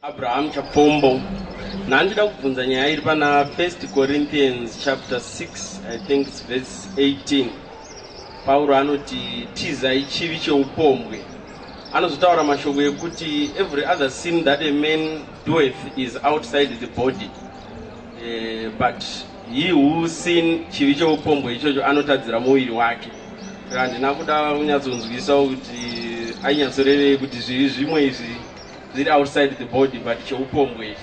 Abraham Chapombo. Nandida kubvunza nyaya iri pana 1 Corinthians chapter 6, I think it's verse 18. Paulo anoti tizai chivi cheupombwe. Anozotaura mashoko ekuti every other sin that a man doeth is outside the body. But he who sin chivi cheupombwe ichocho anotadzira muviri wake. Handina kuda kunyatsonzwisa kuti anyatsorevei kuti zviri zvimwe izvi ziri outside the body but cheupombwe.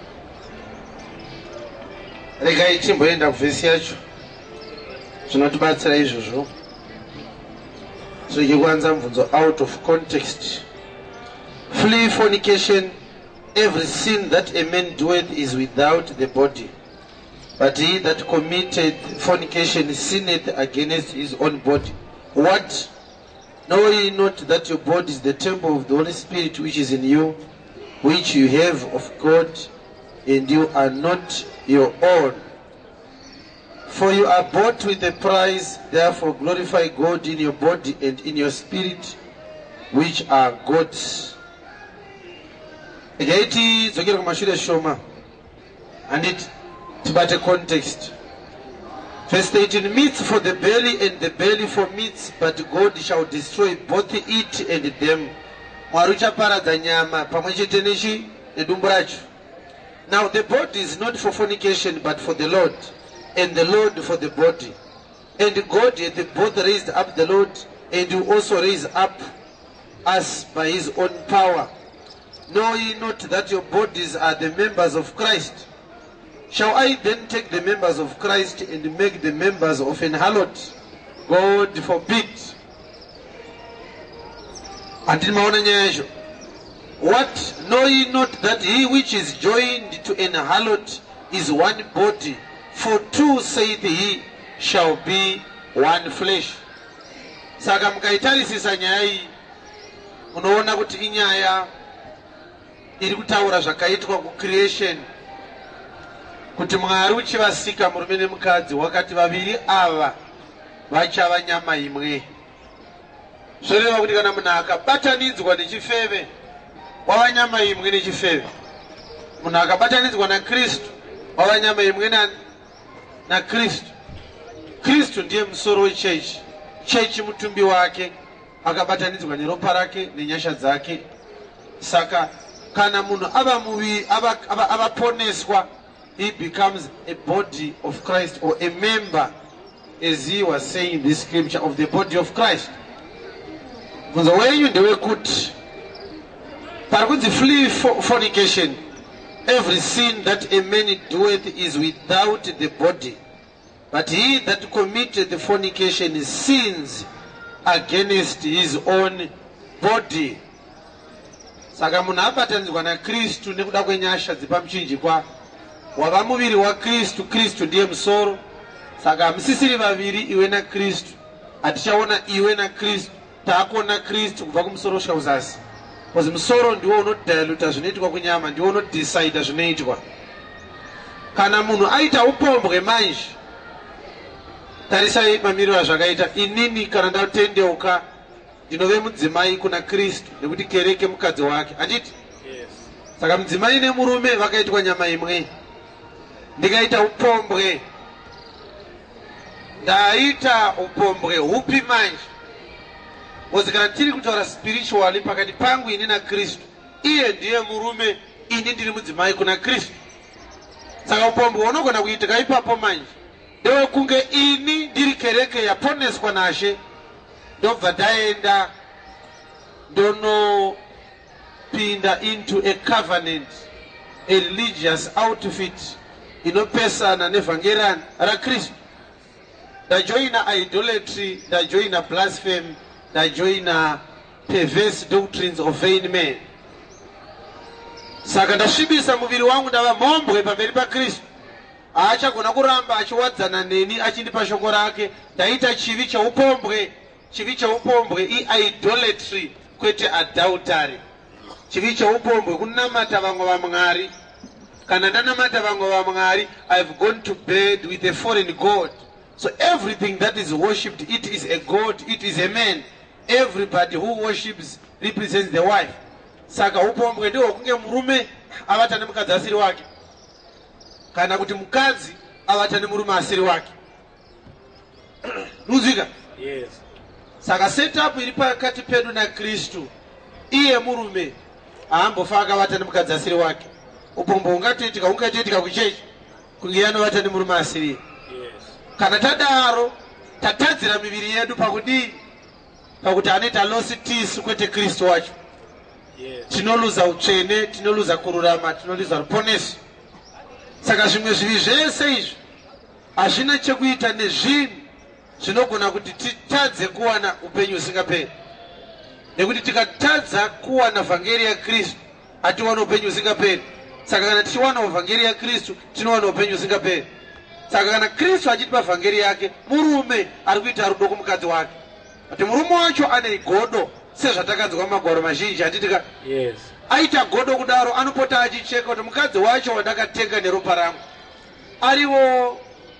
Regai timboenda kuvhesi yacho zvinotibatsira izvozvo zvichikwanza mubvunzo out of context. Flee fornication. Every sin that a man doeth is without the body, but he that committed fornication sinneth against his own body. What? Know ye not that your body is the temple of the Holy Spirit which is in you, which you have of God, and you are not your own? For you are bought with a price, therefore glorify God in your body and in your spirit, which are God's. Agaiti zokera kumashure shoma, and it tibate context. Verse 18, meats for the belly and the belly for meats, but God shall destroy both it and them. Mwarucha paradza nyama pamwechete nechi nedumbu racho. Now the body is not for fornication but for the Lord, and the Lord for the body. And God hath both raised up the Lord, and will also raise up us by his own power. Know ye not that your bodies are the members of Christ? Shall I then take the members of Christ and make the members of an harlot? God forbid. What? Know ye not that he which is joined to an harlot is one body? For two, saith he, shall be one flesh. Saka mukaitarisisa nyaya iyi unoona kuti inyaya iri kutaura zvakaitwa kucreation, kuti Mwari uchivasika murume nemukadzi wakati vaviri ava vachava nyama imwe. Zvoreva kuti kana munhu akabatanidzwa nechifeve wava nyama imwe nechifeve. Munhu akabatanidzwa naKristu wava nyama imwe naKristu. Kristu ndiye musoro wechechi, chechi mutumbi wake, akabatanidzwa neropa rake nenyasha dzake. Saka kana munhu ava poneswa, he becomes a body of Christ, or a member, as he was saying in this scripture, of the body of Christ. Because when you do kuti parikudzi flee fornication, every sin that a man doeth is without the body, but he that committed the fornication sins against his own body. Saka munhu abatanidzwa naKristu nekuda kwenyasha dzipamuchinjikwa, wava muviri waKristu, Kristu ndiye musoro. Saka hamusisiri vaviri iwe naKristu. Hatichaona iwe naKristu, taakuona Kristu kubva kumusoro kusvika kuzasi. Because musoro ndiwo unodiluta zvinoitwa kunyama, ndiwo unodecide zvinoitwa. Kana munhu aita upombwe manje, tarisai mamiriro azvakaita. Inini kana ndatendeuka ndinove mudzimai kuna Kristu, nekuti kereke mukadzi wake, handiti? Yes. Saka mudzimai nemurume vakaitwa nyama imwe. Ndikaita upombwe, ndaita upombwe hupi manje? Because kana tiri kutaura spiritually pakati pangu ini naKristu, iye ndiye murume, ini ndiri mudzimai kuna Kristu. Saka upombwe unogona kuitika ipapo manje. Ndewe kunge ini ndiri kereke yaponeswa naShe, ndobva ndaenda ndonopinda into a covenant, a religious outfit inopesana nevhangeri raKristu. Ndajoina idolatry, ndajoina blasphemy, ndajoina perverse doctrines of vain men. Saka ndasvibisa muviri wangu, ndava mhombwe pamberi paKristu. Haachagona kuramba achiwadzana neni achindipa shoko rake. Ndaita chivi cheupombwe. Chivi cheupombwe idolatry, kwete adultery. Chivi cheupombwe kunamata vamwe vaMwari. Kana ndanamata vamwe vaMwari, I've gone to bed with a foreign god. So everything that is worshipped, it is a god, it is a man. Everybody who worships represents the wife. Saka upombwe ndio kunge murume avata nemukadzi asiri wake, kana kuti mukadzi avata nemurume asiri wake. Nuzika? Yes. Saka setup iri pakati pedu naKristu, iye murume haambofa akavata nemukadzi asiri wake. Upombwe ungatoitika kuchechi kunge anovata nemurume asiri. Yes. Kana tadaro tatadzira miviri yedu pakudii, pakuti anoita losi tisu kwete Kristu wacho. Yes. Tinoluza utsvene, tinoluza kururama, tinoluza ruponeso. Saka zvimwe zvivi zvese izvi hazvina chekuita nezvinhu zvinogona kuti titadze kuwana upenyu husingaperi. Nekuti tikatadza kuwana vhangeri yaKristu hatiwana upenyu husingaperi. Saka kana tichiwana vhangeri yaKristu tinowana upenyu husingaperi. Saka kana Kristu achitipa vhangeri yake, murume ari kuita rudo kumukadzi wake. Kuti murume wacho ane godo, sezvatakanzwa mumagwaro mazhinji handitika. Yes. Aita godo kudaro anopota achicheka kuti mukadzi wacho wandakatenga neropa rangu ariwo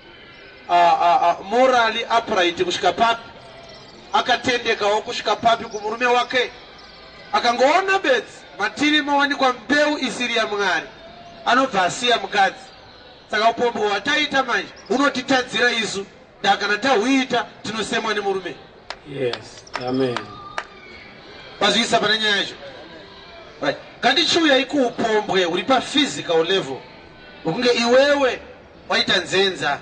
morally upright kusvika papi, akatendekawo kusvika papi kumurume wake. Akangoona bedzi matiri mawanikwa mbeu isiri yaMwari, anobva asiya mukadzi. Saka upombwe hwataita manje hunotitadzira isu, kana tahuita tinosemwa nemurume. Yes. Amen. Pazvisa pane nyaya yacho. Right. Kandichiuya kuupombwe huri paphysical level, ukunge iwewe waita nzenza.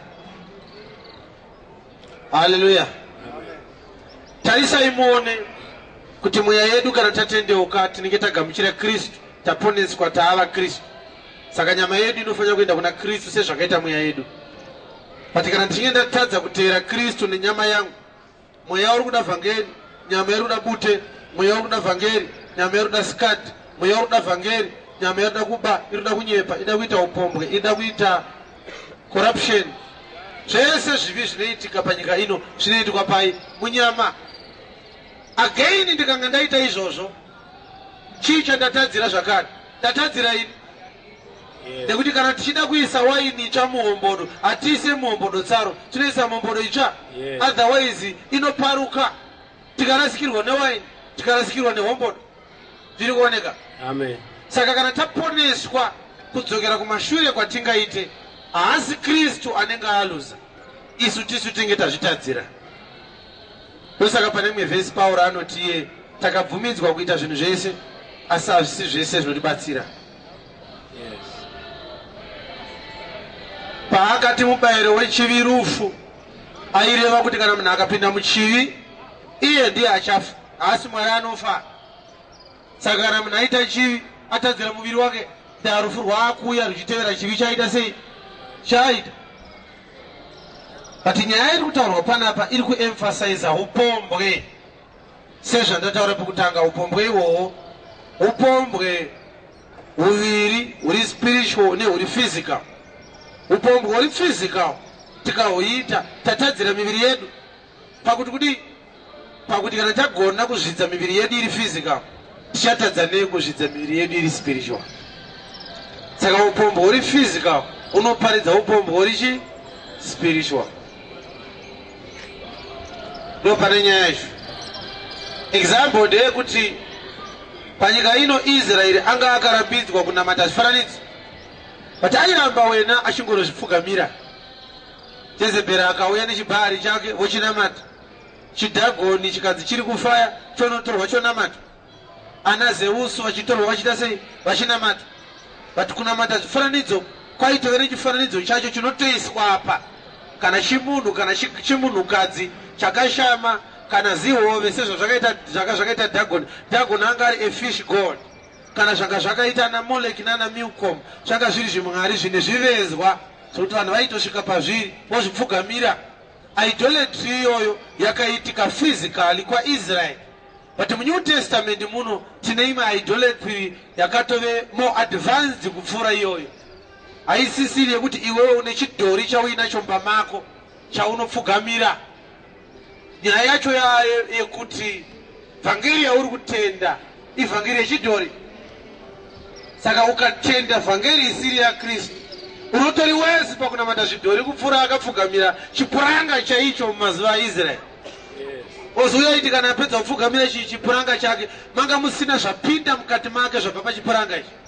Hallelujah. Tarisai muone kuti mweya yedu kana tatendeuka tinenge tagamuchira Kristu, taponeswa, taava Kristu. Saka nyama yedu inofanira kuenda kuna Kristu sezvakaita mweya yedu. But kana tichinge ndatadza kuteera Kristu nenyama yangu, mweya uri kuda vhangeri, nyama iri kuda bute, mweya uri kuda vhangeri, nyama iri kuda skati, mweya uri kuda vhangeri, nyama iri kuda kuba, iri kuda kunyepa, ida kuita upombwe, ida kuita corruption. Zvese zvivi zvinoitika panyika ino zvinoitikwa pai? Munyama. Again ndikanga ndaita izvozvo, chii chandatadzira zvakare? Ndatadzira ini. Nekuti kana tichida kuisa waini itsva muhombodo, hatiise muhombodo tsaro, tinoisa muhombodo itsva. Otherwise inoparuka. Tikarasikirwa newaini, tikarasikirwa nehombodo. Zviri kuoneka? Amen. Saka kana taponeswa kudzokera kumashure kwatingaite, haasi Kristu anenge aluza, isu tisu tinge tazvitadzira. Ndosaka pane imwe vhesi Pauro anoti iye takabvumidzwa kuita zvinhu zvese, asi hazvisi zvese zvinotibatsira. Yes. Paakati mubayiro wechivi rufu, aireva kuti kana munhu akapinda muchivi, iye ndiye achafa, haasi Mwari anofa. Saka kana munhu aita chivi, atadzira muviri wake, rufu rwaakuuya ruchitevera chivi chaita sei? Chaita. But nyaya iri kutaurwa panapa iri kuemphasize upombwe. Sezvandataura pekutanga, upombwe ihwohwo upombwe huviri, huri spiritual nehuri physical. Upombwe huri physical tikahuita tatadzira miviri yedu. Pakuti kudi? Pakuti kana tagona kuzvidza miviri yedu iri physical, tichatadza nei kuzvidza miviri yedu iri spiritual. Saka upombwe huri physical unoparidza upombwe huri chi spiritual. Ndo pane nyaya yacho. Example ndeyekuti panyika ino Israeri anga akarambidzwa kunamata zvifananidzo, but airamba wena achingorozvipfugamira. Jezebheri akauya nechibhari chake vochinamata, chidhagoni chikanzi chiri kufaya chonotorwa chonamata, ana Zeusu vachitorwa vachita sei? Vachinamata. But kunamata zvifananidzo kwaitove nechifananidzo chacho chinotoiswa apa, kana chimunhu kana chimunhukadzi chakashama, kana zihove sezvo zvakaita Dagon. Dagon anga ari a fish god. Kana zvanga zvakaita ana Molek nana Milcom, zvanga zviri zvimwari zvine zvivezwa zvokuti vanhu vaitosvika pazviri vozvipfugamira. Idolatry iyoyo yakaitika physically kwaIsrael. But muNew Testament muno tine imwe idolatry yakatove more advanced kupfuura iyoyo. Haisisiri yekuti iwewe une chidhori chauinacho mumba mako chaunopfugamira. Nyaya yacho yekuti vhangeri yauri kutenda ivhangeri yechidhori. Saka ukatenda vhangeri isiri yaKristu, unotori wese pakunamata zvidhori kupfuura akapfugamira chipuranga chaicho mumazuva aIsraeri. Ozouya iti kana apedza kupfugamira chipuranga chake, manga musina zvapinda mukati make zvabva pachipuranga ichi.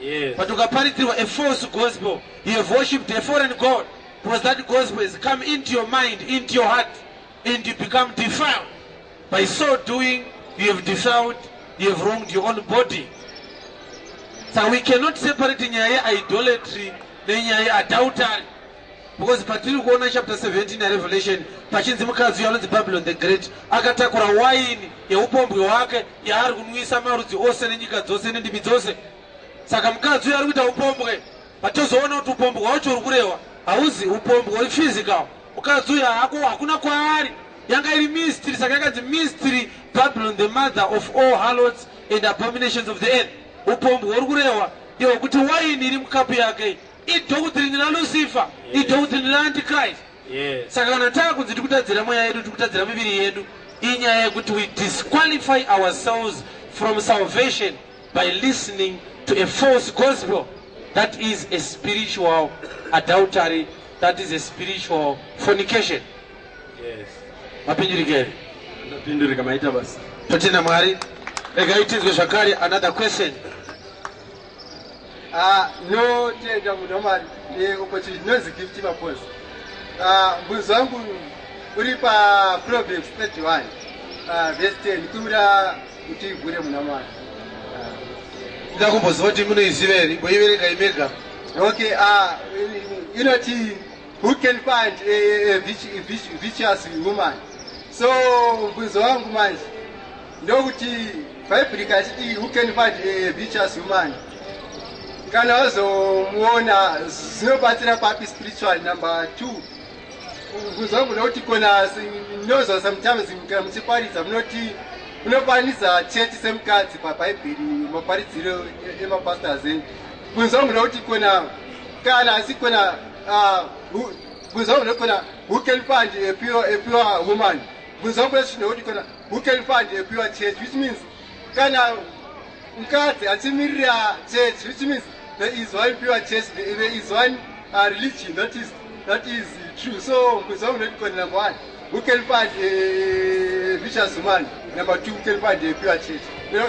Yes. But ukaparidzirwa a false gospel, you have worshipped a foreign god, because that gospel has come into your mind, into your heart, and you become defiled. By so doing, you have defiled, you have wronged your own body. So we cannot separate nyaya idolatry nenyaya adultery. Because patiri kuona chapter 17 ya Revelation, pachinzi mukadzi yanonzi Babylon the Great akatakura wine yeupombwe hwake yaari kunwisa marudzi ose nenyika dzose nendimi dzose. Saka mukadzi uyo ari kuita upombwe, patozoona kuti upombwe hwacho uri kurehwa hauzi upombwe huri physical. Mukadzi uyo hakuna kwaari, yanga iri mystery. Saka yakanzi mystery Babylon, the mother of all harlots and abominations of the earth. Upombwe huri kurehwa ndehwekuti wine iri mukapu yake idhokutirini naLucifer, idhokutirini naAntichrist. Saka kana takunzi tikutadzira mweya yedu, tikutadzira miviri yedu, inyaya yekuti we disqualify ourselves from salvation by listening to a false gospel. That is a spiritual adultery, that is a spiritual fornication. Yes. Mapinjirikeri. Ndapindurika maita basi. Totenda Mwari. Rega itizwe zvakare, another question. No tenda munomari opportunity nozi gift purpose. Mbuzi wangu uri pa Proverbs 31 verse 10 kumira kuti igure munomari. Ndida kumboziva kuti munoiziva here, ngoiverenga imega. Okay, inoti who can find a virtuous woman. So mbuzi wangu manje ndokuti Bible ikati who can find a virtuous woman. Kana wazomuona zvinobatsira papi spiritual. Number 2, kuzvangu noti kona nozo sometimes kana muchiparidza munoti munokwanisa cheti semukadzi pabhaibheri maparidziro emapastors enyu. Kuzvangu noti kona kana asi kona kuzvangu noti kona who can find a pure woman. Kuzvangu noti kona who can find a pure church, which means kana mukadzi achimirira church, which means there is one pure church, there is one religion that is true. So, number 1, who can find a vicious woman? Number 2, who can find a pure church?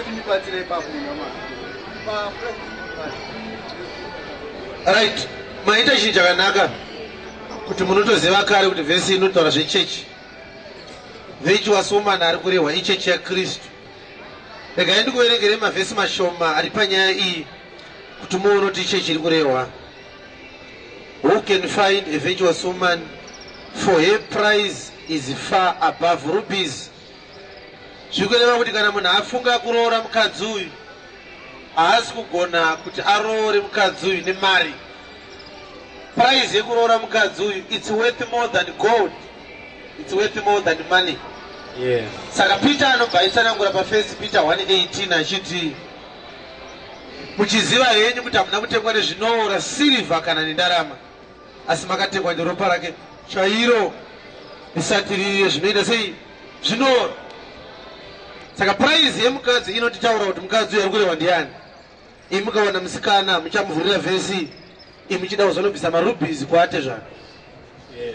Right, maita chinhu chakanaka kuti munotoziva kare kuti vhesi inotaura zvechechi. Virtuous woman ari kurehwa ichechi yaKristu. Regai ndikuverengere mavhesi mashoma ari panyaya iyi kuti muone kuti chechi iri kurehwa. Who can find a virtuous woman, for her price is far above rubies. Zvikureva kuti kana munhu afunga kuroora mukadzi uyu haasi kugona kuti aroore mukadzi uyu nemari. Price yekuroora mukadzi uyu, it's worth more than gold, it's worth more than money. Yes. Saka Peter anobva aitsanangura pa1 Peter 1:18 achiti muchiziva henyu kuti hamuna kutengwa nezvinoora sirivha kana nendarama, asi makatengwa neropa rake chairo risati riri zvinoita sei zvinoora. Saka prize yemukadzi inotitaura kuti mukadzi uyu ari kurehwa ndiani. Imi mukaona musikana muchamuvhurira vhesi, imi muchida kuzonobvisa marubhizi kuate zvako. Yes.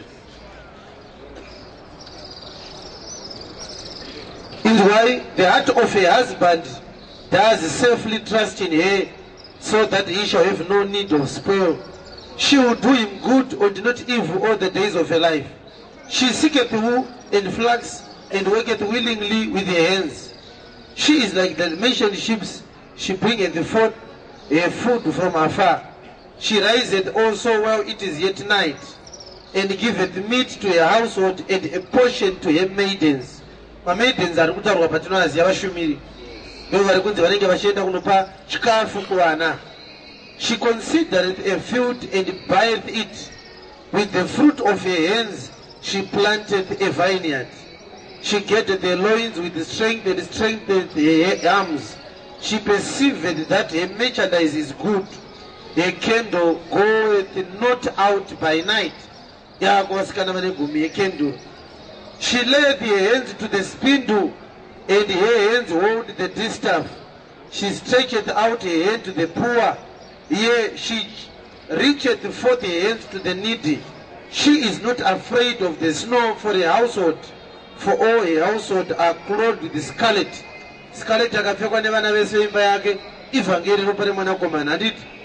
Is why the heart of a husband does safely trust in her, so that he shall have no need of spoil. She will do him good and not evil all the days of her life. She seeketh wool and flax, and worketh willingly with her hands. She is like the mentioned ships, she bringeth forth her food from afar. She riseth also while it is yet night, and giveth meat to her household and a portion to her maidens. Maidens ari kutaurwa patinoaziva vashumiri, ndo vari kunzi vanenge vachienda kunopa chikafu kuvana. She considereth a field and buyeth it. With the fruit of her hands she planteth a vineyard. She girdeth her loins with strength and strengtheneth her arms. She perceiveth that her merchandise is good. Her candle goeth not out by night. Yakuvasikana vane gumi yekenduru. She layeth her hands to the spindle, and her hands hold the distaff. She stretcheth out her hand to the poor, yea, she reacheth forth her hands to the needy. She is not afraid of the snow for her household, for all her household are clothed with scarlet. Scarlet akapfekwa nevana vese veimba yake, ivhangeri ropa remwanakomana handiti.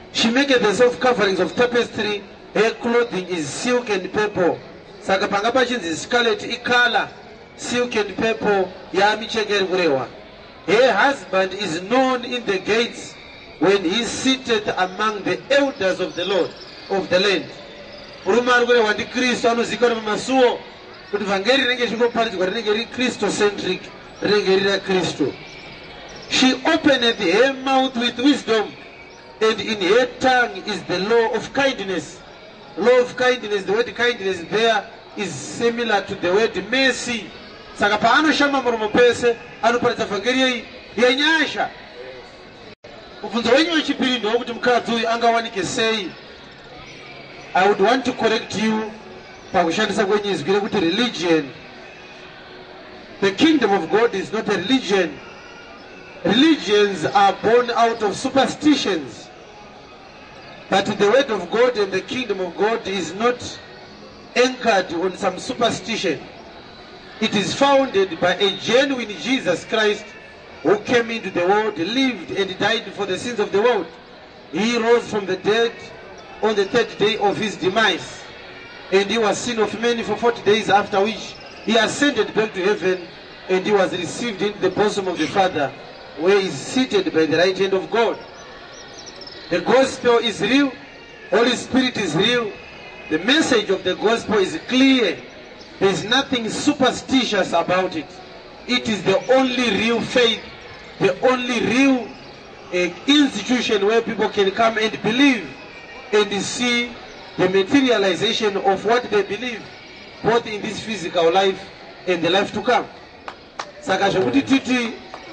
She maketh herself coverings of tapestry, her clothing is silk and purple. Saka panga pachinzi scarlet ikala, silk and purple yamichengeri kurewa. Her husband is known in the gates when he is seated among the elders of the Lord of the land. Urumari kurewa ndi Kristo anozikana pamasuo kuti vhangeri rinenge richingoparidzwa rinenge riri Kristo centric, rinenge riri Kristo. She openeth her mouth with wisdom, and in her tongue is the law of kindness. Law of kindness, the word kindness there is similar to the word mercy. Saka paano shama murumo pese anoparidza vhangeri yenyasha. Kubvunzo wenyu wechipiri ndokuti mukadzi uyu angawanike sei. I would want to correct you pakushandisa kwenyu izwi rekuti religion. The kingdom of God is not a religion. Religions are born out of superstitions. But the word of God and the kingdom of God is not anchored on some superstition. It is founded by a genuine Jesus Christ who came into the world, lived and died for the sins of the world. He rose from the dead on the third day of his demise, and he was seen of many for 40 days, after which he ascended back to heaven, and he was received in the bosom of the Father, where he is seated by the right hand of God. The gospel is real, Holy Spirit is real, the message of the gospel is clear. There is nothing superstitious about it. It is the only real faith, the only real institution where people can come and believe and see the materialization of what they believe, both in this physical life and the life to come. Saka zvokuti titi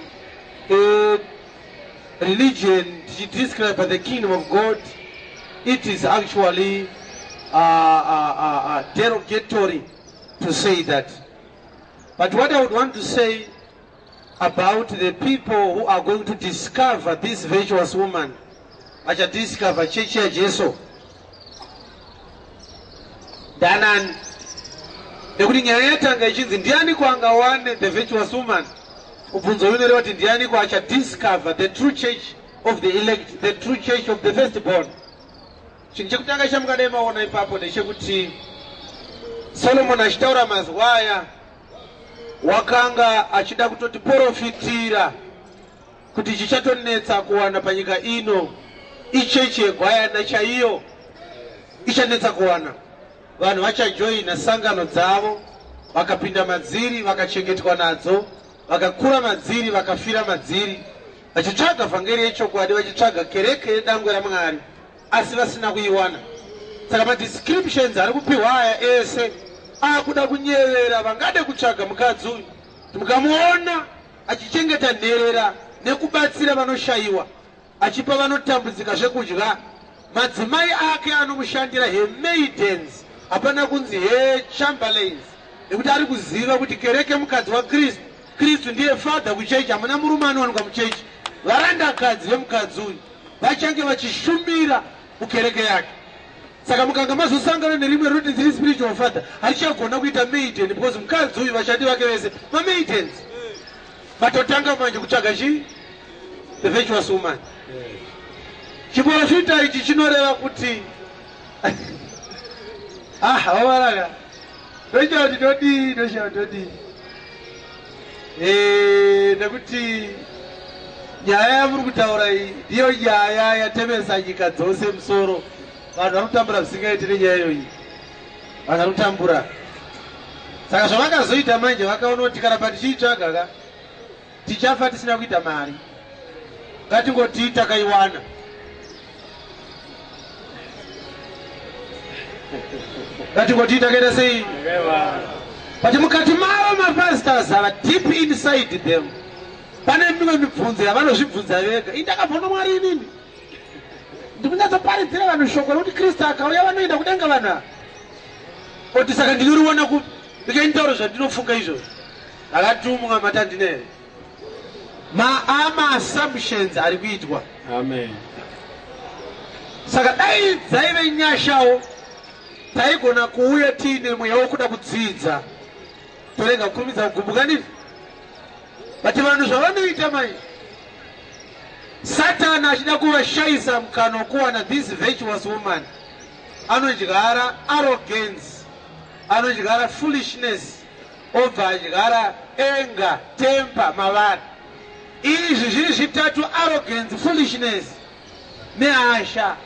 religion described by the kingdom of God, it is actually derogatory to say that. But what I would want to say about the people who are going to discover this virtuous woman, acha discover chechi ya Jesu danani nekuti nyaya yatanga ichinzi ndiani angawane the virtuous woman. Ubvunzo unoreva kuti ndiani acha discover the true church of the elect, the true church of the firstborn. Chinhu chekutanga chamukadai maona ipapo ndechekuti Solomon achitaura mazuva aya wakanga achida kutoti profitira kuti chichatonetsa kuwana panyika ino ichechi yegwayana chaiyo ichanetsa kuwana. Vanhu vachajoina sangano dzavo, vakapinda madziri, vakachengetwa nadzo, vakakura madziri, vakafira madziri, vachitsvaga vhangeri yechokwadi, vachitsvaga kereke yedangwe raMwari, asi vasina kuiwana. Saka madescriptions ari kupiwa aya ese akuda kunyevera vangade kutsvaga mukadzi uyu, kuti mukamuona achichengeta nherera nekubatsira vanoshayiwa, achipa vanotambudzika zvekudya, madzimai ake anomushandira maidens, hapana kunzi chamberlains, nekuti ari kuziva kuti kereke mukadzi waKristu, Kristu ndiye father kuchechi, hamuna murume anowanikwa muchechi. Varandakadzi vemukadzi uyu vachange vachishumira mukereke yake. Saka mukanga mazosangana nerimwe roti dziri spiritual father, harichagona kuita maiden, because mukadzi uyu vashandi vake vese maidens. Vatotanga manje kutsvaga chii? The virtuous woman. Chiprofita ichi chinoreva kuti wavaraka ndochava kuti ndodii nekuti nyaya yamuri kutaura iyi ndiyo nyaya yatemesa nyika dzose musoro. Vanhu vanotambura zvisingaiti nenyaya iyoyi, vanhu vanotambura. Saka zvavakazoita manje vakaona kuti kana patichiitsvaga ka tichafa tisina kuita mari, ngatingoti takaiwana. Ngatingoti takaita sei? But mukati mavo mapastors ava, deep inside them, pane mimwe mibvunzo yavanozvibvunza vega. Indakabvona Mwari inini ndikunyatsoparadzira vanhu shoko rokuti Kristu akauya vanoenda kudenga vanhu. Oti saka ndinoriwana kupi? Ndikaintauro zvandinofunga izvozvo, akatumwa matandine. Ama assumptions ari kuitwa. Amen. Saka dai dzaive nyashawo taigona kuuya tiine mweya wokuda kudzidza, torenga kukurumidza kugumbuka ndizvo. But vanhu zvavanoita mai Satan achida kuvashaisa mukano kuwana this virtuous woman. Anodyara arrogance, anodyara foolishness, obva adyara anger, temper, mavara. Izvi zviri zvitatu: arrogance, foolishness nehasha.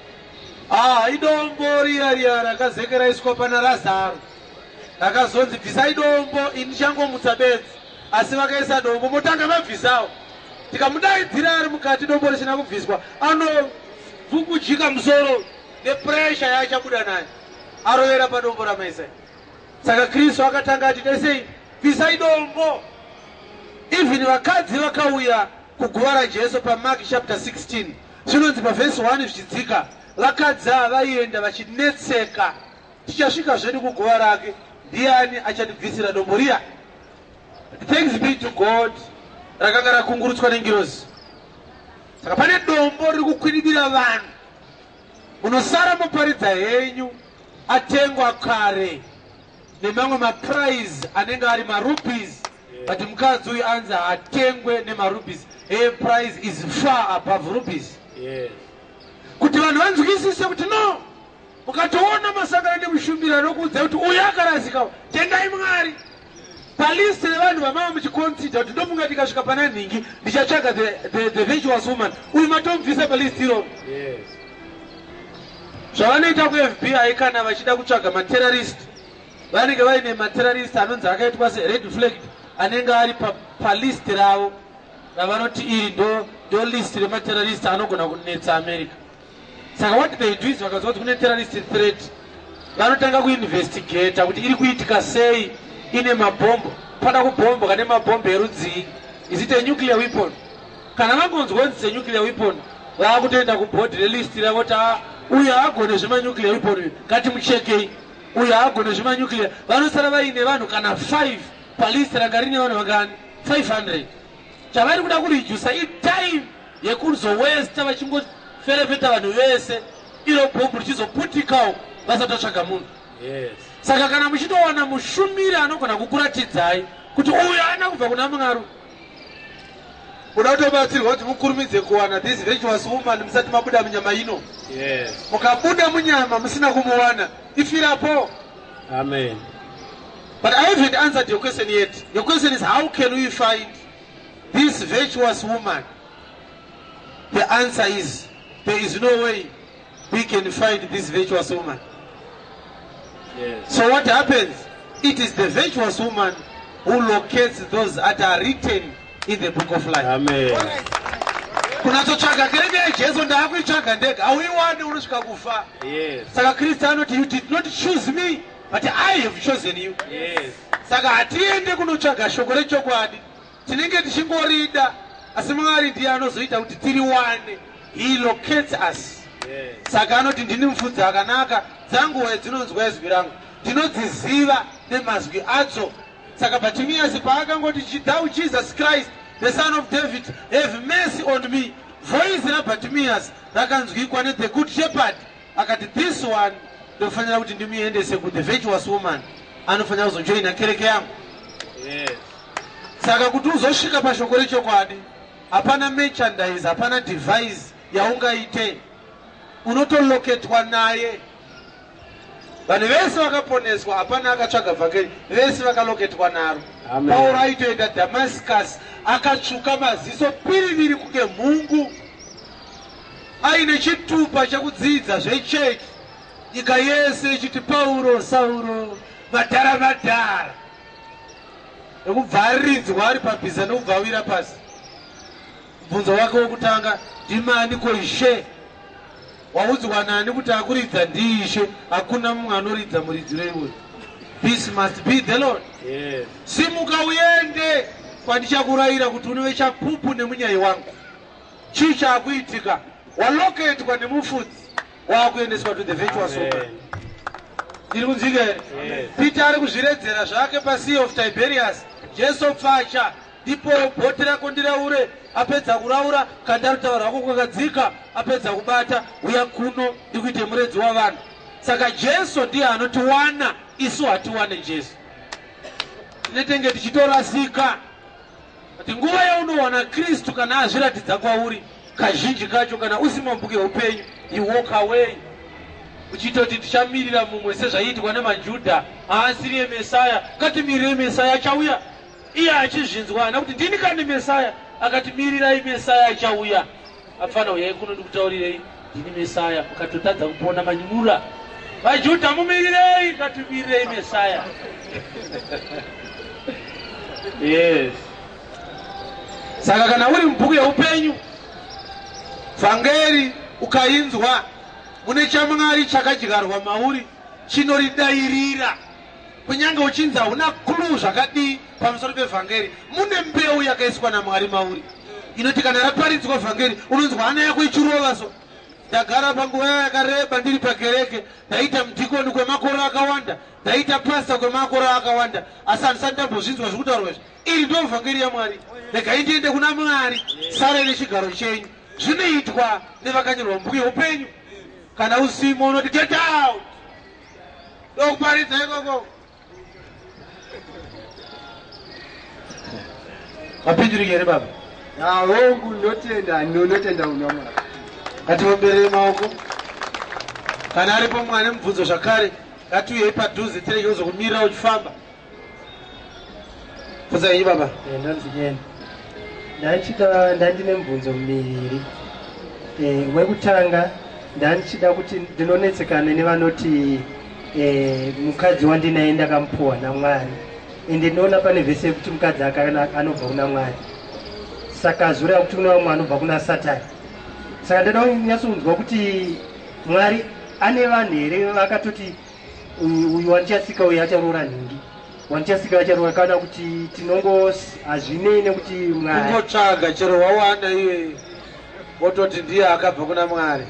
Idombo riya rakazekera iswa pana Lazaro rakazonzi bvisai dombo, ini changomutsa bedzi. Asi vakaisa dombo motanga mabvisawo. Tikamudaidzira ari mukati dombo risina kubviswa, anovhungujika musoro nepressure yaachabuda nayo, arovera padombo ramaisai. Saka Kristu akatanga ati desei bvisai dombo. Even vakadzi vakauya kuguva raJesu paMark chapter 16. Zvinonzi pavhesi 1 zvichidzika, vakadzi vaienda vachinetseka, tichasvika zvedu kuguva rake, ndiani achatibvisira dombo riya? Thanks be to God, rakanga rakungurutswa nengirozi. Saka pane dombo riri kukwiribira vanhu. Munosara muparidza henyu atengwa kare nemamwe maprize anenge ari marupees, but mukadzi uyu anzi atengwe nemarupees. Her price is far above rupees. Yes. Kuti vanhu vanzwisise kuti no, mukatoona masangano nemushumbira nokuudza kuti uyu akarasikawo, tendai Mwari. Palist revanhu vamava muchiconsider kuti ndomunga tikasvika pana nhingi ndichatsvaga the virtuous woman, uyu matomubvisa palist iro. Yes. Zvavanoita kuFBI kana vachida kutsvaga materrorist, vanenge vaine materrorist anonzi akaitwa sered flag, anenge ari palist ravo ravanoti iri ndo list rematerrorist anogona kunetsa America. Saka what they do is vakazwa kuti kune terrorist threat, vanotanga kuinvestigata kuti iri kuitika sei, ine mabhombo, pada kubhombo kane mabhombo erudzii, is it a nuclear weapon? Kana vangonzwa kuti it's a nuclear weapon, vakutoenda kubhodhi relist ravo kuti uyu haagone zvemanuclear weapon uyu, ngatimuchekei. Uyu haagone zvemanuclear. Vanosara vaine vanhu kana 5 palist ranga rine vanhu vangani 500. Chavari kuda kurijusa itime yekuzowesta vachingoferefeta vanhu vese, iro bhombo richizoputikawo vasatotsvaga munhu. Yes. Saka kana muchitowana mushumiri anogona kukuratidzai kuti uyu haana kubva kuna Mwari, muda kutobatsirwa kuti mukurumidze kuwana this virtuous woman musati mabuda munyama ino. Yes. Mukabuda munyama musina kumuwana, ifirapo. Amen. But I haven't answered your question yet. Your question is, how can we find this virtuous woman? The answer is, there is no way we can find this virtuous woman. Yes. So what happens? It is the virtuous woman who locates those that are written in the book of life. Amen. Kunatotsvaga kereke yaJesu ndaakuitsvaga ndega, hauiwani unosvika kufa. Yes. Saka Kristu anoti, you did not choose me, but I have chosen you. Yes. Saka hatiende kunotsvaga shoko rechokwadi, tinenge tichingorida, asi Mwari ndiye anozoita kuti tiriwane. He locates us. Yes. Saka anoti ndini mufudzi akanaka, dzanguwe dzinonzwa izwi rangu, ndinodziziva nemazwi adzo. Saka Bartimaeus paakangoti, thou Jesus Christ, the son of David, have mercy on me, voice raBartimaeus rakanzwikwa ne the good shepherd, akati this one ndofanira kuti ndimuendese ku the virtuous woman, anofanira kuzojoina kereke yangu. Yes. Saka kuti uzosvika pashoko rechokwadi, hapana merchandise, hapana device yaungaite, unotoloketwa naye. Vanhu vese vakaponeswa, hapana akatsvaga vhakeri, vese vakaloketwa naro. Amen. Pauro aitoenda Damascus, akatsvuka maziso piriviri kunge mhungu, aine chitupa chekudzidza zvechechi, nyika yese ichiti Pauro Sauro, madhara madhara, ekubva aridzwa ari pabhiza nokubva awira pasi. Mubvunzo wake wokutanga, ndimani ko Ishe? Waudzwa nani kuti akuridza ndiishe? Hakuna mumwe anoridza muridziro iwoyo. This must be the Lord. Yes. Simuka uende kwandichakurayira kuti unove chapupu nemunyai wangu. Chii chaakuitika? Waloketwa nemufudzi, waakuendeswa to the virtuous woman. Ndiri kunzvika here? Yes. Peter ari kuzviredzera zvake paSea of Tiberias, Jesu pfacha, ndipo bhoti rako ndiraure, apedza kuraura kanda rutaura rwako kwakadzika, apedza kubata, uya kuno ndikuite muredzi wavanhu. Saka Jesu ndiye anotiwana, isu hatiwane Jesu. Tinetenge tichitorasika. Kuti nguva yaunowana Kristu kana azviratidza kwauri, kazhinji kacho kana usima mumbuke upenyu you walk away uchitoti tichamirira mumwe sezvaitwa nemajudha haasiri Mesaya ngatimirire Mesaya achauya iye achizvinzwa nekuti ndini kandi Mesaya akati mirirai Mesaya achauya apfana uyai kuno ndikutaurirei ndini Mesaya ukatotadza kupona manyura vajudha mumirirei ngatimirei Mesaya yes saka kana uri mubhuku yeupenyu vhangeri ukainzwa mune chamwari chakadyarwa mauri chinoridairira kunyange uchinzi hauna clue zvakadii pamusoro pevhangeri mune mbeu yakaiswa naMwari mauri inoti kana raparidzwa vhangeri unonzwa hana yako ichirova so ndagara panguva yakareba ndiri pakereke ndaita mudhikoni kwemakore akawanda ndaita pasta kwemakore akawanda asi handisati ndambozvinzwa zvekutaurwa izvi iri ndo vhangeri yaMwari regai ndiende kuna Mwari sare nechigaro chenyu zvinoitwa nevakanyorwa mubhuku yeupenyu kana usimo unoti get out ndokuparidza ikoko mapindurike here baba hongu notenda una Mwari ngatiomberere maoko kana aripo mwana mubvunzo zvakare ngatiuyei padhuze tirege kuzokumirira uchifamba bvunzai baba ndonzigenda ndandine mubvunzo miviri wekutanga ndandichida kuti ndinonetsekana nevanoti mukadzi wandinaye ndakamupuwa naMwari ende ndinoona pane vhesi yekuti mukadzi anobva kuna Mwari saka zura kuti kuna vamwe anobva kuna Satani saka ndada kunyatsonzwa kuti Mwari ane vanhu here vakatoti uyu wandichasika uyu acharoora nhingi wandichasika acharoora kana kuti tinongo hazvinei nekuti Mwari ungotsvaga chero wawana iwe wototi ndiye akabva kuna Mwari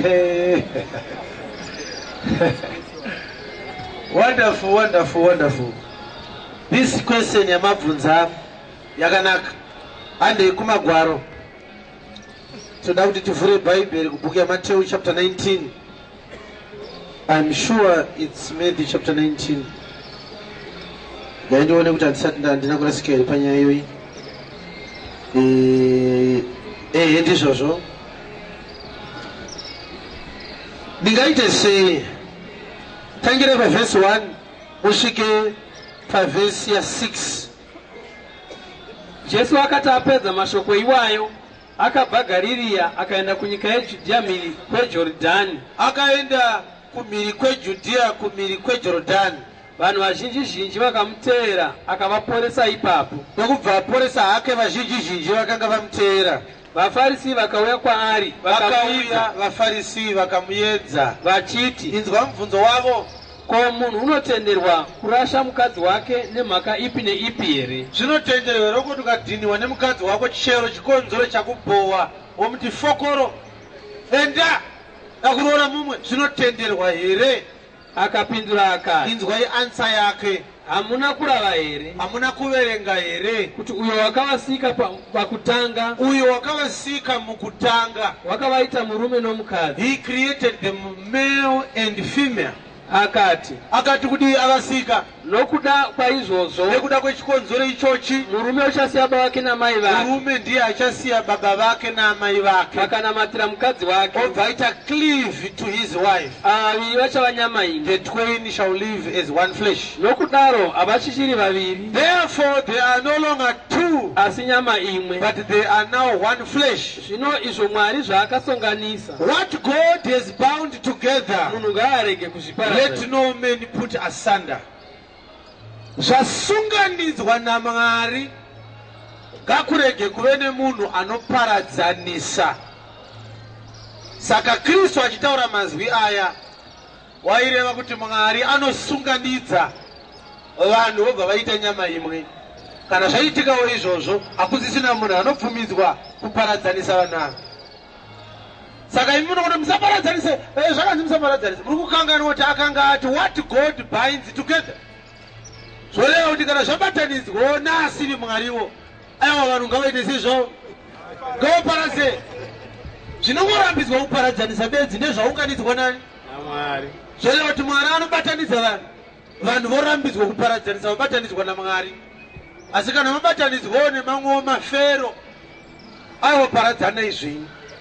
wonderful wonderful wonderful this question yamabvunza yakanaka handei kumagwaro toda kuti tivhure bhaibheri kubhuku yaMateo chapter 19 I'm sure it's Matthew chapter 19 ngaindione kuti handisati ndina kurasika here panyaya iyoyi ndizvozvo ndingaite sei tangire pavhesi 1 musvike pavhesi ya6 Jesu akati apedza mashoko iwayo akabva Garirea akaenda kunyika yeJudhea mhiri kweJorodhani akaenda kumhiri kweJudhea kumhiri kweJorodhani vanhu vazhinji vakamuteera akavaporesa ipapo nokubva aporesa hake vazhinji vakanga vamuteera vaFarisi vakauya kwaari vakauya vaFarisi vakamuedza vachiti inzwa mubvunzo wavo ko munhu unotenderwa kurasha mukadzi wake nemhaka ipi neipi here zvinotenderwa rokuti ukadhiniwa nemukadzi wako chero chikonzero chakubohwa womuti fokoro enda nakuroora mumwe zvinotenderwa here akapindura akati inzwai ansa yake hamuna kurava here hamuna kuverenga here kuti uyo wakavasika pakutanga uyo wakavasika mukutanga wakavaita murume nomukadzi he created them male and female akati kuti avasika nokuda kwaizvozvo nekuda kwechikonzero ichochi murume uchasiya baba vake namai vake murume ndiye achasiya baba vake namai vake akanamatira mukadzi wake obva aita cleave to his wife avi vachava nyama imwe the twain shall live as one flesh nokudaro havachichiri vaviri therefore they are no longer two asi nyama imwe but they are now one flesh zvino izvo Mwari zvaakasonganisa what God has bound together munhu ngaarege kuzviparadza let no man put asunder zvasunganidzwa naMwari ngakurege kuve nemunhu anoparadzanisa saka Kristu achitaura mazwi aya waireva kuti Mwari anosunganidza vanhu vobva vaita nyama imwe kana zvaitikawo izvozvo hakusisina munhu anobvumidzwa kuparadzanisa vanhu ava saka imi munokuti musaparadzanise zvakanzi musaparadzanise muri kukanganwa kuti akanga ati what God binds together zvoreva kuti kana zvabatanidzwawo naasiri Mwariwo aiwa vanhu ngavaite seizvavo ngavaparadze zvinongorambidzwa kuparadzanisa bedzi nezvaunganidzwa nani naMwari zvoreva kuti Mwari anobatanidza vanhu vorambidzwa kuparadzanisa vabatanidzwa naMwari asi kana vabatanidzwawo nemamwewo mafero aiwa paradzana izvini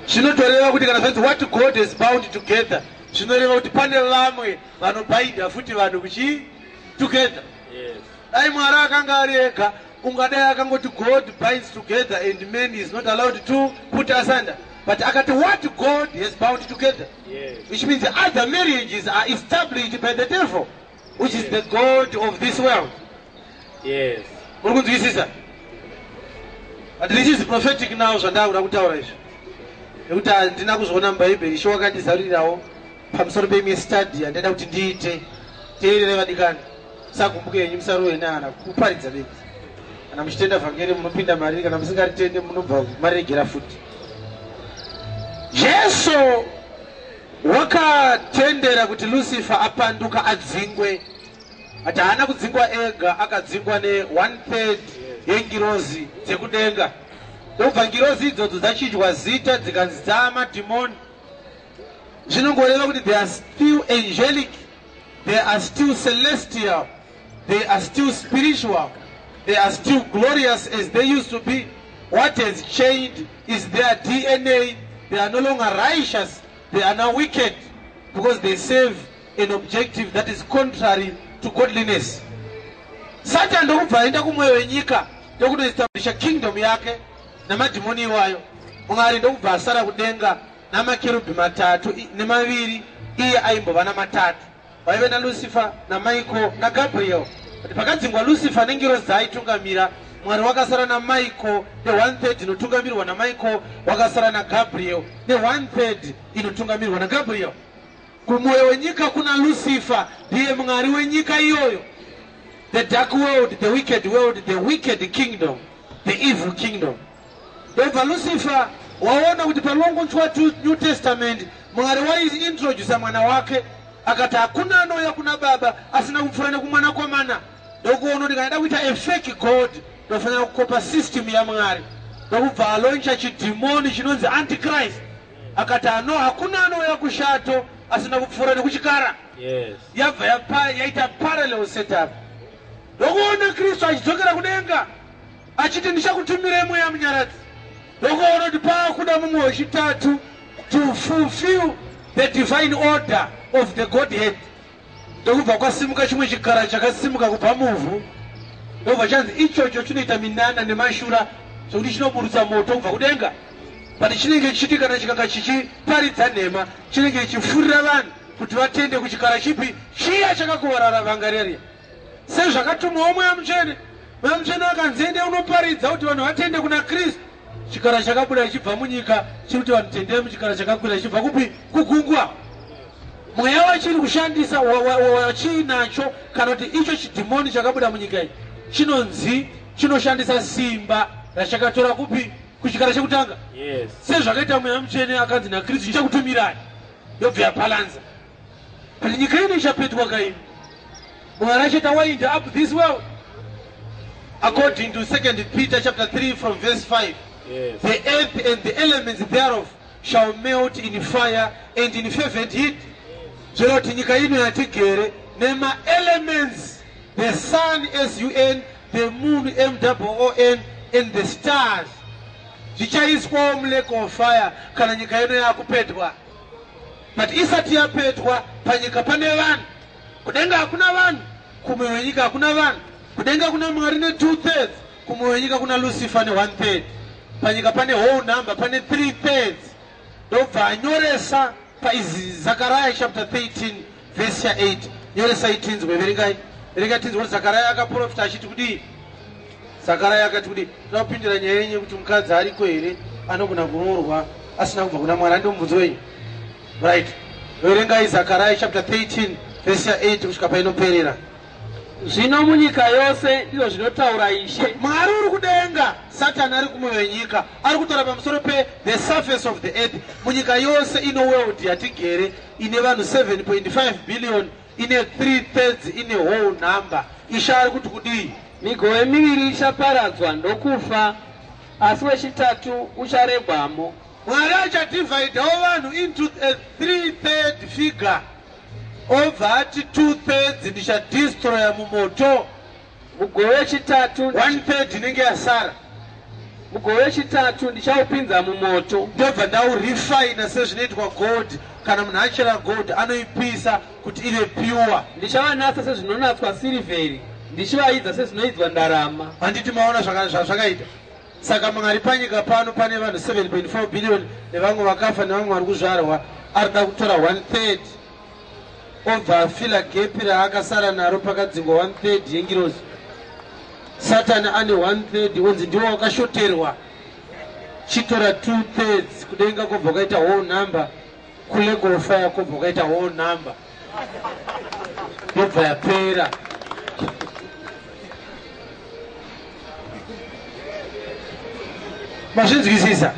zvinotoreva kuti kana zvanzi what God has bound together, zvinoreva kuti pane vamwe vanobainda futi vanhu kuchi together. Dai Mwari akanga ari ega, ungadai akangoti God binds together and man is not allowed to put asunder. But akati what God has bound together, which means other marriages are established by the devil, which is the God of this world. Yes. But this is prophetic now, so now ndakutaura izvo. Nekuti handina kuzoona mubhaibheri Ishe wakandizarurirawo pamusoro pestudy yandaida kuti ndiite. Teerere vadikani. Musakumbuke henyu musarove nehana kuparidza beki. Kana muchitenda vhangeri munopinda mariri, kana musingaritende munobva maregera futi. Jesu wakatendera kuti Lucifer apanduka adzingwe. Ati haana kudzingwa ega, akadzingwa ne1/3 yengirozi dzekudenga. Ndobva ngirozi idzodzo dzachinjwa zita dzikanzi dzamadhimoni. Zvinongoreva kuti they are still angelic, they are still celestial, they are still spiritual, they are still glorious as they used to be. What has changed is their DNA. They are no longer righteous, they are now wicked, because they serve an objective that is contrary to godliness. Satan ndokubva aenda kumwoyo wenyika ndokunoestablisha kingdom yake namadhimoni iwayo. Mwari ndokubva asara kudenga namakerubhi matatu nemaviri, iye aimbova namatatu. Vaive naLucifer naMichael naGabriel. But pakadzingwa Lucifer nengirozi dzaaitungamira, Mwari wakasara naMichael ne1/3 inotungamirwa naMichael, wakasara naGabriel ne1/3 inotungamirwa naGabriel. Kumwoyo wenyika kuna Lucifer, ndiye Mwari wenyika iyoyo. The dark world, the wicked kingdom, the evil kingdom. Ndobva Lucifer waona kuti palongonzwa New Testament Mwari waiintroduce mwana wake, akati hakuna anouya kuna baba asina kupfuura nekumwana kwamana. Ndokuona kuti kana kuita a fake god ndofanira kukopa system ya Mwari. Ndokubva aloncha chidhimoni chinonzi Antichrist. Akati hakuna anouya kushato asina kupfuura nekuchikara. Yes. Yabva yaita parallel setup. Ndokuona Kristu achidzokera kudenga achiti ndichakutumira mweya munyaradzi. Ndokuona kuti paakuda mumwe wechitatu to fulfill the divine order of the Godhead. Ndokubva kwasimuka chimwe chikara chakasimuka kubva muvhu. Ndobva chanzi ichocho chinoita minana nemashura zvokuti chinoburutsa moto kubva kudenga. But chinenge chichitika kana chikanga chichiparidza nhema, chinenge chichifurira vanhu kuti vatende kuchikara chipi chiya chakakuvarara vangareri. Sezvakatumwawo mweya mutsvene. Mweya mutsvene akanzi ende unoparidza kuti vanhu vatende kuna Kristu. Chikara chakabuda chichibva munyika chiri kuti vanhu tendei muchikara chakabuda chichibva kupi? Kugungwa. Mweya wachiri kushandisa wachinacho kana kuti icho chidhimoni chakabuda munyika iyi chinonzi chinoshandisa simba rachakatora kupi? Kuchikara chekutanga. Yes. Sezvakaita mweya mutsvene akanzi naKristu ndichakutumirai, yobva yapalanza. Kuti nyika ino ichapetwa kaini. Mwari achita wind up this world. According to 2 Peter chapter 3 from verse 5. Yes. The earth and the elements thereof shall melt in fire and in fervent heat. Zvoroti nyika ino yatigere nema elements, the sun SUN, the moon MOON, and the stars. Zvichaiswawo mulake of fire kana nyika ino yakupetwa. But isati yapetwa panyika pane vanhu. Kudenga hakuna vanhu, kumwoyo wenyika hakuna vanhu. Kudenga kuna Mwari ne2/3, kumwoyo wenyika kuna Lucifer ne1/3. Panyika pane whole number, pane 3/3. Ndobva anyoresa paZakaraya chapter 13 verse 8. Nyoresa itinzwe, verengai tinzwe kuti Zakaraya akaprofita achiti kudii? Zakaraya akati kudii? Tinopindira nyaya yenyu kuti mukadzi ariko here anogona kunurwa asina kubva kuna Mwari. Andomubvunzo wenyu. Right. Verengai Zakaraya chapter 13 verse 8 kusvika painoperera. Zvino munyika yose ndizvo zvinotaura Ishe. Mwari uri kudenga, Satani ari kumwoyo wenyika, ari kutaura pamusoro the surface of the earth. Munyika yose ino world yatigere ine vanhu 7.5 billion, ine 3/3 ine whole number. Ishe ari kuti kudii? Migove miviri ichaparadzwa ndokufa, asi wechitatu ucharegwamo. Mwari achadivhaidhawo vanhu into a 3/3 figure. Obva ati 2/3 ndichadistroya mumoto. Mugove wechitatu 1/3 inenge yasara. mugove wechitatu ndichaupinza mumoto. ndobva ndaurefina sezvinoitwa gold. kana munhu achera gold anoipisa kuti ive pure. Ndichavanatsa sezvinonatswa sirivheri, ndichivaidza sezvinoidzwa ndarama. handiti maona zvazvakaita. saka mwari panyika pano pane vanhu 7.4 billion nevamwe vakafa nevamwe vari kuzvarwa. arida kutora 1/3 obva afila gepi raakasara naro pakadzingwa 1/3 yengirozi. satani ane 1/3 unzi ndiwo wakashoterwa. chitora 2/3 kudenga kwobva kwaita whole number, kulego of fire kwobva kwaita whole number, yobva yapera. mazvinzwisisa?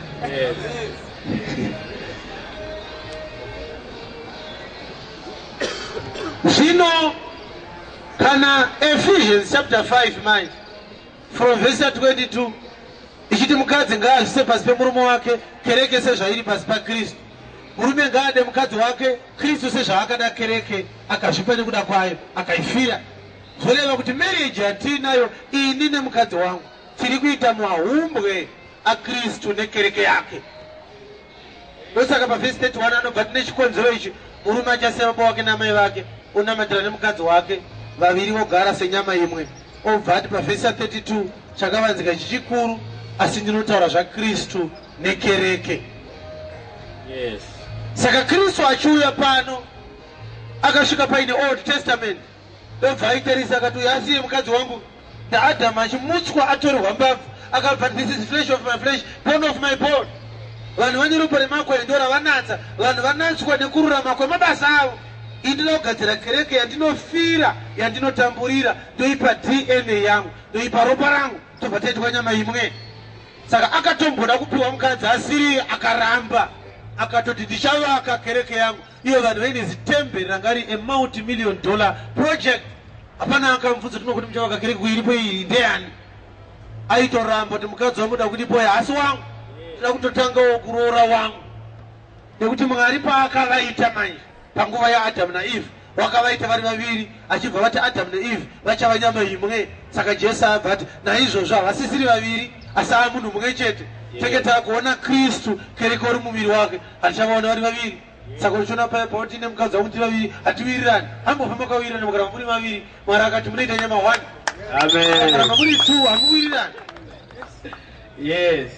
zvino kana Ephesians chapter 5 manje from verse 22 ichiti mukadzi ngaazvise pasi pemurume wake, kereke sezvairi pasi paKristu. murume ngaade mukadzi wake Kristu sezvaakada kereke, akazvipa nekuda kwayo, akaifira. zvoreva kuti marriage yatinayo ini nemukadzi wangu tiri kuita mahumbwe aKristu nekereke yake. ndosaka pavhesi 31 anobva tine chikonzero ichi: murume achasiya baba wake namai vake unamatira nemukadzi wake, vaviri vogara senyama imwe. obva ati pavhesi 32 chakavanzika chichikuru, asi ndinotaura zvaKristu nekereke. Yes. saka Kristu achiuya pano akasvika paine Old Testament, ndobva aiterisa akati uyu asiye mukadzi wangu ndaadhamu achimutswa atorerwa mbabvu, akabva this is flesh of my flesh, bone of my bone. vanhu vane ropa remakwai ndo ravanatsa. vanhu vanatswa nekururama kwemabasa avo. indinoda kugadzira kereke yandinofira, yandinotamburira, ndoipa DNA yangu, ndoipa ropa rangu, tobva taitwa nyama imwe. saka akatomboda kupiwa mukadzi asiri, akaramba, akatoti ndichavaka kereke yangu. iyo vanhu vaine zitemberi rangari a multi-million dollar project. hapana akamubvunza kuti muchavaka kereke iripo iyi ndeyani. aitoramba kuti mukadzi wamuda kudipo hasi wangu, tida kutotangawo kuroora wangu. nekuti mwari paakavaita manje panguva yaAdhamu naEve, wakavaita vari vaviri, achibva vati Adhamu naEve vachava nyama imwe. saka Jesu abva ati naizvozvo havasisiri vaviri asi ava munhu mumwe chete. tenge takuona Kristu kereke uri mumuviri wake, hatichavaona vari vaviri. saka uchiona paya pauti nemukadzi wangu tiri vaviri, hatiwirirani. hambofamba kawirirani mukaramba muri vaviri. mwari akati munoita nyama 1. Amen. karamba muri 2 hamuwirirani. Yes.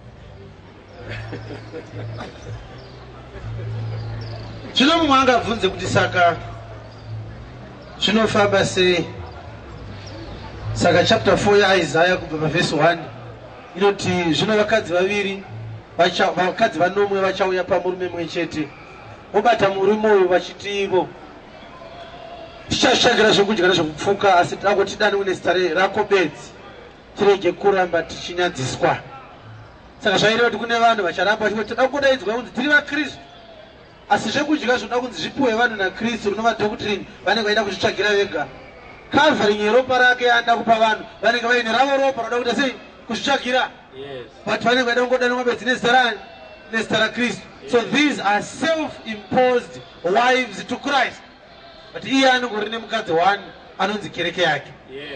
zvino mumwe angabvunze kuti saka zvinofamba sei? saka chapter 4 yaIsaiah kubva pavhesi 1 inoti zvino vakadzi vaviri, vakadzi vanomwe vachauya pamurume mumwe chete, vobata murume uyu vachiti ivo tichashagira zvokudya nezvokupfuka, asi tida kuti tidane nezita rako bedzi, tirege kuramba tichinyadziswa. saka zvaireva kuti kune vanhu vacharamba vachiti tida kudaidzwa kunzi tiri vaKristu, asi zvekudya zvinoda kunzi zvipiwe vanhu naKristu, rinova doctrine, vanenge vaida kuzvitsvagira vega. covering yeropa rake anoda kupa vanhu, vanenge vaine ravo ropa roda kuita sei kuzvitsvagira. but vanenge vaida kungodana mabedzi nezita raKristu. so these are self-imposed wives to Christ. but iye anongori nemukadzi 1 anonzi kereke yake.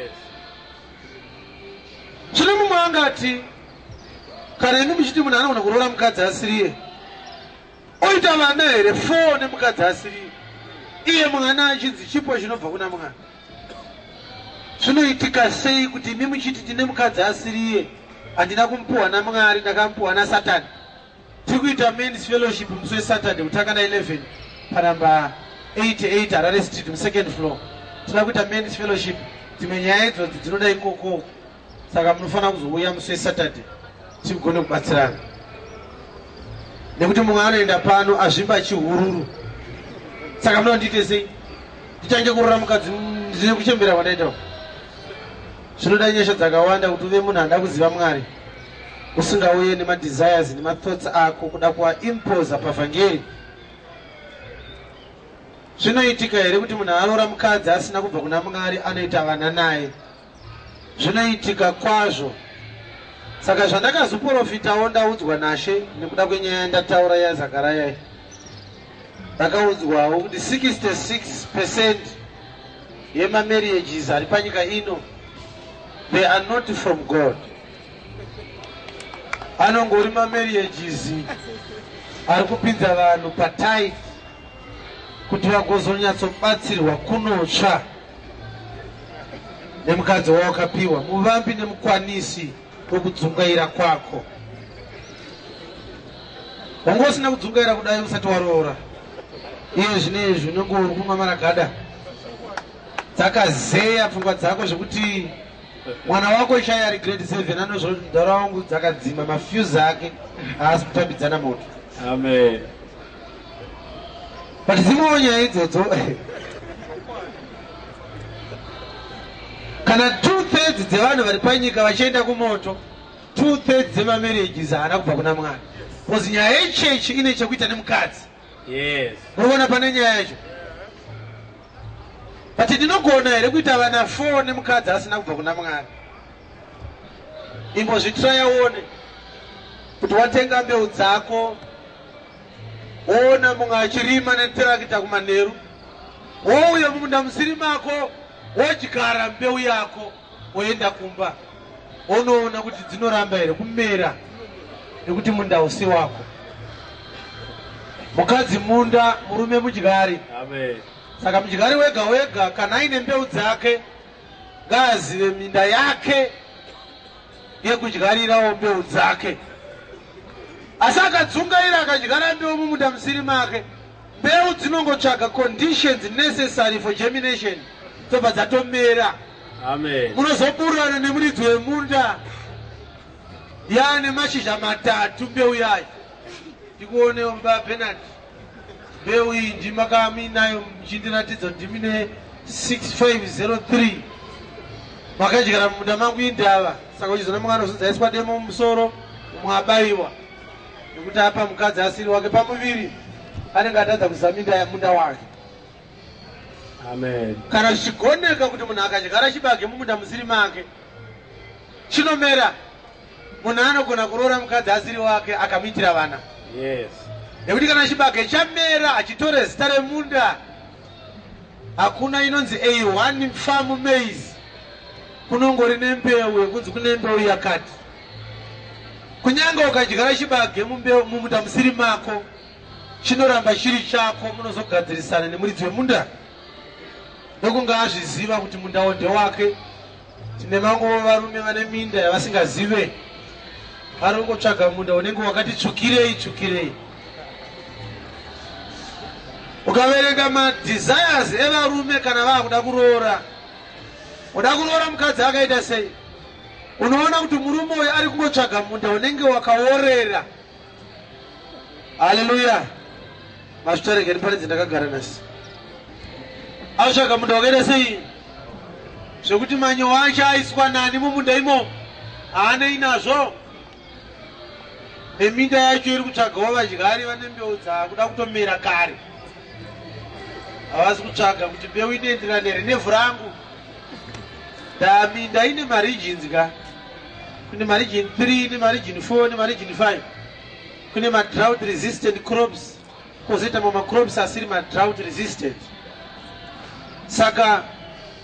zvino mumwe angati kana imi muchiti munhu anogona kuroora mukadzi asiriye, oita vana here 4 nemukadzi asiriye, iye mwana achinzi chipo chinobva kuna Mwari. zvinoitika sei kuti imi muchiti tine mukadzi asiriye, handina kumupuhwa naMwari, ndakamupuhwa naSatani? tiri kuita men's fellowship musi weSaturday kutakana 11 paramba 88 Harare Street mu2nd floor. tinoda kuita men's fellowship. dzimwe nyaya idzodzi dzinoda ikoko, saka munofanira kuzouya musi weSaturday tigone kubatsirana. nekuti mumwe anoenda pano azvimba chihururu, saka munondiite sei? ndichange kurora mukadzi ndine kuchembera kwandaita. zvinoda nyasha dzakawanda kuti uve munhu anoda kuziva Mwari, usingauye nemadesires nemathoughts ako kuda kuaimposa pavhangeri. zvinoitika here kuti munhu anoora mukadzi asina kubva kuna Mwari anoita vana naye? zvinoitika kwazvo. saka zvandakazoprofitawo ndaudzwa naShe nekuda kwenyaya yandataura yaZakaraya, ndakaudzwawo kuti 66% yemamarriages ari panyika ino they are not from God. anongori mamarriages ari kupinza vanhu patithe kuti vagozonyatsobatsirwa kunotsva nemukadzi wawakapiwa, muvambi nemukwanisi wekudzungaira kwako. Wanga usina kudzungaira kudai usati waroora. Iye zvinezvi unenge uri kumwa maragada dzakazeya pfungwa dzako zvekuti mwana wako chaiye ari grade 7 anozvoti ndara wangu dzakadzima mafuse ake haasi kutambidzana moto. Amen. But dzimwewo nyaya idzodzo kana 2/3 dzevanhu vari panyika vachienda kumoto, 2/3 dzemamarriages haana kubva kuna Mwari. Because nyaya yechechi ine chekuita nemukadzi. Yes. Unoona pane nyaya yacho. But ndinogona here kuita vana 4 nemukadzi asina kubva kuna Mwari. Imbozvitira uone kuti watenga mbeu dzako, woona mumwe achirima neterakita kumanheru, wouya mumunda musiri mako wodyara mbeu yako woenda kumba, unoona kuti dzinoramba here kumera nekuti munda usi wako. Mukadzi munda, murume mudyari. Amen. Saka mudyari wega wega kana aine mbeu dzake ngaazive minda yake yekudyarirawo mbeu dzake. Asi akadzungaira akadyara mbeu mumunda musiri make, mbeu dzinongotsvaga conditions necessary for germination dzobva dzatomera. Amen. Munozoburana nemuridzi wemunda yaane mashizha 3 mbeu yayo. Ndikuone Baba Bernard, mbeu iyi ndimakamiinayo muchindiratidza kuti ndimine 6503 makadyara mumunda mangu indava. Saka uchizona mwana uzodzaiswa demo mumusoro umwe abayiwa nekuti apa mukadzi asiri wake pamuviri anenge atadza kuzaminda munda wake. Amen. Kana zvichigoneka kuti munhu akadyara chibage mumunda musiri make chinomera, munhu anogona kuroora mukadzi asiri wake akamuitira vana. Yes. Nekuti kana chibage chamera achitore zita remunda, hakuna inonzi A1 farm maize, kunongori nembeu yekunzi kune mbeu yakati. Kunyanga ukadyara chibage mumunda musiri mako chinoramba chiri chako, munozogadzirisana nemuridzi wemunda nokunga azviziva kuti mundawo ndewake. Tine mango varume vane minda yavasingazive, vari kungotsvaga munda unenge wakati tsvukirei tsvukirei. Ukaverenga madesires evarume kana vakuda kuroora, uda kuroora mukadzi akaita sei, unoona kuti murume uyu ari kungotsvaga munda unenge wakaorera. Haleluya. Mazvitaregeni pane dzindakagara nasi. Atsvaga munda wakaita sei zvekuti manyowa acho aiswa nani mumunda imo haanei nazvo. Neminda yacho iri kutsvagawo vadyari vane mbeu dzakuda kutomera kare. Havasi kutsvaga kuti mbeu inoenderana here nevhu rangu. Minda ine maregions ka. Kune maregion 3 nemaregion 4 nemaregion 5. Kune madrought resistant crops, kozoita mamwe macrops asiri madrought resistant. Saka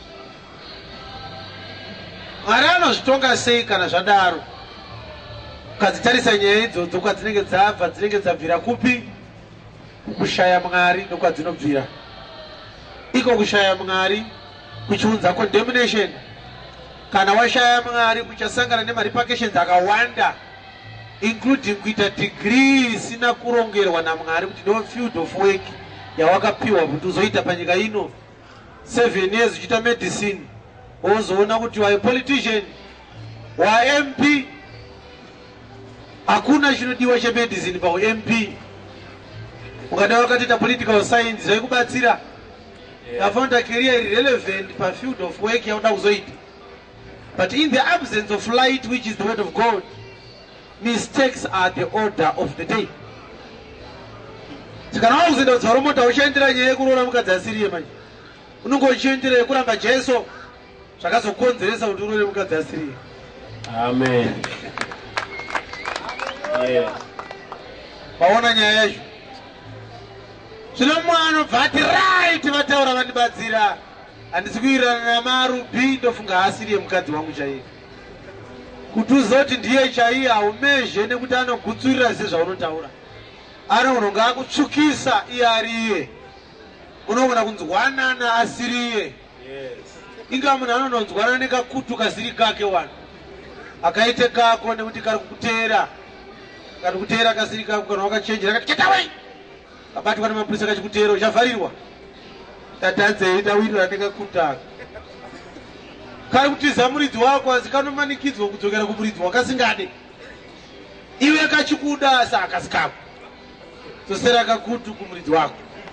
Mwari anozvitonga sei kana zvadaro? Ukadzitarisa nyaya idzodzo kwadzinenge dzabva, dzinenge dzabvira kupi? Kushaya Mwari ndokwadzinobvira. Iko kushaya Mwari kuchiunza condemnation. Kana washaya Mwari kuchasangana nemaripakations akawanda, including kuita degree isina kurongerwa naMwari kuti no field of work yawakapiwa kuti uzoita panyika ino 7 years uchiita medicine, wozoona kuti wa politician wa MP hakuna chinodiwa chemedicine pa MP. Ukada wakatiita political science zvaikubatsira, yafounda career irrelevant pa field of work yauda kuzoita. But in the absence of light, which is the word of God, mistakes are the order of the day. Kana wakuzinda kudzara mota uchiendera nyaya yekuroora mukadzi asiriye manje, unenge uchiendera yekuramba Jesu zvakazokonzeresa kuti uroore mukadzi asiriye. Amen. Yes. Waona nyaya yacho. Zvino mwana anobva ati right, vataura vandibatsira, handisi kuwirirana namarubi, ndofunga asiriye mukadzi wangu chaiye. kuti uzoti ndiye chaiye haumezhe nekuti anogutsurira sezvaunotaura. Anogona kunge akutsvukisa iye ariye, unogona kunzwanana asiriye. Inga munhu anononzwanana nekakutu kasiri kake wanu akaite kako nekuti kari kuteera kasiri kako kana wakachenjera kati ketawai kabatwa nemapurisa kachikuteera uchavharirwa tatanzei tawirira nekakutaka kari kutiza muridzi wako asi kanomanikidzwa kudzokera kumuridzi wakasingade iwe kachikuda saka kasi kako tosera kakutu kumuridzi wako.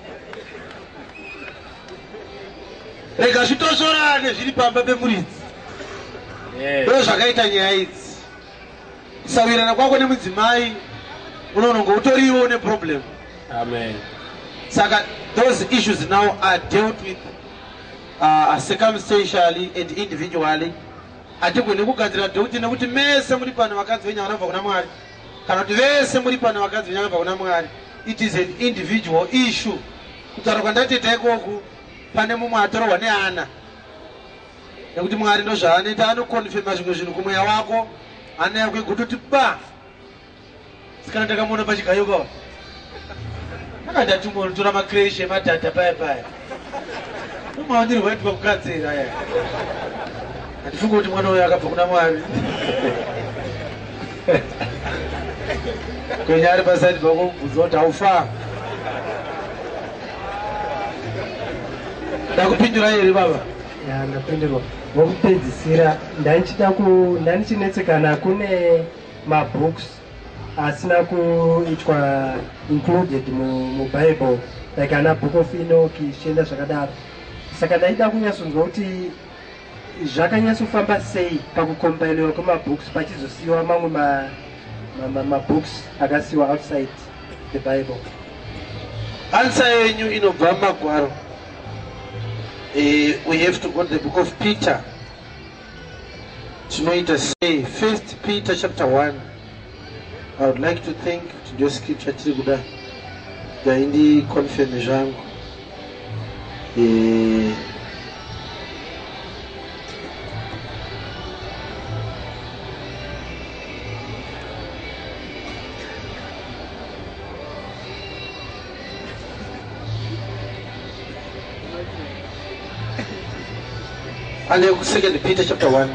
Rega zvitozvorane zviri pamba pemuridzi. Ndo zvakaita nyaya idzi. Kusavirana kwako nemudzimai unonongo utoriwo neproblem. Amen. Saka those issues now are dealt with circumstantially and individually. Hatigoni kugadzira dhokti nekuti mese muri pano vakadzi venyaya vanobva kuna Mwari kana kuti vese muri pano vakadzi venyaya vanobva kuna Mwari. It is an individual issue. Kutaura kwandatiita ikoku pane mumwe atorwa neana nekuti Mwari ndo zvaanoita, anokonfirma zvimwe zvinhu kumweya wako. Ana yako igototi ba sikana ndakamuona pachigayo pa akandatumotora makreshi emadhadha paya paya umawandirwa waitwa kukadzira aya handifunga kuti mwana uyo akabva kuna Mwari kwenyari pasaidi pakumubvudza kuti haufa. Ndakupindura here baba? Ya, ndapindirwa. Wokupedzisira ndanichinetsekana kune mabooks asina kuitwa included muBible, like ana Book of Enoch zvichienda zvakadaro. Saka ndaida kunyatsonzwa kuti zvakanyatsofamba sei pakukombailiwa kwemabooks pachizosiyiwa mamwe mabooks akasiyiwa outside the Bible. Answer yenyu inobva mumagwaro. We have to go to the book of Peter. Tonight say 1 Peter chapter 1. I would like to think to just scripture tiri kuda yaindi confirm zvangu. And 2 Peter chapter 1.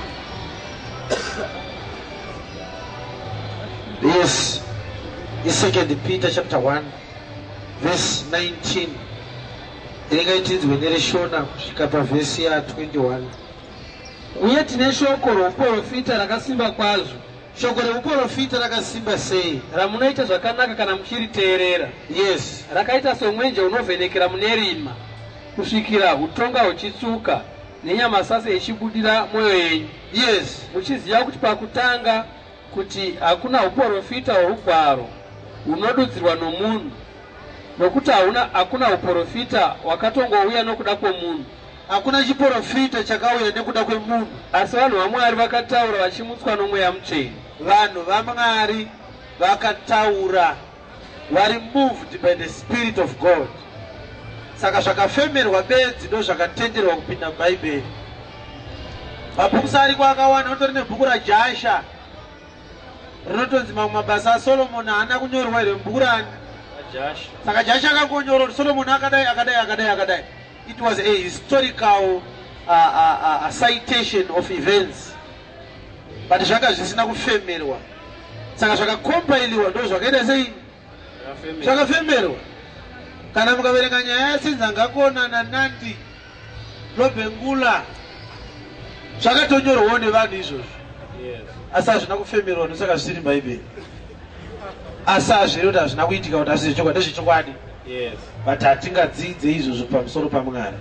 Yes, 2 Peter chapter 1 verse 19. Ingaitizwe nereshona kusvika pavhesi ya 21. Uye tine shoko rouprofita rakasimba kwazvo. Shoko reuprofita rakasimba sei? Ramunoita zvakanaka kana muchiriteerera. Yes. Rakaita somwenje unovhenekera mune rima kusvikira utonga huchitsuka nenyama sase ichibudira mwoyo yenyu. Yes. Muchiziva kuti pakutanga kuti hakuna uprofita hworugwaro hunodudzirwa nomunhu, nokuti hakuna uprofita wakatongouya nokuda kwomunhu. Hakuna chiprofita chakauya nekuda kwemunhu, asi vanhu vaMwari vakataura vachimutswa nomweya mutsvene. Vanhu vaMwari vakataura vari moved by the Spirit of God. Saka zvakafemerwa bedzi ndo zvakatenderwa kupinda muBhaibheri. Mabhuku ariko akawanda, unotori nebhuku raJasha rinotonzi mamwe mabasa aSolomoni haana kunyorwa here mubhuku rani? Saka Jasha akangonyora kuti Solomoni akadai akadai akadai akadai. It was a historical citation of events, but zvanga zvisina kufemerwa. Saka zvakakombailiwa ndo zvakaita sei? Zvakafemerwa. Kana mukaverenga nyaya yaSinzangakona naNandi Robengula zvakatonyorwawo nevanhu izvozvo. Asi hazvina kufemerwa ndosaka zvisiri muBhaibheri. Asi hazviri kuti hazvina kuitika kuti asi zvechokwadi ndezvechokwadi. But hatingadzidze izvozvo pamusoro paMwari.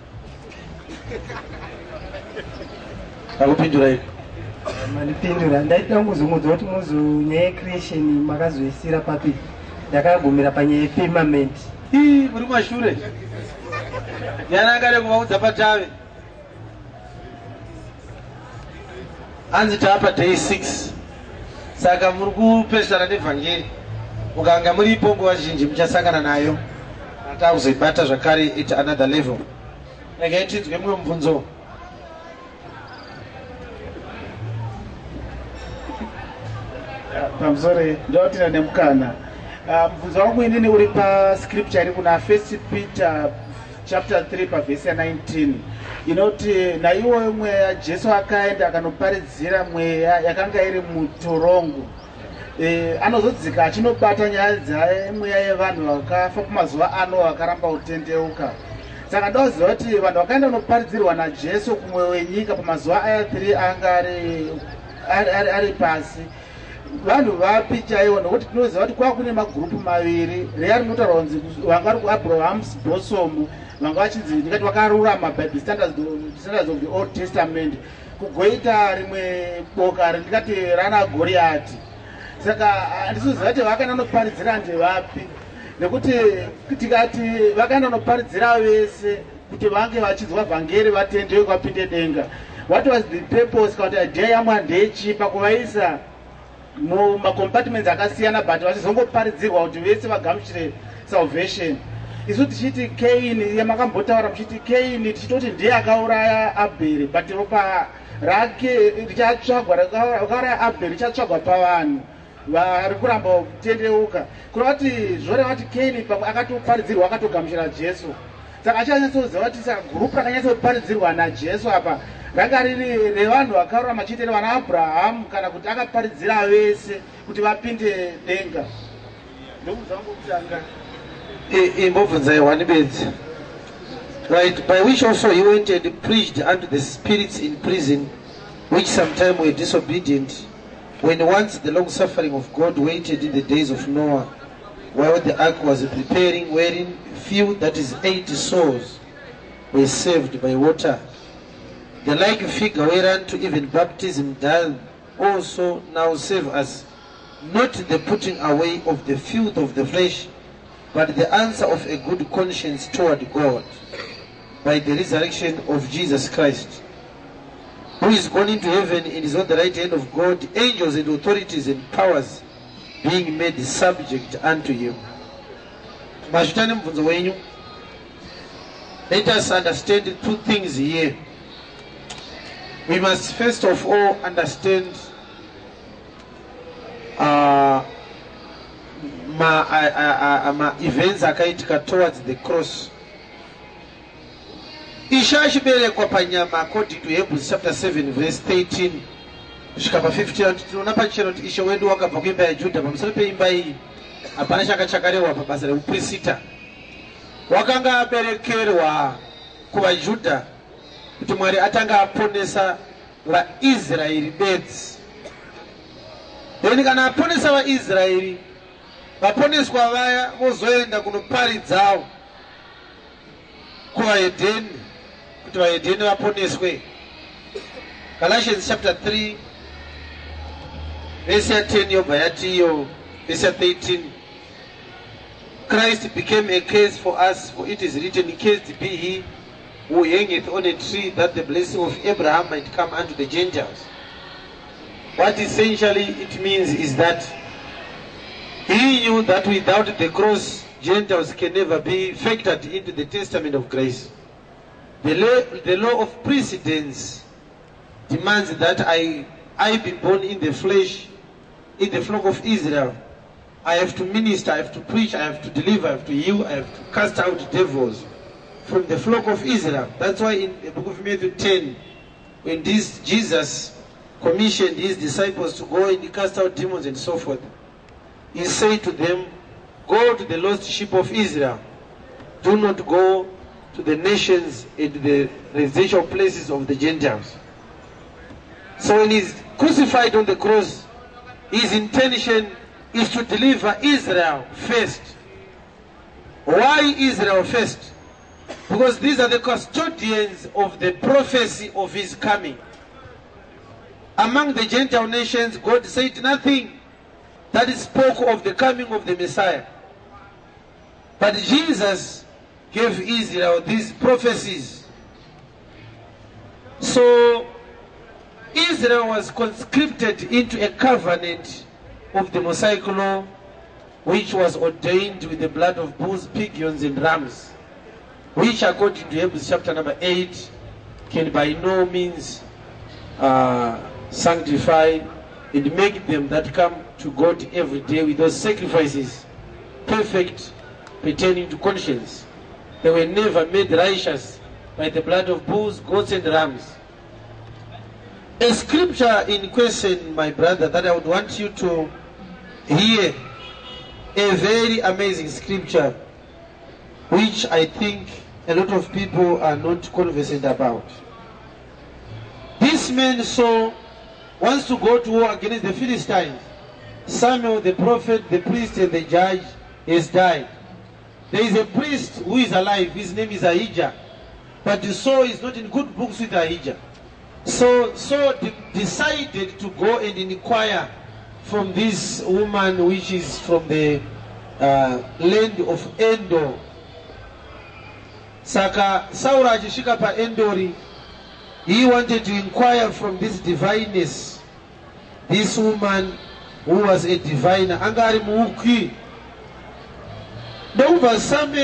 Ndakupindura iko. Mandipindura. Ndaida kuzungudza kuti nyaya yecreation makazoisira papi. Ndakagumira panyaya yefirmament. Muri mashure. Yana akade kuvaudza patave. Anzi taapa day 6. Saka muri kupesana nevhangeri. Mukanga muripo nguva zhinji muchasangana nayo. Takuzoibata zvakare at another level. Regai tinzwe mumwe mubvunzo. pamusoro ndoti nemukana mubvunzo wangu inini uri pascripture iri kuna 1 Peter chapter 3 pavhesi ya19 inoti naiwoyo mweya Jesu akaenda akanoparidzira mweya yakanga iri mutorongo anozodzika achinobata nyaya dzemweya yevanhu vakafa pamazuva ano vakaramba kutendeuka. Saka ndoziva kuti vanhu vakaenda kunoparidzirwa naJesu kumwe wenyika pamazuva aya 3 anga ari pasi vanhu vapi chaivo, nokuti tinoziva kuti kwava kune magrupu maviri. Reya rinotaura kunzi vanga vari kuAbraham's bosom, vanga vachinzi ndingati vakarurama Bible standards of the Old Testament, kugoita rimwe boka rindingati rana Goriati. Saka handisiziva kuti vakaenda kunoparidzira ndevapi, nekuti tikati vakaenda kunoparidzira vese kuti vange vachinzwa vhangeri vatendeuke vapinde denga. What was the purpose kuti idea yamwandechipa kuvaisa mumacompartments akasiyana but vachizongoparidzirwa kuti vese vagamuchire salvation? Isu tichiti Kaini, yamakambotaura muchiti Kaini tichitoti ndiye akauraya Abheri, but ropa rake richatsvagwa, rakauraya Abheri richatsvagwa pavanhu vari kuramba kutendeuka. Kureva kuti zvoreva kuti Kaini akatoparidzirwa akatogamuchira Jesu. Saka achanyatsoziva kuti saka gurupu rakanyatsoparadzirwa naJesu apa ranga riri revanhu vakarurama chete vana Abrahamu, kana kuti akaparidzira vese kuti vapinde denga. Imbobvunzai one bedzi. Right, by which also he went and preached unto the spirits in prison, which sometime were disobedient, when once the long suffering of God waited in the days of Noah, while the ark was preparing, wherein few, that is 8 souls, were saved by water. The like figure whereunto even baptism doth also now save us, not the putting away of the filth of the flesh, but the answer of a good conscience toward God, by the resurrection of Jesus Christ, who is gone into heaven and is on the right hand of God, angels and authorities and powers being made subject unto him. Let us understand 2 things here. We must first of all understand events akaitika towards the cross. Isha chiberekwa panyama according to Hebrews chapter 7 verse 13 kusvika pa 15. Tinoona pachero kuti Ishe wedu wakabva kuimba yaJudha. Pamusoro peimba iyi hapana changa chakarehwa pabasa reuprisita. Wakanga aberekerwa kuvaJudha kuti Mwari atanga aponesa vaIsraeri bedzi. Then kana aponesa vaIsraeri, vaponeswa vaya vozoenda kunoparidzawo kuvahedheni kuti vahedheni vaponeswe. Galatians chapter 3 verse 10 yobva yati iyo verse 13, Christ became a curse for us, for it is written, cursed be he who hangeth on a tree, that the blessing of Abraham might come unto the Gentiles. What essentially it means is that he knew that without the cross, Gentiles can never be factored into the testament of grace. The law of precedence demands that I be born in the flesh, in the flock of Israel. I have to minister, I have to preach, I have to deliver, I have to heal, I have to cast out devils from the flock of Israel. That's why in the book of Matthew 10, when Jesus commissioned his disciples to go and cast out demons and so forth, he said to them, go to the lost sheep of Israel. Do not go to the nations and the residential places of the Gentiles. So when he's crucified on the cross, his intention is to deliver Israel first. Why Israel first? Because these are the custodians of the prophecy of his coming. Among the Gentile nations, God said nothing that spoke of the coming of the Messiah. But Jesus gave Israel these prophecies. So Israel was conscripted into a covenant of the Mosaic law, which was ordained with the blood of bulls, pigeons, and rams, which according to Hebrews chapter number 8 can by no means sanctify and make them that come to God every day with those sacrifices perfect, pertaining to conscience. They were never made righteous by the blood of bulls, goats, and rams. A scripture in question, my brother, that I would want you to hear, a very amazing scripture, which I think a lot of people are not conversant about. This man Saul wants to go to war against the Philistines. Samuel, the prophet, the priest, and the judge has died. There is a priest who is alive. His name is Ahijah. But Saul is not in good books with Ahijah. So Saul decided to go and inquire from this woman, which is from the land of Endor. Saka Saul achishika pa Endori, he wanted to inquire from this divineness, this woman who was a diviner. Angari muuki. Dova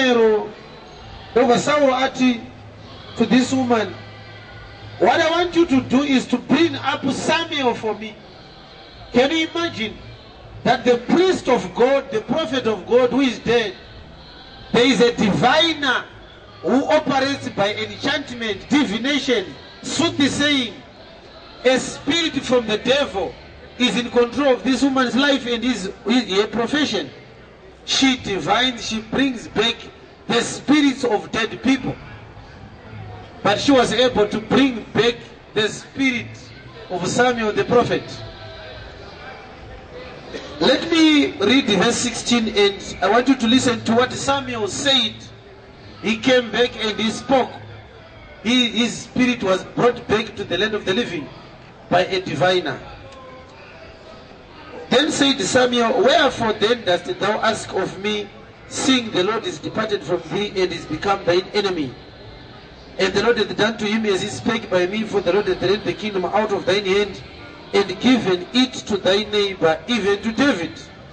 Saul ati to this woman, what I want you to do is to bring up Samuel for me. Can you imagine that the priest of God, the prophet of God who is dead, there is a diviner who operates by enchantment, divination, soothsaying, a spirit from the devil is in control of this woman's life and his profession. She divines, she brings back the spirits of dead people. But she was able to bring back the spirit of Samuel the prophet. Let me read verse 16, and I want you to listen to what Samuel said. He came back and he spoke. His spirit was brought back to the land of the living by a diviner. Then said Samuel, wherefore then dost thou ask of me, seeing the Lord is departed from thee and is become thine enemy? And the Lord hath done to him as he spake by me, for the Lord hath rent the kingdom out of thine hand, and given it to thy neighbor, even to David.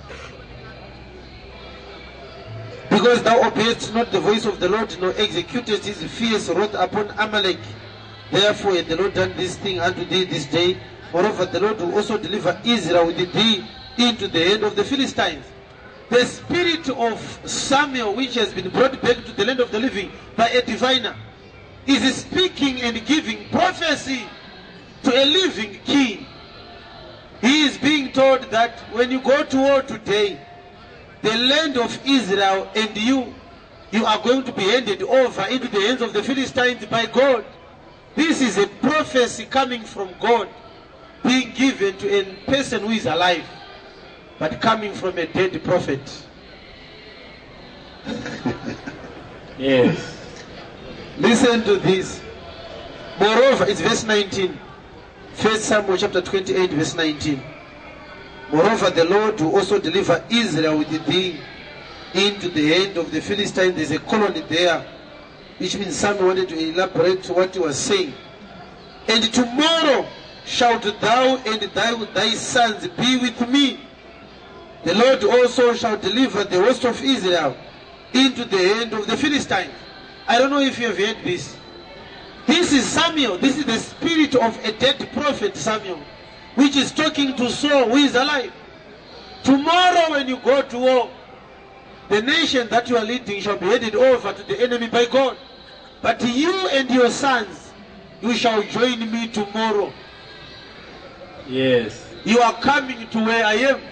Because thou obeyest not the voice of the Lord, nor executest his fierce wrath upon Amalek. Therefore hath the Lord done this thing unto thee this day. Moreover, the Lord will also deliver Israel with thee into the hand of the Philistines. The spirit of Samuel, which has been brought back to the land of the living by a diviner, is speaking and giving prophecy to a living king. He is being told that when you go to war today, the land of Israel and you are going to be handed over into the hands of the Philistines by God. This is a prophecy coming from God, being given to a person who is alive, but coming from a dead prophet. Yes. Listen to this. Moreover, it's verse 19. 1 Samuel chapter 28, verse 19. Moreover, the Lord will also deliver Israel with thee into the hand of the Philistines. There's a colony there, which means Samuel wanted to elaborate what he was saying. And tomorrow shalt thou and thy sons be with me. The Lord also shall deliver the host of Israel into the hand of the Philistines. I don't know if you have heard this. This is Samuel. This is the spirit of a dead prophet, Samuel, which is talking to Saul, who is alive. Tomorrow when you go to war, the nation that you are leading shall be handed over to the enemy by God. But you and your sons, you shall join me tomorrow. Yes. You are coming to where I am.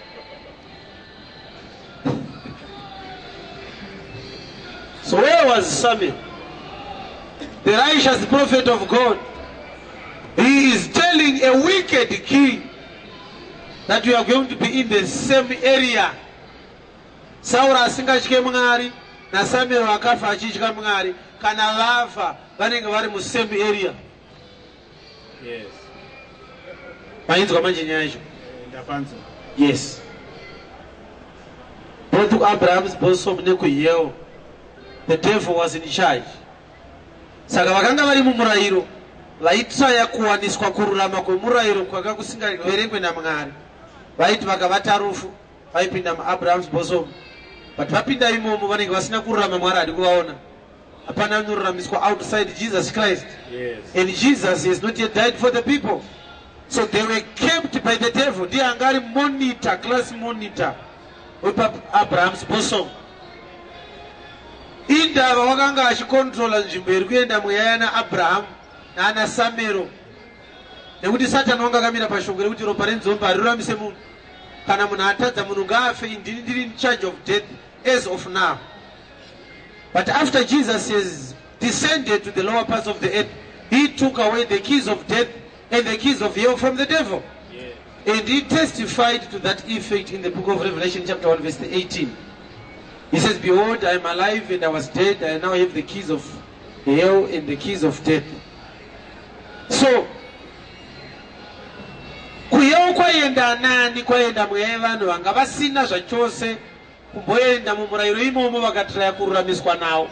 So where was Samuel, the righteous prophet of God? He is telling a wicked king that you are going to be in the same area. Saul asingachike mungari na Samuel akafa achichika mungari kana vafa vanenge vari mu same area. Yes. Mainzwa manje nyaya icho. Ndapanzo. Yes. Both Abraham's bosom nekuyeo. The devil was in charge. Saka vakanga vari mumurayiro vaitaya kuwaniswa kururama kwemurayiro kwanga kusingaverengwe naMwari. Vaiti vakavata rufu vaipinda muAbraham's bosom. But vapinda imomo vanenge vasina kururama Mwari adi kuvaona. Hapana anoruramiswa outside Jesus Christ. Yes. And Jesus has not yet died for the people. So they were kept by the devil. They are monitor, class monitor with Abraham's bosom. Inda wakanga achikontrola nzvimbo iri kuenda muyana Abraham naana Samero. Nekuti Satani wanga akamira pashongwe rekuti ropa renzombe hariramise munhu. Kana munhu atadza munhu ngaafe, indini ndiri in charge of death as of now. But after Jesus has descended to the lower parts of the earth, he took away the keys of death and the keys of hell from the devil. Yeah. And he testified to that effect in the book of Revelation chapter 1 verse 18. He says, behold, I am alive and I was dead. I now have the keys of hell and the keys of death. So, kuyewo kwaenda nani kwaenda mweya vanhu vanga vasina zvachose kumboenda mumurayiro imomo vakatiraya kururamiswa nawo.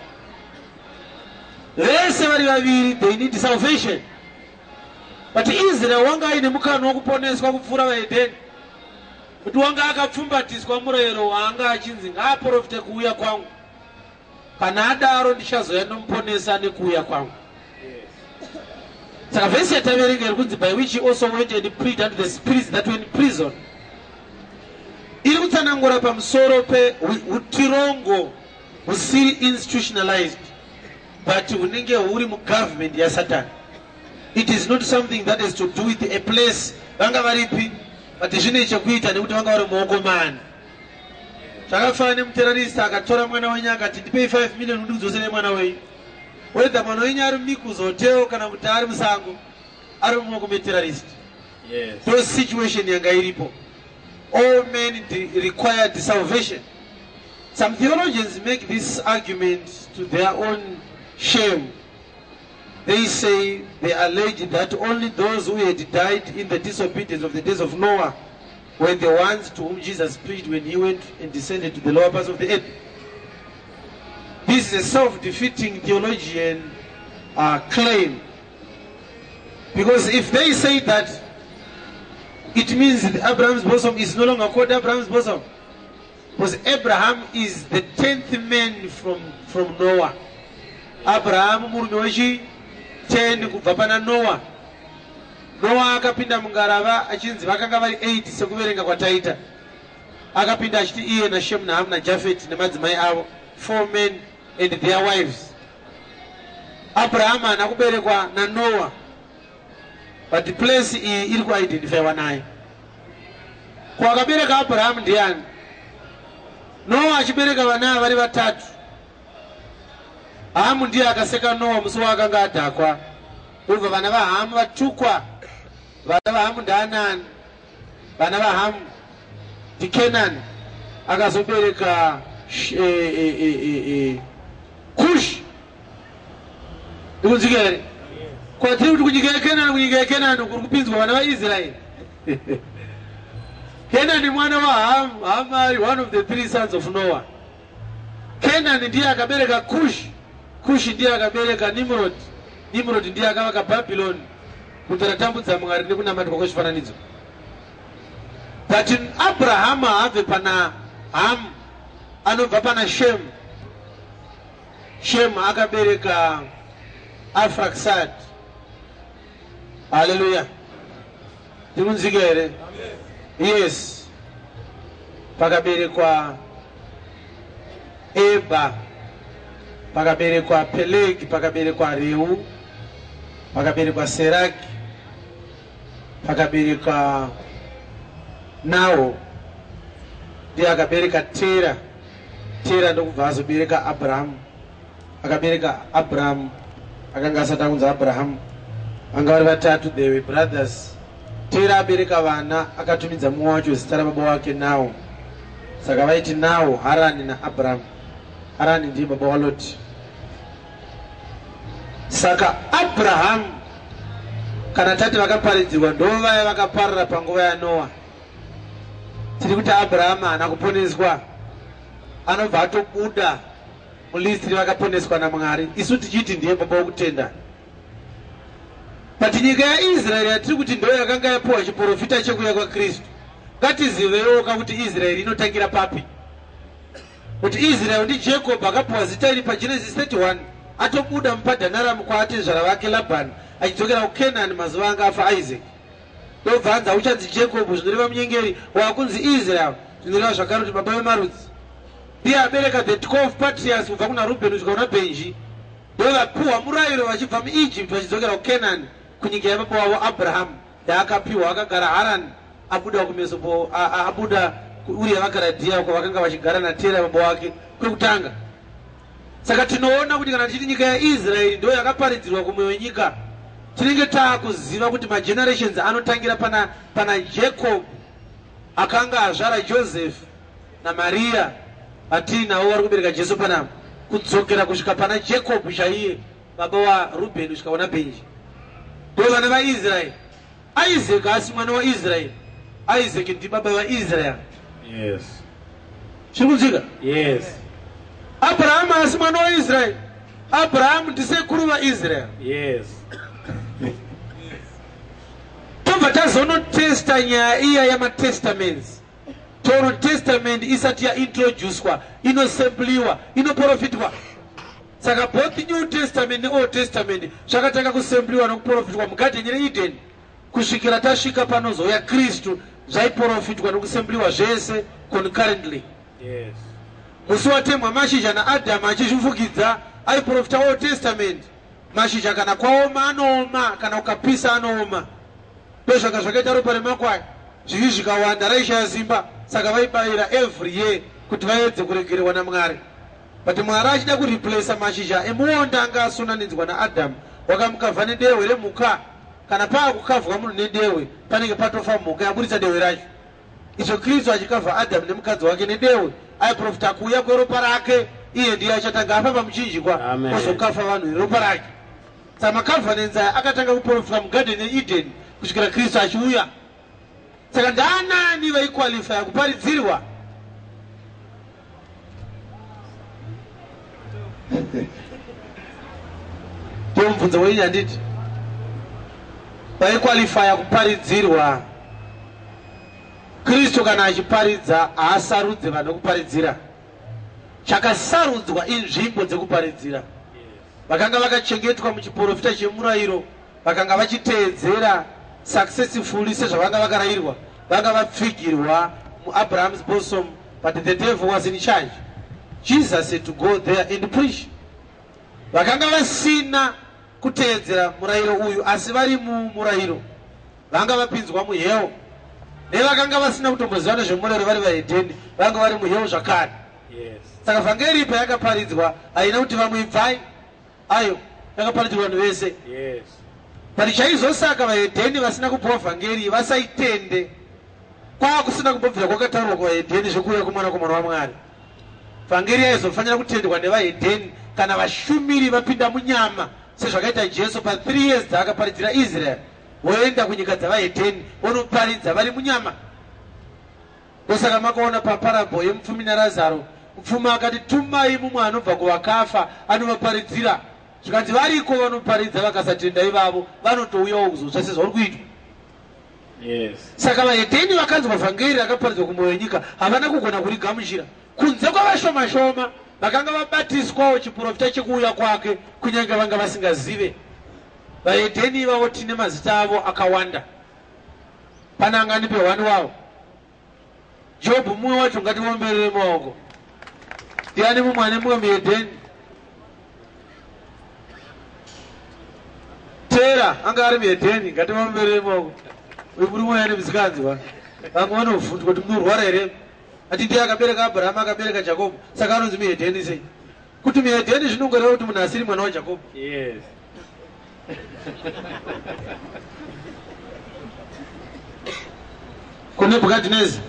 Vese vari vaviri, they need salvation. But Israel wanga aine mukana wokuponeswa kupfuura vaEdheni. Kuti wanga akapfumbatiswa murayiro waanga achinzi ngaaprofite kuuya kwangu. Kana adaro ndichazoya nomuponesa nekuuya kwangu. Saka vhesi yataverenga iri kunzi by which he also went and preached unto the spirits that were in prison. Iri kutsanangura pamusoro peutirongo husiri institutionalized, but hunenge huri mugovernment yaSatani. It is not something that has to do with a place vanga varipi, but zvine chekuita nekuti vanga vari muoko mani. Zvakafanana nemuterrorist akatora mwana wenyu akati ndipei 5 million kuti udzosere mwana wenyu. Whether mwana wenyu ari mumikuzo hotel kana kuti ari musango, ari mumaoko meterrorist. Yes. Those situation yanga iripo. All men required salvation. Some theologians make this argument to their own shame. They say, they allege that only those who had died in the disobedience of the days of Noah were the ones to whom Jesus preached when he went and descended to the lower parts of the earth. This is a self-defeating theologian claim. Because if they say that, it means that Abraham's bosom is no longer called Abraham's bosom. Because Abraham is the 10th man from Noah. Abraham murume wechi 10 kubva pana Noah. Noah akapinda mungarava achinzi vakanga vari 8 sekuverenga kwataita. Akapinda achiti iye naShem naHam naJafet nemadzimai avo, 4 men and their wives. Abraham haana kuberekwa naNoah, but the place iyi iri kuidentifywa naye. Kwakabereka Abraham ndiani? Noah achibereka vana vari vatatu. Hamu ndiye akaseka Noah musi waakanga adhakwa. Ubva vana vaHamu vatukwa. Vana vaHamu ndaanani? Vana vaHamu ndiKenani. Akazobereka Kush. Ndikunzika here? Kwatiri kuti kunyika yeKenani kuri kupinzwa vana vaIsraeri. Kenani mwana waHamu. Hamu ari one of the 3 sons of Noah. Kenani ndiye akabereka Kush. Kush ndiye akabereka Nimrod. Nimrod ndiye akavaka Babylon kuti ratambudza Mwari nekunamatwa kwezvifananidzo. But Abraham haabve pana Hamu, anobva pana Shem. Shem akabereka Arphaxad. Hallelujah. Ndikunzika here? Yes. Pakaberekwa Eba, pakaberekwa Pelegi, pakaberekwa Reu, pakaberekwa Seraki, pakaberekwa Nao, ndiye akabereka Tera. Tera ndokubva azobereka Abraham. Akabereka Abraham, akanga asati akunzi Abraham. Vanga vari vatatu, they were brothers. Tera abereka vana, akatumidza mumwe wacho zita rababa wake Nao. Saka vaiti Nao, Harani naAbraham. Harani ndiye baba waLoti. Saka Abraham kana tati vakaparidzirwa ndovaya vakaparara panguva yaNoah. Tiri kuti Abraham haana kuponeswa, anobva atobuda mulistri vakaponeswa naMwari. Isu tichiti ndiye baba wokutenda. But nyika yaIsraeri yatiri kuti ndo yakanga yapiwa chiprofita chekuuya kwaKristu. Ngatizivewo kuti Israeri inotangira papi. Kuti Israel ndi Jacob akapiwa zita iri paGenesis 31, atobuda muPaddanaramu kwaatezvara vake Labhani achidzokera kuKenani mazuva anga afa Isaac. ndobvanza uchanzi Jacob zvinoreva munyengeri wakunzi Israel zvinoreva zvakare kuti baba vemarudzi. Ndiye abereka the 12 patriarchs kubva kuna Rubheni kusvika kuna Bhenji. Ndovapiwa murayiro vachibva muEgypt vachidzokera kuKenani kunyika yababa wavo Abraham yaakapiwa akagara Haran abuda kumesopo abuda uri yavakaradhiya kwavakanga vachigara naTera baba wake kwekutanga. Saka tinoona kuti kana tiri nyika yaIsraeri ndo yakaparidzirwa kumwe wenyika tinenge taakuziva kuti magenerations anotangira pana Jacob akanga azvara Joseph naMaria atinavo vari kubereka Jesu panapa kudzokera kusvika pana Jacob chaiye baba waRubheni kusvika kuna Bhenji ndo vana vaIsraeri. Isaac asi mwana waIsraeri. Isaac ndi baba vaIsraeri. Yes. Zviri kunzwika? Yes. Abraham asi mwana waIsraeri. Abraham ndisekuru vaIsraeri. Yes. Tobva tazonotesta nyaya iya yamatestaments. Tono testament isati yaintroducedwa, inosembliwa, inoprofitwa. Saka both New Testament neOld Testament zvakatanga kusembliwa nokuprofitwa mugarden reEden kusvikira tasvika panozouya Kristu zvaiprofitwa nokusembliwa zvese concurrently. Yes. Musi watemwa mashizha naAdhamu achizvifukidza aiprofita Old Testament. Mashizha kana kwaoma anooma kana ukapisa anooma. Ndozvanga zvakaita ropa remakwai zvivi zvikawanda raishaya simba saka vaibayira every year kuti vaedze kuregererwa naMwari. But Mwari achida kureplace mashizha emuonda anga asunanidzwa naAdhamu wakamukavha nedehwe remhuka kana paakukavhwa munhu nedehwe panenge patofa mhuka yaburitsa dehwe racho. Icho Kristu achikavha Adhamu nemukadzi wake nedehwe aiprofita kuuya kweropa rake iye ndiye achatanga apa pamuchinjikwa ozokafa vanhu neropa rake. Saka macovenants aya akatanga kuprofita mugarden yeEden kusvikira Kristu achiuya. Saka ndaanani vaikwalifya kuparidzirwa? Tomubvunzo wenyu handiti vaikwalifya kuparidzirwa. Kristu kana achiparidza haasarudze vanhu kuparidzira. Chakasarudzwa inzvimbo dzekuparidzira. Vakanga vakachengetwa muchiprofita chemurayiro vakanga vachiteedzera successfully sezvavanga vakarayirwa. Vanga vapfigirwa muAbraham's bosom, but the devil was in charge. Jesus said to go there and preach. Vakanga vasina kuteedzera murayiro uyu asi vari mumurayiro vanga vapinzwa muheo. Nevakanga vasina kutomboziva nezvemurayiro vari vaHedheni vanga vari muheo zvakare. Yes. Saka vhangeri ipa yakaparidzwa haina kuti vamwe ibvai ayo yakaparidzirwa vanhu vese. Yes. Pari chaizosaka vaHedheni vasina kupiwa vhangeri vasaitende kwakusina kumbobvira kwakataurwa kuvaHedheni zvekuuya kumwanakomana waMwari. Vhangeri yaizofanira kutendwa nevaHedheni kana vashumiri vapinda munyama sezvakaita Jesu pa 3 years dzaakaparidzira Israel. Voenda kunyika dzavaHedheni vonoparidza vari munyama. Ndosaka makaona paparabo yemupfumi naRazaro, mupfumi akati tumai mumwe anobva kuvakafa anovaparidzira. Zvikanzi variko vanoparidza vakasatenda ivavo vanotouyawo kuzotsva sezvauri kuitwa. Yes. Saka vaHedheni vakanzwa vhangeri rakaparidzwa kumwe wenyika havana kugona kurigamuchira kunze kwavashoma-shoma vakanga vabatiswawo chiprofita chekuuya kwake kunyange vanga vasingazive. VaHedheni ivavo tine mazita avo akawanda. Pana angani pe1 wavo. Jobhu mumwe wacho ngatiomberere maoko. Ndiani mumwe ane mumwe muHedheni? Tera anga ari muHedheni ngatiomberere maoko. Uyu muri mweya nemisikanzwa. Vamwe vanovhunzwa kuti munorwara here? Ati ndiye akabereka Abrahama akabereka Jacob saka anonzi muHedheni sei? Kuti muHedheni zvinongoreva kuti munhu asiri mwana waJacob. Yes. kuNebhukadhineza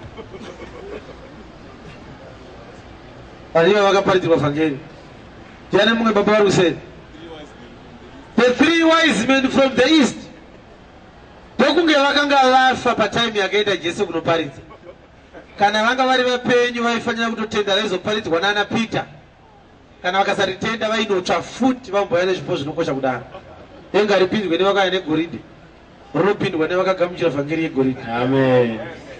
vaniva vakaparidzirwa vhangeri. Ndiani mumwe baba vari kuseri? The 3 wise men from the east ndokunge vakanga vafa patime yakaenda Jesu kunoparidza. Kana vanga vari vapenyu vaifanira kutotenda vaizoparidzwa nana Peter. Kana vakasaritenda vainotsva futi vambouya nezvipo zvinokosha kudaro. Denga ripindwe nevakauya negoridhe rinopindwa nevakagamuchira vhangeri yegoridhe. Amen.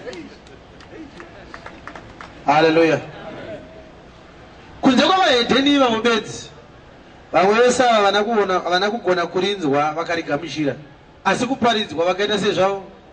Hallelujah. Kunze kwavaHedheni ivavo bedzi vamwe vese ava havana kugona kurinzwa vakarigamuchira asi kuparidzwa vakaita sezvavo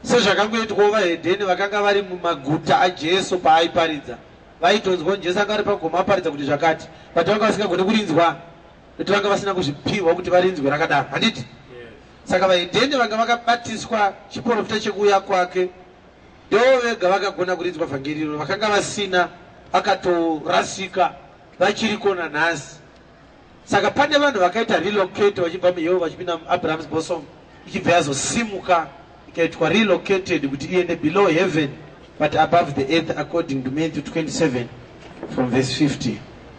sezvakangoitwawo vahedheni vakanga vari mumaguta ajesu paaiparidza vaitonzwa jesu anga ari pagomo aparidza kuti zvakati but vanga vasingagoni kurinzwa kuti vanga vasina kuzvipiwa kuti varinzwe rakadaro handiti saka vahedheni vanga vakabatiswa chiprofita chekuuya kwake ndo vega vakagona kurinzwa vhangeri iro vakanga vasina vakatorasika vachiri kona nhasi saka pane vanhu vakaita relocate vachibva muyehova vachipinda muabraham's bosom ichibva yazosimuka ikaitwa relocated kuti iende below heaven but above the earth according to Matthew 27 from verse 50.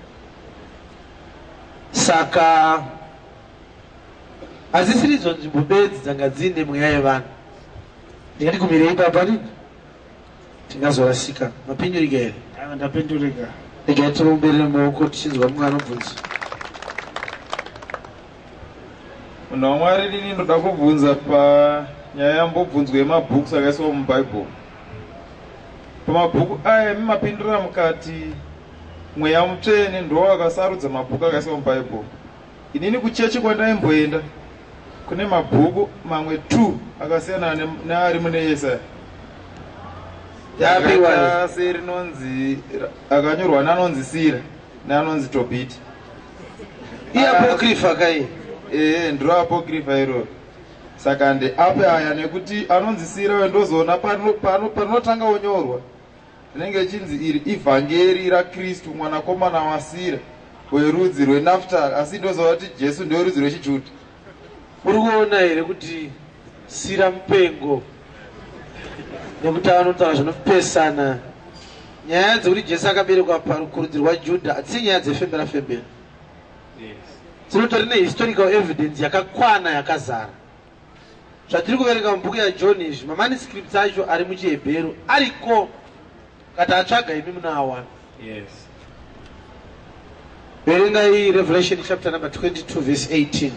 Saka hazisiri idzo nzvimbo bedzi dzanga dzine mweya yevanhu ndingati kumirei papa nini tingazorasika mapindurika here ndapindurika regai timuberere maoko tichinzwa mumwe anobvunza. Munhu waMwari nini ndoda kubvunza panyaya yambobvunzwa yemabhuku akaiswa mubhaibheri. Pamabhuku aya mumapindura mukati mweya mutsvene ndo wakasarudza mabhuku akaiswa mubhaibheri. Inini kuchechi kwandaimboenda kune mabhuku mamwe 2 akasiyana neari mune Yesaya. Yakase rinonzi akanyorwa nanonzi Sira nanonzi Tobit. Apocrypha kai ndiro apocrypha iro. Saka ndeape aya nekuti anonzi Sira wendozoona panotanga onyorwa rinenge chinzi iri ivhangeri raKristu mwanakomana waSira werudzi rweNaftali asi ndozoona kuti Jesu ndio rudzi rwechiJudha. Uri kuona here kuti Sira mupengo nekuti anotaura zvinopesana nyaya dzekuti Jesu akaberekwa kurudzi rwaJudha hadzisi nyaya dzefembera-fembera. Dzinotori nehistorical evidence yakakwana yakazara. Zvatiri kuverenga mubhuku yaJohn izvi mamanuscripts acho ari muchiHebheru ariko kati atsvaga imi munawana. Verenga iyi Revelation chapter number 22 verse 18.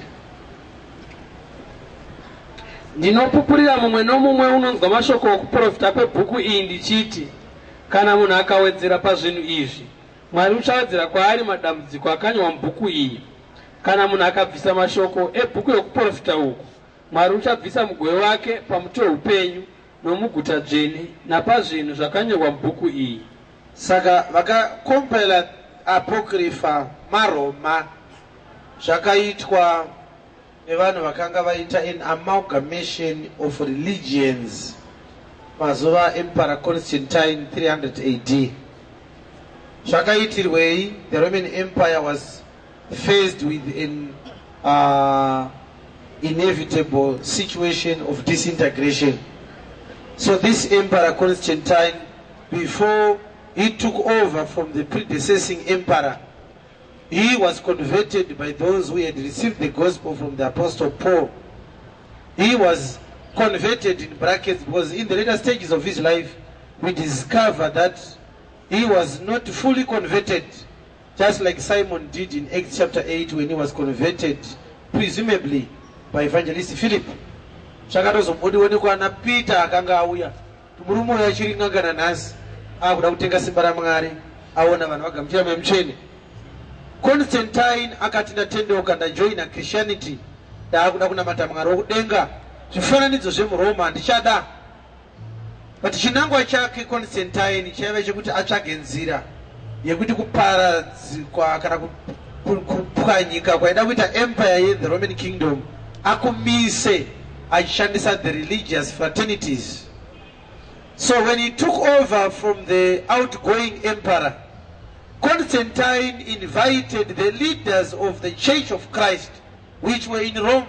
Ndinopupurira mumwe nomumwe unonzwa mashoko okuprofita kwebhuku iyi ndichiti, kana munhu akawedzera pazvinhu izvi, Mwari uchawedzera kwaari madambudziko akanywa mubhuku iyi. Kana munhu akabvisa mashoko ebhuku yokuprofita uku, Mwari uchabvisa mugwe wake pamuti weupenyu nomuguta dzvene napazvinhu zvakanyorwa mubhuku iyi. Saka vakakompila apocrypha maroma zvakaitwa nevanhu vakanga vaita an amalgamation of religions mazuva Emperor Constantine 300 AD. Zvakaitirwei, the Roman Empire was faced with an inevitable situation of disintegration. So this Emperor Constantine, before he took over from the predecessing emperor, he was converted by those who had received the gospel from the Apostle Paul. He was converted in brackets because in the later stages of his life, we discover that he was not fully converted, just like Simon did in Acts chapter 8 when he was converted, presumably by evangelist Philip. Zvakatozomboonekwa na Peter akanga auya murume uyu achiringangana nhasi akuda kutenga simba raMwari aona vanhu vagamuchira memutsvene. Constantine akati ndatendeuka ndajoina Christianity ndaakuda kunamata Mwari wokudenga zvifananidzo zvemuroma handichada. But chinangwa chake Constantine chaiva chekuti atsvage nzira yekuti kuparadzikwa kana kupwanyika kwaida kuita empire ye the Roman kingdom akumise achishandisa the religious fraternities. So when he took over from the outgoing emperor, Constantine invited the leaders of the Church of Christ, which were in Rome.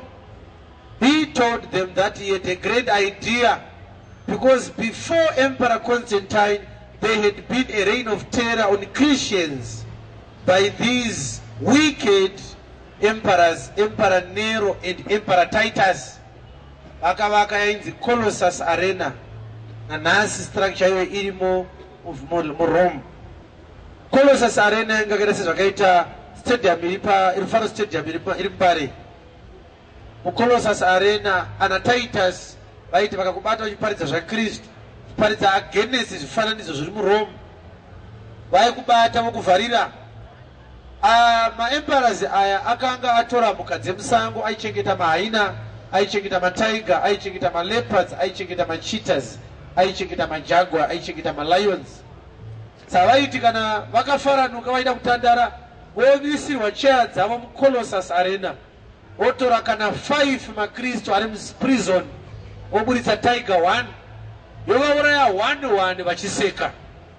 He told them that he had a great idea, because before Emperor Constantine, there had been a reign of terror on Christians by these wicked emperors, Emperor Nero and Emperor Titus. Akavaka yainzi Colossus Arena, nanhasi structure iwe irimo muRome. Colossus Arena yangakaita sezvakaita stadium irifaro stadium iri muPare. MuColossus Arena ana Titus vaiti vakakubata vachiparidza zvaKristu, vachiparidza aGenesis zvifananidzo zviri muRome, vaikubata vokuvharira. Maemperors aya akanga atora mhuka dzemusango aichengeta mahaina aichengeta matiger, aichengeta maleopards, aichengeta macheetahs, aichengeta majaguar, aichengeta malions. Savaiti kana vakafaranuka vaida kutandara vovisirwa chair dzavo mucolossus arena, votora kana 5 makristu ari muprison, voburitsa tiger 1 yovauraya 1 vachiseka.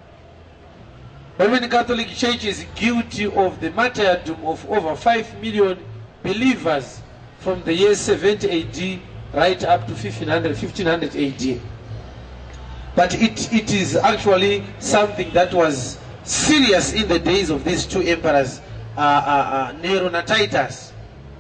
Roman Catholic Church is guilty of the martyrdom of over 5 million believers from the year 70 AD right up to 1500 AD. But it is actually something that was serious in the days of these two emperors, Nero and Titus.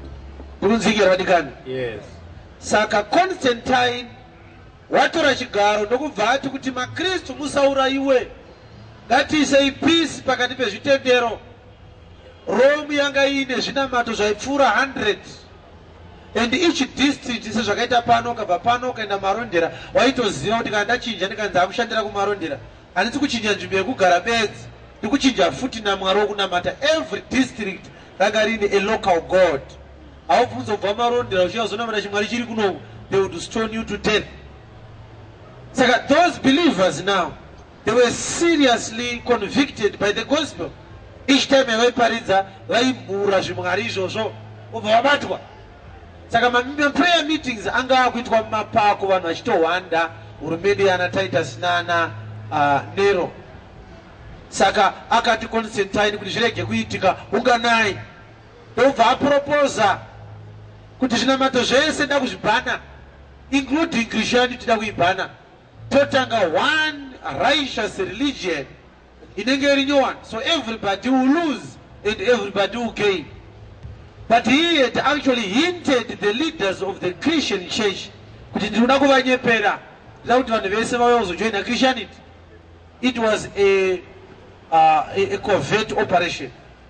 Yes. Saka Constantine watora chigaro ndokubva ati kuti makristu musaurayiwe, ngatiisei peace pakati pezvitendero. Rome yanga ine zvinamato zvaipfuura 100, and each district sezvakaita pano kabva pano ukaenda marondera waitoziva kuti kana ndachinja ndikanzi akushandira kumarondera handisi kuchinja nzvimbo yekugara bedzi, ndikuchinja futi namwari wokunamata. Every district ranga rine a local god. Haubvunza kubva marondera uchiya uzonamata chimwari chiri kuno, they would stone you to death. Saka those believers now, they were seriously convicted by the gospel. Each time vaiparidza vaimhura zvimwari izvozvo obva vabatwa. Saka prayer meetings anga akuitwa mumapako, vanhu vachitohwanda hurumende yana Titus nana Nero. Saka akati Constantine kuti zvirege kuitika, unganai. Ndobva aproposa kuti zvinamato zvese nda kuzvibhana, including Christianity nda kuibhana. Totanga one righteous religion inenge iri nyowani, so everybody will lose and everybody will gain. But he had actually hinted the leaders of the Christian church kuti ndinoda kuvanyepera, ndinoda kuti vanhu vese vauya kuzojoina Christianity. It was a covert operation.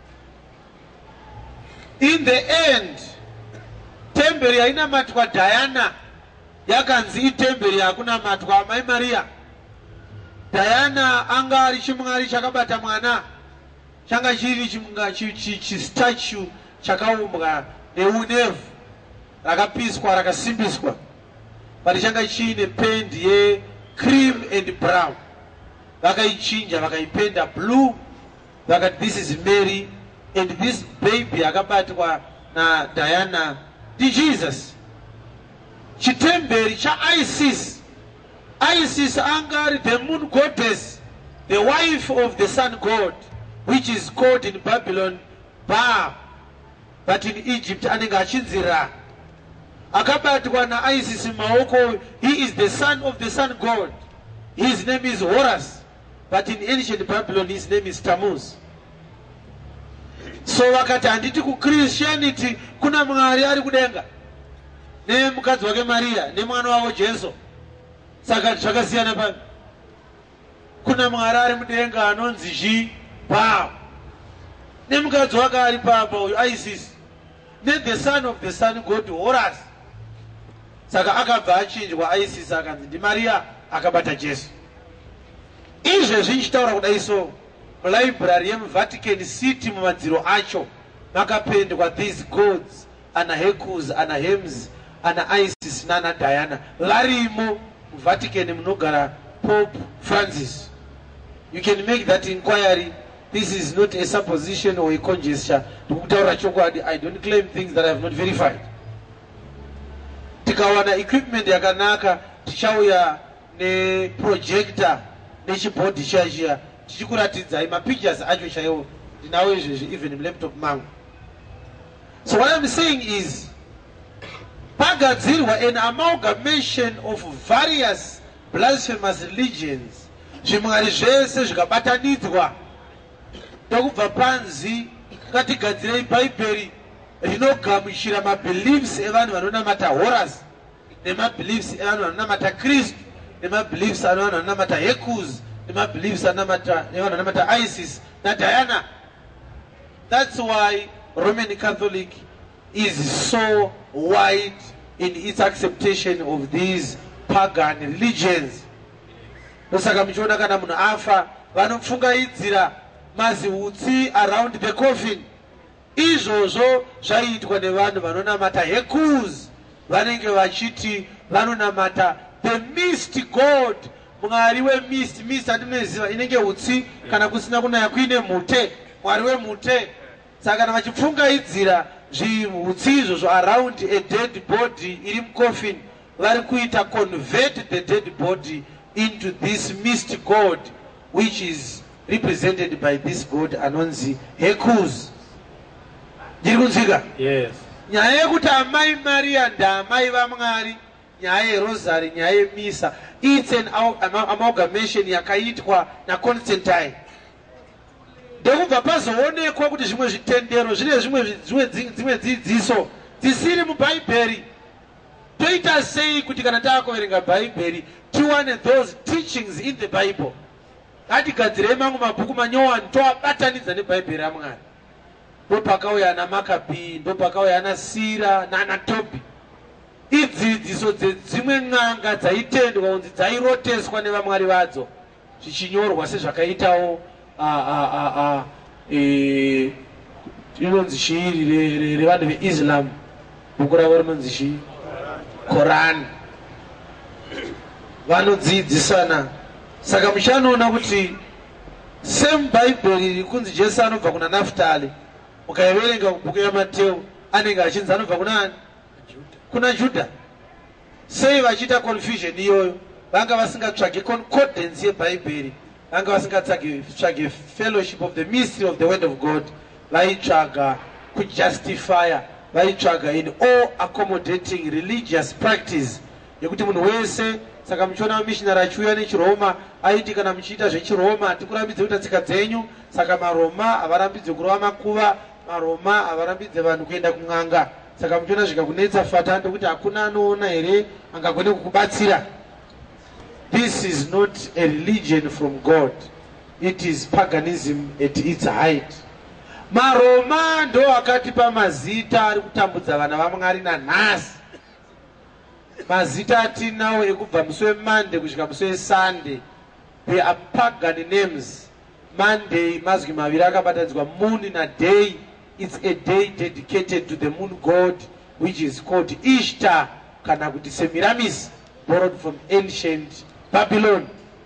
In the end, temberi yainamatwa Diana yakanzi itemberi yakunamatwa Amai Maria. Diana anga ari chimwari chakabata mwana, changa chiri chistatue chakaumbwa neunevhu rakapiswa rakasimbiswa, but changa chiine pendi ye cream and brown. Vakaichinja vakaipenda blue, vakati this is Mary, and this baby akabatwa na Diana ndi Jesus. Chitemberi cha Isis. Isis angari the moon goddess, the wife of the sun god, which is called in Babylon Ba, but in Egypt anenge achinzira. Akabatwa na Isis maoko. He is the son of the sun god. His name is Horus, but in ancient Babylon his name is Tammuz. So wakati handiti ku Christianity kuna mwari ari kudenga nemukadzi wake Maria nemwana wavo Jesu. Saka zvakasiyana pano. Kuna mwari ari mudenga anonzi Ba, nemukadzi wake ari papa uyu Isis, the son of the sun god Horus. Saka akabva achinjwa Isis akanzi ndi Maria, akabata Jesu. Izvezvi nchitaura kudai so, mulibrary yemuVatican City mumadziro acho makapendwa these gods, ana Hercules, ana Hermes, ana Isis nana Diana. Larimo muVatican munogara Pope Francis. You can make that inquiry. This is not a supposition or a conjecture. I don't claim things that I have not verified. Tikawana equipment yakanaka, tichauya ne projector nechibhodi chazhiya tichikuratidzai mapictures acho chaiwo ndinawo izvezvi even laptop mangu. So what I'm saying is, pagadzirwa an amalgamation of various blasphemous religions, zvimwari zvese zvikabatanidzwa ndokubva panzi ngatigadzirei bhaibheri rinogamuchira mabeliefs evanhu vanonamata Horus, nemabeliefs evanhu vanonamata Kristu, nemabeliefs evanhu vanonamata Hercules, nemabeliefs evanhu vanonamata Isis na Diana. That's why Roman Catholic is so wide in its acceptation of these pagan religions. Saka muchiona kana munhu afa vanopfungaidzira maziutsi around the coffin. Izvozvo zvaiitwa nevanhu vanonamata Hercules, vanenge vachiti vanonamata the mist god, mwari wemist. Mist andinoziva inenge utsi kana kusina kunaya kuine mhute, mwari wemhute. Saka kana vachipfungaidzira zvihutsi izvozvo around a dead body iri mucoffin, vari kuita convert the dead body into this mist god, which is represented by this god anonzi Hercules. Ndiri kunzika? Yes. Nyaya yekuti amai Maria ndaamai vaMwari, nyaya yerosary, nyaya yemisa, it's an amalgamation yakaitwa naConstantine. Ndekubva pazoonekwa kuti zvimwe zvitendero zvine dzimwe dzidziso dzisiri muBhaibheri. Toita sei kuti kana taakuverenga Bhaibheri tiwane those teachings in the Bible? Ngatigadzirei mamwe mabhuku manyowani toabatanidza neBhaibheri raMwari. Ndopakauya ana Makabi, ndopakauya ana Sira naana Tobi. Idzidziso dzedzimwe n'anga dzaitendwa kunzi dzairoteswa nevamwari vadzo, zvichinyorwa sezvakaitawo inonzi shiri revanhu veIslam, bhuku ravo rinonzi shii, Korani. Vanodzidzisana. Saka muchanoona kuti same Bhaibheri riri kunzi Jesu anobva kuna Naftali, ukaiverenga kubhuku yaMateo anenge achinzi anobva kunani? Kuna Judha. Sei vachiita confusion iyoyo? Vanga vasingatsvage concordance yeBhaibheri, vanga vasingatsvage fellowship of the mystery of the word of God, vaitsvaga kujustify, vaitsvaga in all accommodating religious practice yekuti munhu wese. Saka muchiona mamishinari achiuya nechiRoma aiti kana muchiita zvechiRoma hatikurambidze kuita tsika dzenyu. Saka maRoma havarambidze kurova makuva, maRoma havarambidze vanhu kuenda kun'anga. Saka muchiona zvikakunetsa fata ndokuti hakuna anoona here angagone kukubatsira. This is not a religion from God. It is paganism at its height. maRoma ndo akatipa mazita ari kutambudza vana vaMwari nanhasi. Mazita atinawo ekubva musi weMonday kusvika musi weSunday, they are pagan names. Monday mazwi maviri akabatanidzwa, moon naday. It's a day dedicated to the moon god, which is called Ishtar kana kuti Semiramis, borrowed from ancient Babylon.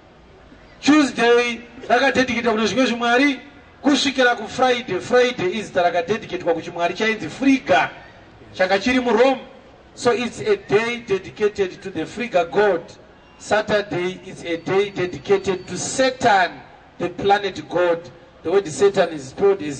Tuesday rakadedicatwa kuna zvimwe zvimwari kusvikira kuFriday. Friday is rakadedicatwa kuchimwari chainzi Frigga changa chiri muRome. So it's a day dedicated to the Frigga god. Saturday is a day dedicated to Saturn, the planet god. The word Saturn is spelled as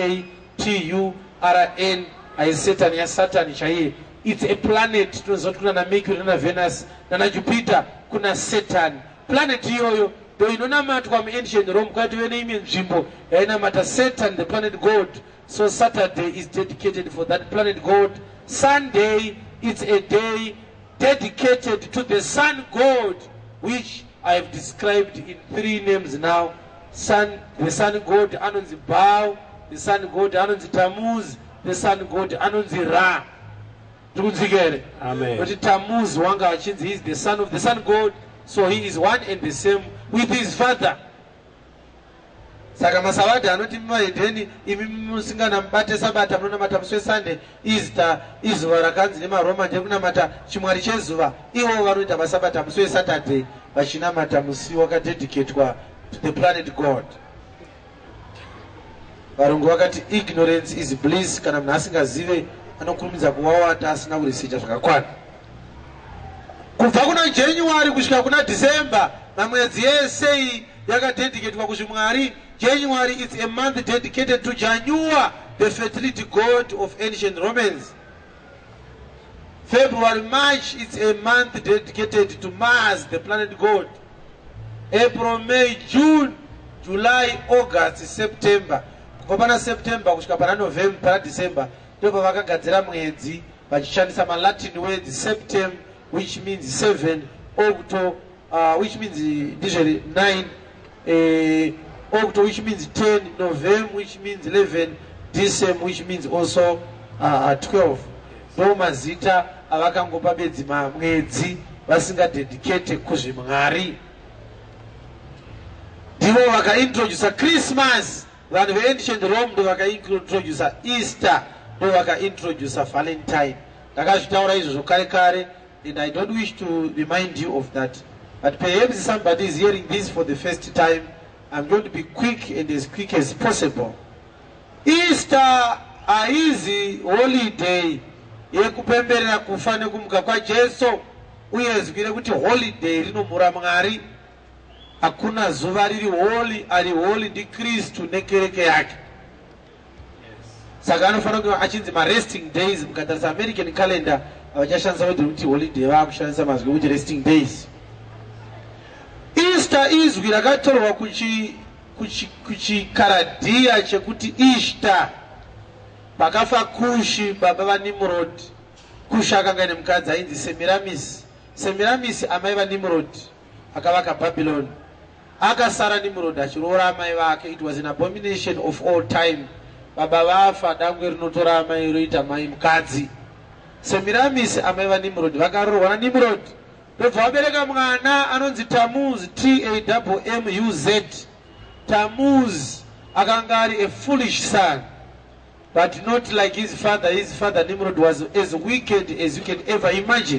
S-A-T-U-R-N. Is Saturn ya Saturn chaiye. It's a planet. Tunazoti kuna na Mercury na Venus na Jupiter kuna Saturn. Planet iyoyo ndo inonamatwa mu ancient Rome kwati wene imwe nzvimbo yainamata Saturn, the planet god. So Saturday is dedicated for that planet god. Sunday, it's a day dedicated to the sun god, which I have described in 3 names now. The sun god anonzi Baal, the sun god anonzi Tammuz, the sun god anonzi Ra. Amen. But Tammuz wanga achinzi, he is the son of the sun god, so he is one and the same with his father. Saka masavadhi anoti mumaedheni imi musingana mubate sabata munonamata musi weSunday, Easter izuva rakanzi nemaroma ndekunamata chimwari chezuva. Ivo vanoita masabata musi weSaturday vachinamata musi wakadedicatwa to the planet god. Varungu vakati ignorance is bliss. Kana munhu asingazive anokurumidza kuwawata asina kurisecha zvakakwana. Kubva kuna January kusvika kuna December, mamwedzi yese yakadedicatwa kuzvimwari. January is a month dedicated to Janua, the fertility god of ancient Romans. February, March is a month dedicated to Mars, the planet god. April, May, June, July, August, September. Kupana September kusvika pana November pana December ndipo vakagadzira mwedzi vachishandisa maLatin words Septem, which means 7, Octo, which means usually 9, Octo, which means 10, November, which means 11, December, which means also 12. Ndo mazita avakangopa bedzi mwedzi vasingadedicate kuzvimwari. Ndivo vakaintroduce Christmas. Vanhu veancient Rome ndo vakaintroduce Easter, ndo vakaintroduce Valentine. Ndakazvitaura izvozvo kare kare, and I don't wish to remind you of that. But perhaps somebody is hearing this for the first time. I'm going to be quick and as quick as possible. Easter haizi holiday yekupemberera kufa nekumuka kwaJesu. Uyezwire kuti holiday rinomhura Mwari. Hakuna zuva riri holy, ari holy ndi Kristu nekereke yake. Saka anofanira kunge achinzi resting days. Mukatarisa American calendar havachashandisa kuti holiday, vakushandisa mazwi kuti resting days. Easter izwi rakatorwa kuchikaradhiya chekuti Ishtar, pakafa Kushi baba vaNimrod. Kushi akanga nemukadzi ainzi Semiramis. Semiramis amai vaNimrod akavaka Babylon. Akasara Nimrod achiroora amai vake. It was an abomination of all time. Baba vafa, dangwe rinotora amai roita mai mukadzi. Semiramis amai vaNimrod vakaroorwa naNimrod. Ndobva vabereka mwana anonzi Tammuz, Tammuz. Tammuz akanga ari a foolish son, but not like his father. His father Nimrod was as wicked as you can ever imagine.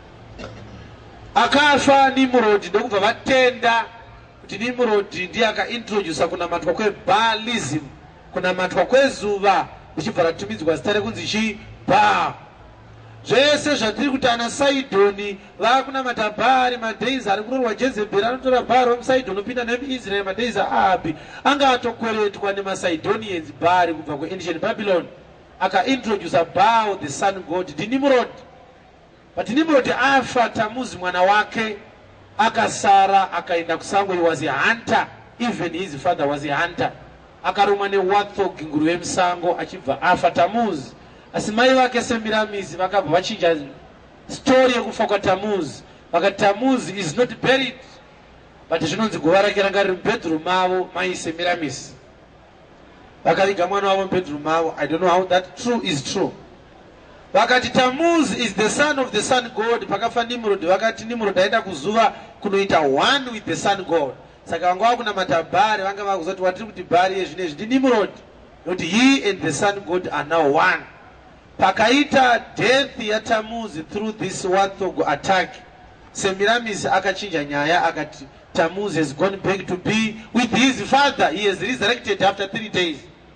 Akafa Nimrod, ndokubva vatenda kuti Nimrod ndiye akaintroduce kunamatwa kweBaalism, kunamatwa kwezuva, uchibva ratumidzwa zita rekunzi chiBaal. Zvese zvatiri kuti ana Saidhoni vakunamata Bhaari, madhays ari kurorwa Jezebheri anotora Bhaari wemuSaidhoni opinda nemuIsraeri, madhays aAhabhi anga atokweretwa nemaSaidhonians Bhaari kubva kuancient Babylon. Akaintroduce Baal the sun god ndiNimrod. But Nimrod afa, Tammuz mwana wake akasara akaenda kusango. He was a hunter, even his father was a hunter. Akarumwa newarthog, nguruve yemusango, achibva afa Tammuz. Asi mai vake Semiramis vakabva vachinja story yekufa kwaTammuz. Vakati Tammuz is not buried, but zvinonzi guva rake ranga riri mubedroom mavo mai Semiramis. Vakariga mwana wavo mubedroom mavo. I don't know how that true is true. Vakati Tammuz is the son of the sun god. Pakafa Nimrod, vakati Nimrod aenda kuzuva kunoita one with the sun god. Saka vanga vakunamata Bhaari vanga vakuzoti watiri kuti Bhaari yezvinezvi ndi Nimrod, nokuti he and the sun god are now one. Pakaita death yaTammuz through this warthog attack, Semiramis akachinja nyaya akati Tammuz has gone back to be with his father. He has resurrected after 3 days.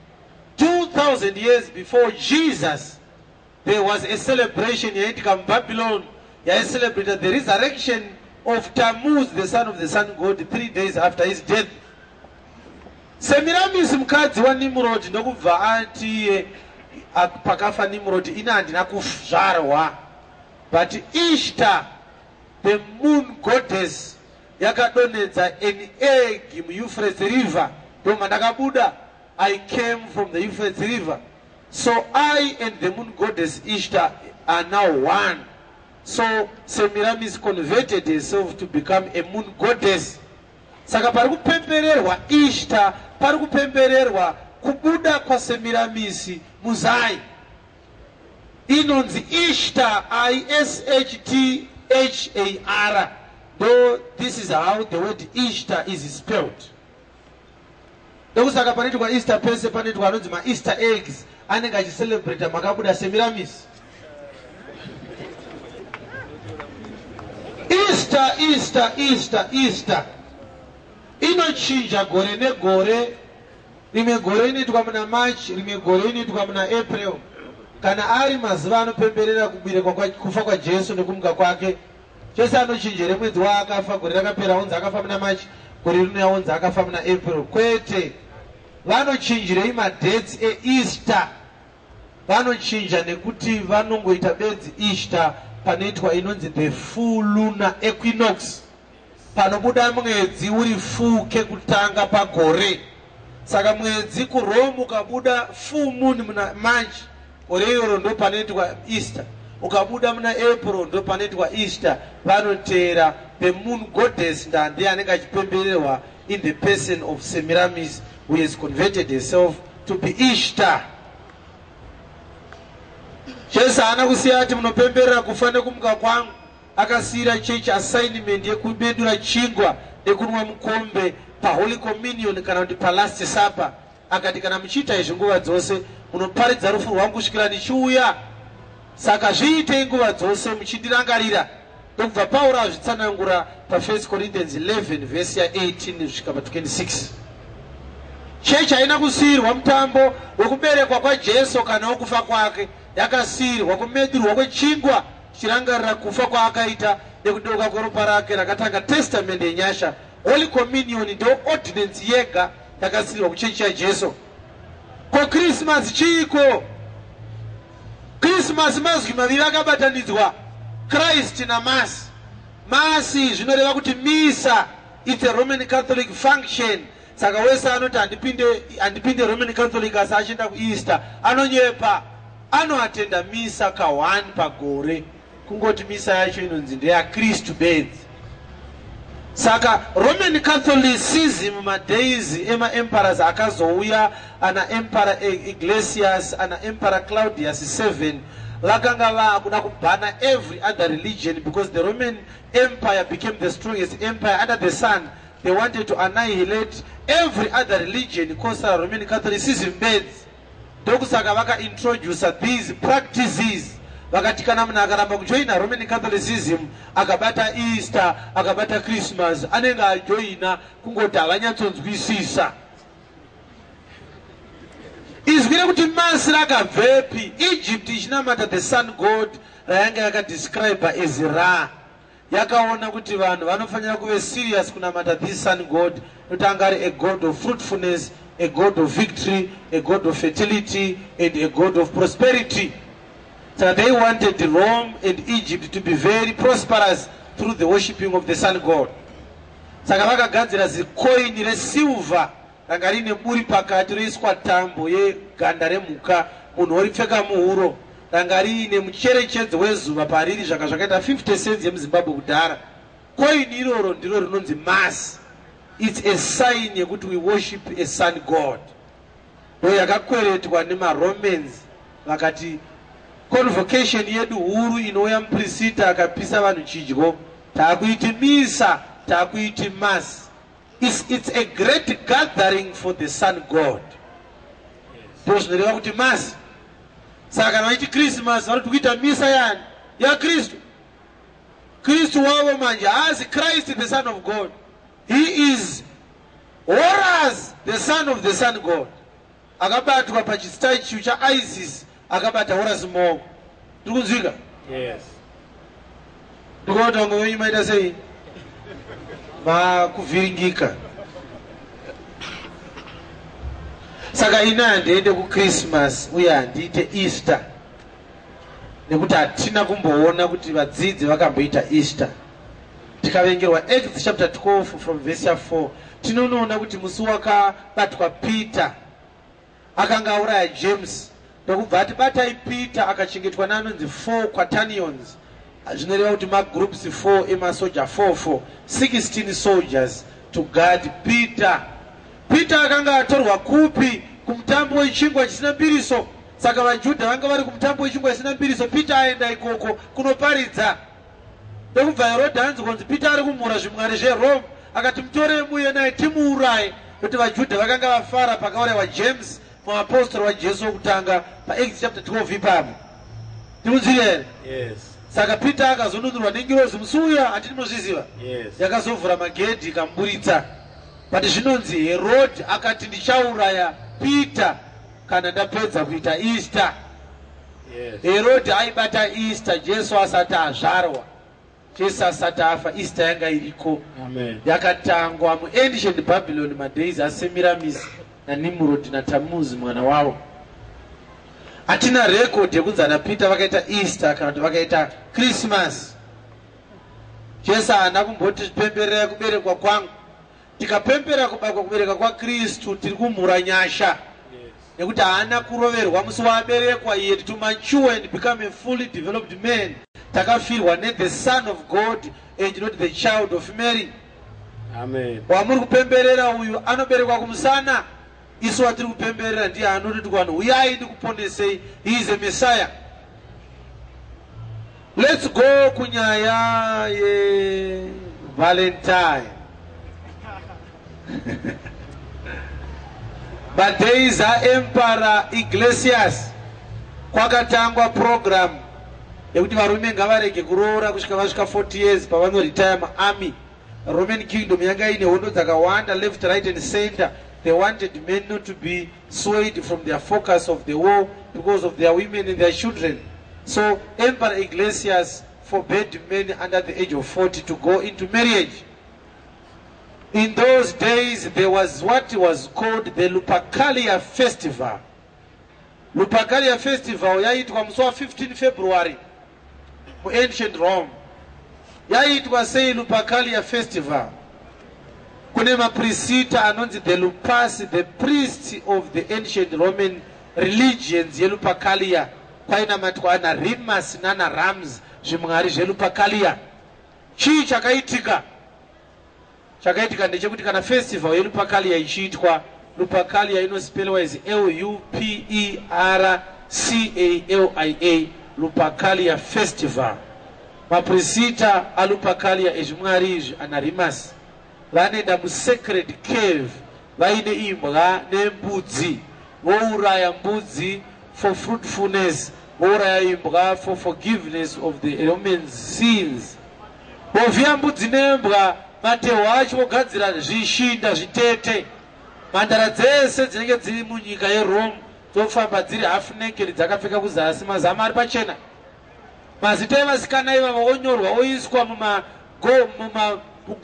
2000 years before Jesus, there was a celebration in Babylon. They celebrated the resurrection of Tammuz, the son of the sun god, 3 days after his death. Semiramis mukadzi waNimrod ndokubva ati pakafa Nimrod ina handina kuzvarwa. But Ishtar, the moon goddess, yakadonedza an egg muEuphrates river. Ndoma ndakabuda, I came from the Euphrates river. So I and the moon goddess Ishtar are now one. So Semiramis converted herself to become a moon goddess. Saka pari kupembererwa Ishtar, pari kupembererwa kubuda kwa Semiramis muzai. Inonzi Ishtar, Ishtar, though this is how the word Ishtar is spelled. Ndokusaka panoitwa Easter pese panoitwa anonzi Easter eggs, anenge achicelebrate makabuda Semiramis. Easter inochinja gore negore. Rimwe gore inoitwa muna March, rimwe gore inoitwa muna April. Kana ari mazuva anopemberera kuberekwa kufa kwaJesu nekumuka kwake, chose anochinjere mwedzi waakafa. Gore rakapera onzi akafa muna March, gore rinouya onzi akafa muna April. Kwete, vanochinjirei madates eEaster. Vanochinja nekuti vanongoita bedzi Easter panoitwa inonzi the full lunar equinox, panobuda mwedzi uri fuke kutanga pagore. Saka mwedzi kuRome ukabuda full moon muna March, gore iro ndo panoitwa Easter. Ukabuda muna April ndo panoitwa Easter. Vanotera the moon goddess ndiye anenge achipembererwa in the person of Semiramis, who has converted herself to be Ishtar. Jesu haana kusiya ati munopemberera kufa nekumuka kwangu. Akasiyira church assignment yekubedura chingwa nekunwa mukombe paHoly Communion kana kuti paLast Supper. Akati kana muchiita izvi nguva dzose munoparidza rufu rwangu kusvikira ndichiuya. saka zviite nguva dzose muchindirangarira ndokubva Pauro azvitsanangura pa1 Corinthians 11 verse ya 18 kusvika pa26. Chechi haina kusiyirwa mutambo wekuberekwa kwaJesu kana wokufa kwake, yakasiyirwa kumedurwa kwechingwa chirangarira kufa kwaakaita nekudeuka kweropa rake rakatanga testamendi yenyasha. Holy Communion ndo ordinance yega yakasiyirwa kuchechi yaJesu. Ko Christmas chiko, Christmas mazwi maviri akabatanidzwa, Christ na Mass. Masi zvinoreva kuti misa, it's a Roman Catholic function. Saka wese anoti andipinde Roman Catholic asi achienda kuEaster anonyepa, anoatenda misa ka1 pagore, kungoti misa yacho inonzi ndeya Kristu bedzi. Saka Roman Catholicism madays ema-emperors akazouya, ana Emperor Iglesias, ana Emperor Claudius 7, vakanga vakuda kubhana every other religion because the Roman Empire became the strongest empire under the sun. They wanted to annihilate every other religion because Roman Catholicism beds. Ndokusaka vaka introduce these practices. Vakatikana munhu akaramba kujoina Roman Catholicism akabata Easter akabata Christmas anenge ajoina kungoti havanyatsonzwisisa. Izwire kuti masi rakabvepi. Egypt ichinamata the sun god rayanga yakadescribe as Ra. Yakaona kuti vanhu vanofanira kuve serious kunamata this sun god, kuti angari a god of fruitfulness, a god of victory, a god of fertility, and a god of prosperity. So they wanted Rome and Egypt to be very prosperous through the worshipping of the sun god. Saka vakagadzira zikoini resilver ranga rine buri pakati roiswa tambo yeganda remhuka munhu oripfeka muhuro, ranga riine mucherechedzo wezuva pariri zvaka zvakaita 50 cents yemuZimbabwe kudhara. Koini iroro ndiro rinonzi Mass. It's a sign yekuti we worship a sun god. Ndo yakakweretwa nemaRomans vakati convocation yedu huru inouya muprista akapisa vanhu chidyo, taakuiti misa, taakuiti Mass. It's a great gathering for the sun god. Ndo zvinoreva kuti Mass. Saka kana vaiti Christmas vanoti kuita misa yani ya Kristu. Kristu wavo manje haazi Christ the son of God. He is Horus the son of the sun god. Akabatwa pachistatue cha Isis akabata Horus mumaoko. Tiri kunzwika? Yes. Ndikoti vamwe venyu maita sei? Makuvhiringika. Saka ina handiende kuChristmas uye handiite Easter nekuti hatina kumboona kuti vadzidzi vakamboita Easter. Tikavengerwa Acts chapter 12 from verse 4 tinonoona kuti musi wakabatwa Peter akanga auraya James, ndokubva ati batai Peter akachengetwa neanonzi 4 quaternions, zvinoreva kuti magroups 4 emasoja 4 16 soldiers to guard Peter. Peter akanga atorwa kupi? Kumutambo wechingwa chisina mbiriso. Saka vaJudha vanga vari kumutambo wechingwa chisina mbiriso, Peter aenda ikoko kunoparidza. Ndokubva Herode anzi kunzi Peter ari kumhura zvimwari zveRome, akati mutore muye naye timuuraye. Kuti vaJudha vakanga vafara pakaurayiwa James muapostoli waJesu wokutanga paActs chapter 12 ipapo. Timunzwire here? Yes. Saka Peter akazonunurwa nengirozi musi uya, hatinozviziva? Yes. Yakazovhura magedhi ikamburitsa. But zvinonzi Herode akati ndichauraya Peter kana ndapedza kuita Easter. Yes. Herode aibata Easter Jesu asati azvarwa. Jesu asati afa, Easter yanga iriko. Amen. Yakatangwa muancient Babylon madays aSemiramis naNimrod naTammuz mwana wavo. Hatina record yekunzi ana Peter vakaita Easter kana kuti vakaita Christmas. Jesu haana kumboti pemberera kuberekwa kwangu. Tikapempera kubereka kwa Kristu tiri kumhura nyasha. Nekuti haana kuroverwa musi waaberekwa, iye to mature and become a fully developed man. Takafirwa ne the son of God and not the child of Mary. Amen. Wamuri kupemberera uyu anoberekwa kumusana, isu watiri kupemberera ndiye anoti kwanu uyai ndikuponesei, he is a Messiah. Let's go kunyaya ye Valentine. But days are Emperor Iglesias kwakatangwa program yekuti varume ngavarege kuroora kusvika vasvika 40 years pavanoretire maarmy. Roman kingdom yanga ine hondo dzakawanda left, right and center. They wanted men not to be swayed from their focus of the war because of their women and their children. So Emperor Iglesias forbade men under the age of 40 to go into marriage. In those days, there was what was called the Lupercalia Festival. Lupercalia Festival yaitwa mswa 15 February mu ancient Rome. Yaitwa say Lupercalia Festival. Kune maprisita anonzi the Lupas, the priests of the ancient Roman religions ye Lupercalia. Kwaina matwa na Rimas nana Rams zvimwari zveLupercalia. Chii chakaitika? Chakaitika ndechekuti kana festival yeLupercalia ichiitwa, Lupercalia inospellwa as Lupercalia, Lupercalia Festival. Maprisita aLupercalia ezvimwari izvi ana Rimas vanoenda musacred cave vaine imbwa nembudzi, vouraya mbudzi for fruitfulness, vouraya imbwa for forgiveness of the Roman sins. Vovhiya mbudzi nembwa, matehwe acho vogadzira zvishinda zvitete. Mhandara dzese dzinenge dziri munyika yeRome dzofamba dziri half naked dzakapfeka kuzasi, mazamu ari pachena. Mazita evasikana ivava onyorwa oiswa mumagoma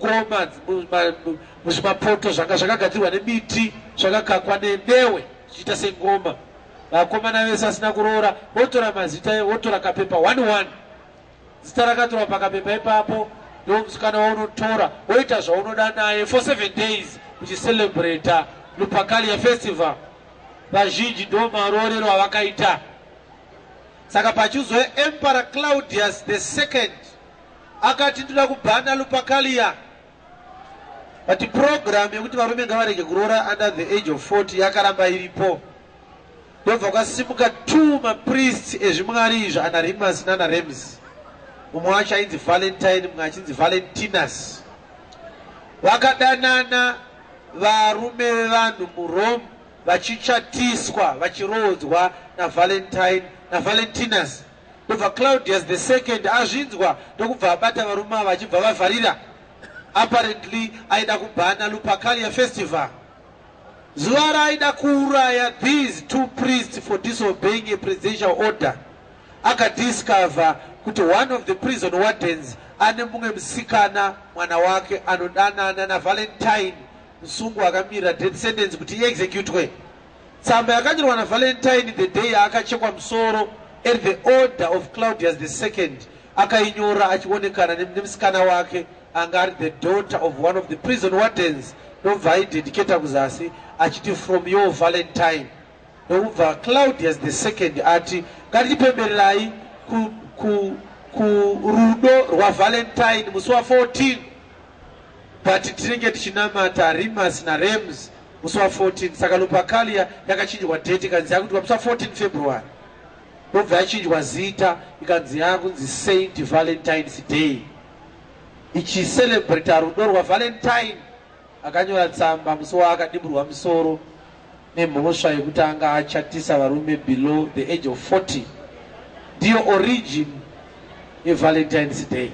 muzvimapoto zvanga zvakagadzirwa nemiti zvakakakwa nenewe zvichiita sengoma. Vakomana vese asina kuroora votora mazita, votora kapepa 1-1, zita rakatorwa pakapepa ipapo, ndomusikana waunotora woita zvaunoda naye for 7 days uchicelebrata Lupercalia Festival. Vazhinji ndo maroorero avakaita. Saka pachizouya Emperor Claudius II akati ndoda kubhana Lupercalia, but program yekuti varume ngavarege kuroora under the age of 40 yakaramba iripo. Ndobva kwasimuka 2 mapriests ezvimwari izvi ana Rimas nana Rems. Mumwe wacho ainzi Valentine, mumwe achinzi Valentinus. Vakadanana varume vevanhu muRome vachichatiswa vachirodzwa naValentine naValentinus. Ndobva Claudius II azvinzwa ndokubva abata varume ava achibva vavharira. Apparently aida kubhana Lupercalia Festival. Zuva raaida kuuraya these 2 priests for disobeying a presidential order, akadiscover kuti one of the prison wardens ane mumwe musikana mwana wake anodanana naValentine, musungu akamirira death sentence kuti iexecutwe. Tsamba yakanyorwa naValentine the day yaakachekwa musoro at the order of Claudius II, akainyora achionekana nemusikana wake anga ari the daughter of one of the prison wardens. Ndobva aidedicata kuzasi achiti from your Valentine. Ndobva Claudius II ati ngatipembererai kurudo rwaValentine musi wa14, but tinenge tichinamata Rimas naRems musi wa14. Saka Lupercalia yakachinjwa date ikanzi yakuitwa musi wa14 February. Ndobva yachinjwa zita ikanzi yakunzi Saint Valentine's Day, ichicelebrata rudo rwaValentine. Akanyora tsamba musi waakadimburwa musoro nemhosva yekuti anga achatisa varume below the age of 40. Ndiyo origin yeValentine's Day.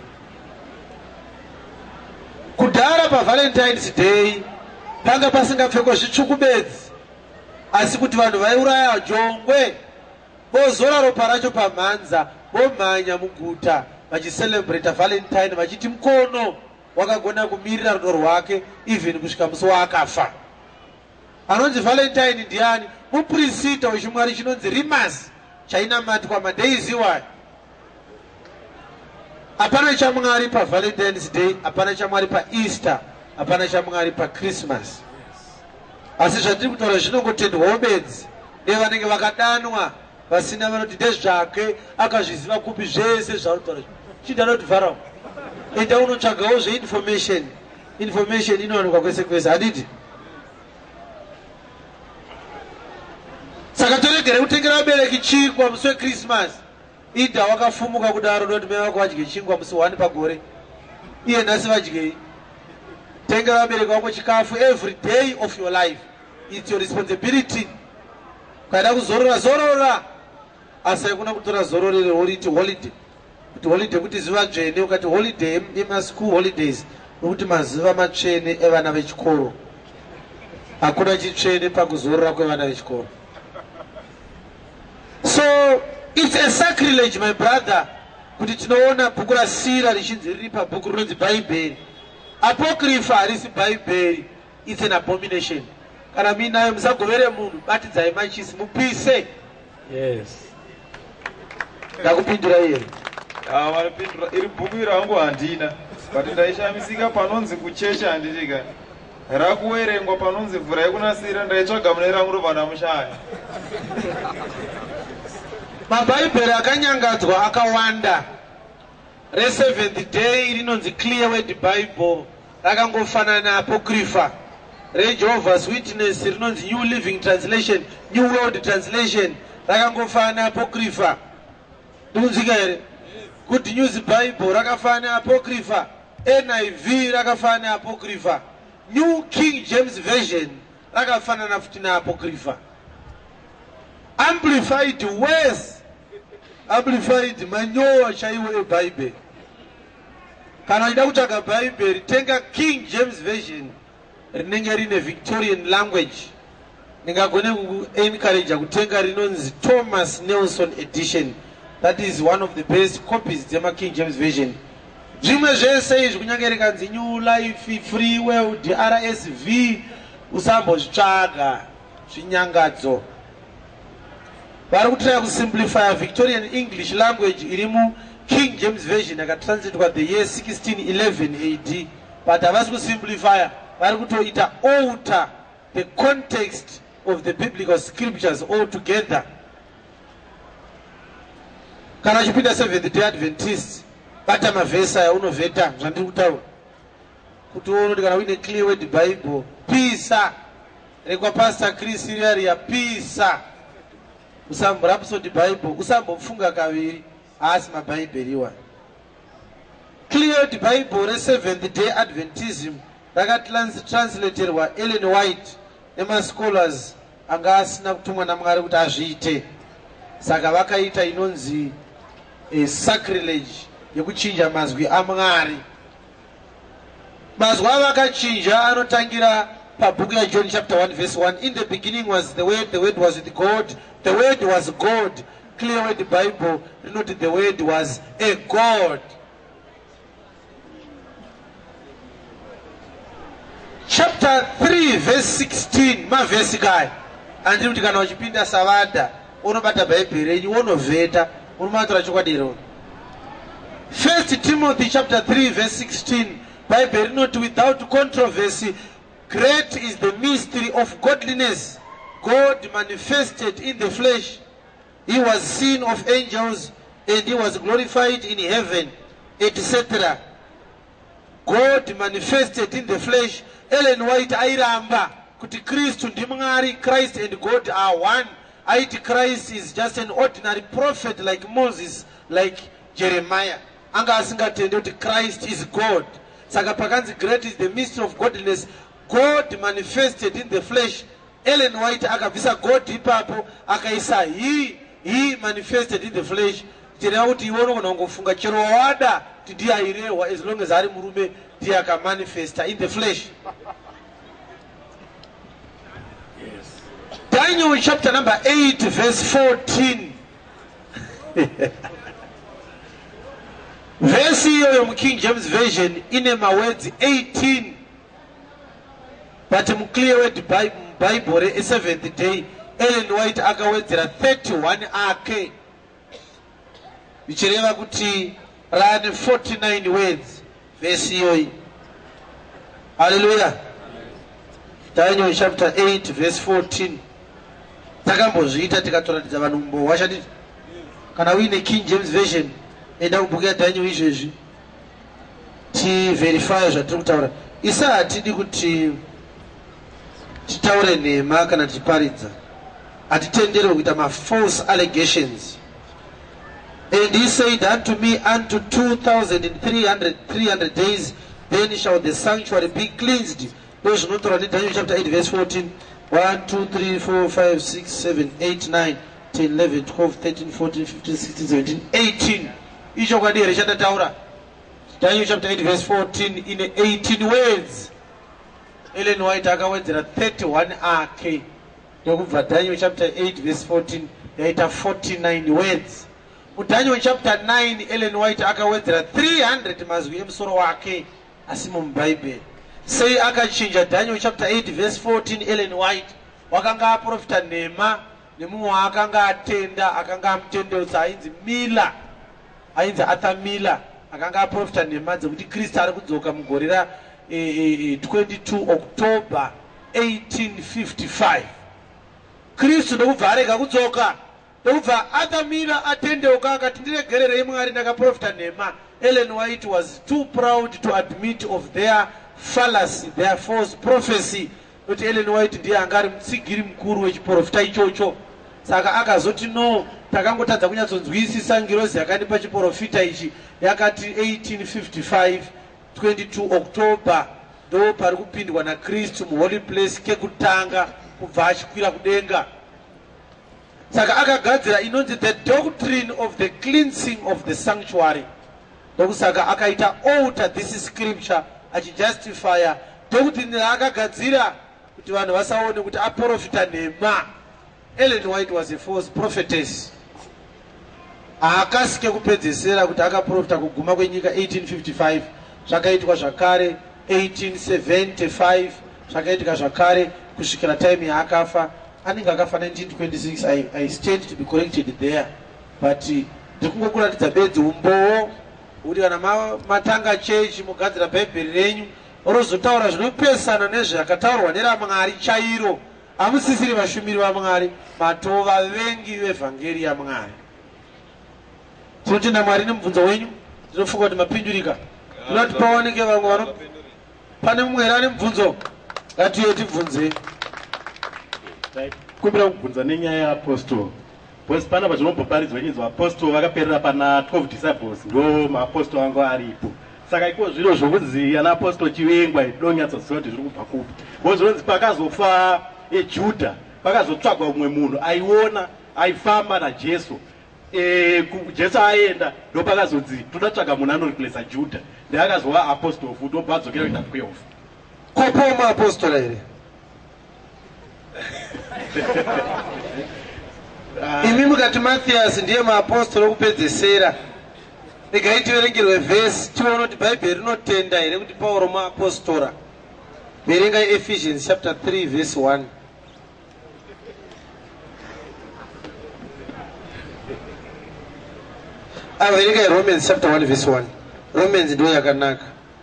Kudhara paValentine's Day panga pasingapfekwa zvitsvuku bedzi, asi kuti vanhu vaiuraya jongwe vozora ropa racho pamhanza vomhanya muguta vachicelebrata Valentine vachiti mukono wakagona kumirira rudo rwake even kusvika musi waakafa. Anonzi Valentine ndiani? Muprisita wechimwari chinonzi Rimas chainamatwa madays iwayo. Hapana chamwari paValentine's Day, hapana chamwari paEaster, hapana chamwari paChristmas. Asi zvandiri kutaura zvinongotendwawo bedzi nevanenge vakadanwa vasina vanoti ndezvake akazviziva kupi zvese zvautaura. Chidana kuti Farao enda unotsvagawo zveinformation. Information inowanikwa kwese kwese, hadidi? Saka toregere kutengera vabereki chingwa musi weChristmas. Ida wakafumuka kudaro noti mai vako vadye chingwa musi 1 pagore, iye nhasi vadyei. Tengera vabereki vako chikafu every day of your life. It's your responsibility. Kaida kuzorora zorora, asi haikuna kutora zororero horiti holiday. kuti holiday kuti zuva dzvene, ukati holiday school holidays nokuti mazuva matsvene evana vechikoro. Hakuna chitsvene pakuzorora kwevana vechikoro. So it's a sacrilege, my brother, kuti tinoona bhuku rasira richinzi riri pabhuku rinonzi bhaibheri. Apocrypha harisi bhaibheri. It's an abomination. Kana minayo musagovere munhu, batidzai machisi mupise. Yes. Ndakupindura here. Vanopindura iri bhuku iri hangu handina, but ndaishamisika panonzi kuchecha handitika. Rakuverengwa panonzi mvura yekunasira ndaitsvaga mune rangu robva ndamushaya. Mabhaibheri akanyangadzwa akawanda. Re7th day rinonzi Clear Word Bible, rakangofanana Apocrypha. Re-Jehovah's Witness rinonzi New Living Translation, New World Translation, rakangofana Apocrypha. Ndunzika here? Good News Bible rakafana Apocrypha. NIV rakafana Apocrypha. New King James Version rakafanana futi na Apocrypha. Amplified worse. Amplified manyowa chaiwo eBible. Kana ida kutsvaga Bible tenga King James Version rinenge rine Victorian language. Ningagone kuencourage kutenga rinonzi Thomas Nelson edition. That is one of the best copies dzema King James Version. Zvimwe zvese izvi kunyange rikanzi New Life, Free World, RSV, usambozvitsvaga zvinyangadzo. Vari kutraya kusimplify Victorian English language iri mu King James Version yakatranslatewa the year 1611 AD. But havasi kusimplify, vari kutoita alter the context of the biblical scriptures altogether. Kana chipinda Seventh Day Adventist bata mavhesi aya unovheta zvandiri kutaura kuti unoti kana uine Clear Word Bible pisa rekwa Pastor Chris Iriaria pisa usamborapsodi Bible usambofunga kaviri haasi mabhaibheri iwa. Clear Word Bible re7th Day Adventism rakatranslaterwa Ellen White nemascholars anga asina kutumwa naMwari kuti azviite, saka vakaita inonzi sacrilege yekuchinja mazwi aMwari. Mazwi avakachinja anotangira pabhuku yaJohn chapter 1 verse 1. In the beginning was the word was with God, the word was God. Clear Word Bible rinoti the word was a God. Chapter 3 verse 16 mavhesi kaya andiri kuti kana uchipinda Savada unobata bhaibheri renyu unovheta unomatora chokwadi iro. 1 Timothy chapter 3 verse 16 bhaibheri rinoti without controversy great is the mystery of godliness, God manifested in the flesh, he was seen of angels and he was glorified in heaven, etc. God manifested in the flesh. Ellen White airamba kuti Kristu ndimwari, Christ and God are one. Aiti Christ is just an ordinary prophet like Moses, like Jeremiah. Anga asingatende kuti Christ is God. Saka pakanzi great is the mystery of godliness, God manifested in the flesh. Ellen White akabvisa God ipapo akaisa he manifested in the flesh. Tireva kuti iwe unogona kungofunga chero wada kuti ndiye airehwa as long as ari murume ndiye akamanifesta in the flesh. Yes. Daniel chapter number 8 verse 14. Verse hiyo mu King James Version ine mawords 18. But mu Clear Word Bible re 7th day Ellen White akawedzera 31 ake. Vichireva kuti rane 49 words verse hiyo. Hallelujah. Daniel chapter 8 verse 14. Takambozviita tikatoratidza vanhu mbowasha kana uine King James Version enda kubhuku yaDaniel izvezvi tiverify zvatiri kutaura. Isa hatidi kuti titaure nhema kana tichiparidza, hatitenderwe kuita ma-false allegations. And he said unto me, unto 2,300 days, then shall the sanctuary be cleansed. Those who know Daniel chapter 8 verse 14. 1, 2, 3, 4, 5, 6, 7, 8, 9, 10, 11, 12, 13, 14, 15, 16, 17, 18. ichokwadi here chatataura Daniel chapter 8 verse 14 in 18 words Ellen White akawedzera 31 ake ndokubva Daniel chapter 8 verse 14 yaita 49 words muDaniel chapter 9 Ellen White akawedzera 300 mazwi emusoro wake asi muBhayibheri sei akachinja Daniel chapter 8 verse 14 Ellen White wakanga aprofita nhema nemumwe akanga atenda akanga amutendeutsa ainzi Miller ainzi Arthur Miller akanga aprofita nhema dzekuti Kristu ari kudzoka mugore ra 22 October 1855 Kristu ndokubva arega kudzoka ndokubva Arthur Miller atendeuka akati ndiregererei Mwari ndakaprofita nhema. Ellen White was too proud to admit of their fallacy, their false prophecy. Kuti Ellen White ndiye anga ari mutsigiri mukuru wechiprofita ichocho. Saka akazoti no, takangotadza kunyatsonzwisisa ngirozi yakandipa chiprofita ichi yakati 1855 22 October ndo pari kupindwa naKristu muholy place kekutanga kubva achikwira kudenga. Saka akagadzira inonzi the doctrine of the cleansing of the sanctuary. Ndokusaka akaita alter this scripture achijustify doctrine akagadzira kuti vanhu vasaone kuti aprofita nhema. Ellen White was a false prophetess. Akasike kupedzesera kuti akaprofita kuguma kwenyika 1855 zvakaitwa zvakare 1875 zvakaitika zvakare kusvikira time yaakafa. Anenge akafa 1926. I stand to be corrected there, but ndikungokuratidza bedzi umbowo kuti kana matanga chechi mugadzira Bhaibheri renyu rozotaura zvinopesana nezvakataurwa neraMwari chairo. Hamusisiri vashumiri vaMwari, matova vengi vevhangeri yaMwari. Tinotenda Mwari nemubvunzo wenyu. Ndinofunga kuti mapindurika. Ndinoti paoneke vamwe vano pane mumwe ane mubvunzo ngatiye tibvunze. Kumbira kubvunza nenyaya yeapostoli. Because pana pazvinomboparidzwa inzi vaapostoli vakaperera pana 12 disciples ndo maapostoli anga aripo. Saka iko zviro zvokunzi ana apostoli chivengwa ndonyatsoziva kuti zviri kubva kupi. Because zvinonzi pakazofa Judha pakazotsvagwa umwe munhu aiona aifamba naJesu. Jesu aenda ndo pakazonzi toda tsvaga munhu anoreplace Judha. Ndakazova apostoli futi ndobva adzokera kuita 12. Kopoma apostoli here. Imi mukati Matthias ndiye maapostoli okupedzesera. Regai tiverengerwe vhesi tione kuti Bhaibheri rinotenda here kuti Pauro muapostora. Verengai Ephesians chapter 3 verse 1. Verengai Romans chapter 1 verse 1. Romans ndo yakanaka.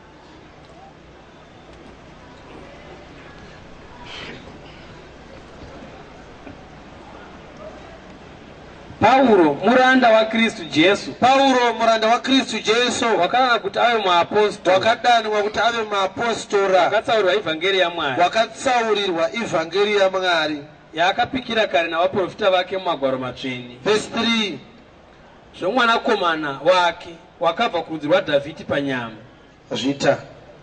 Paulo muranda wa Kristu Jesu. Paulo muranda wa Kristu Jesu wakana kuti ave muapostoli. Wakadanwa kuti ave muapostora. Wakatsaurirwa evhangeri yaMwari. Wakatsaurirwa evhangeri yaMwari. Yaakapikira kare navaprofita vake mumagwaro matsvene. Verse 3. Zvomwanakomana wake wakabva kurudzi rwaDhavhidhi panyama. Zvita.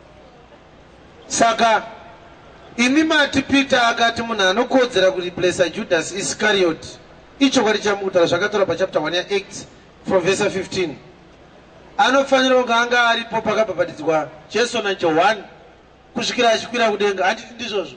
Saka imi mati Peter akati munhu anokodzera kuriplesa Judas Iscariot. Icho kwari chamutara zvakatora pachapter 1 ya8 from verse 15. Anofanira kunge anga aripo pakabhabhatidzwa Jesu naJohani kusvikira achikwira kudenga. Handiti ndizvozvo?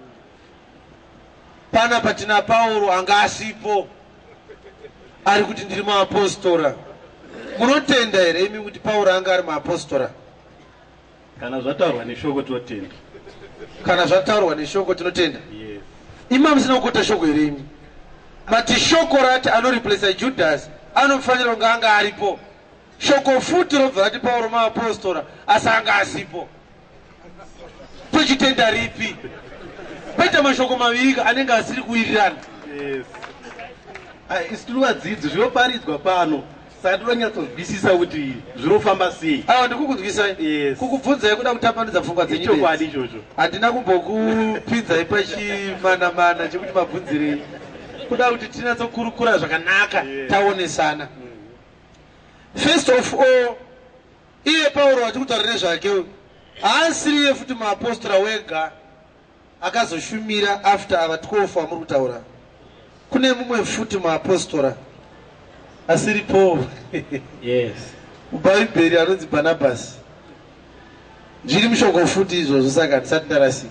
Pana patina Pauro anga asipo ari kuti ndiri muapostora. Munotenda here imi kuti Pauro anga ari muapostora? Kana zvataurwa neshoko tinotenda. Kana zvataurwa neshoko tinotenda. Yes. Imi hamusina kukota shoko here imi. Mati shoko rati anoreplace Judas anofanira kunge anga aripo. Shoko futi robva rati Pauro muapostora asi anga asipo. Tochitenda ripi? Paita mashoko maviri anenge asiri kuwirirana. Yes. Isi tiri vadzidzi zvinoparidzwa pano. Saka tinonyatsonzwisisa kuti zvinofamba sei. Ndikukunzwisai. Yes. Kukubvunzai kuda kutambandudza pfungwa dzenyu. Ichokwadi ichocho. Handina kumbokupinzai pachimana-mana chekuti mabvunzirei. Kuda kuti tinatsokurukura zvakanaka taonesana. First of all, iye Pauro watikutaura nezvake haasiriye futi muapostora wega akazoshumira after ava 12 amuri kutaura. Kune mumwe futi muapostora asiripo. Yes. mubhaibheri anonzi Barnabas. Zviri mushoko futi izvozvo, saka ndisati ndarasika.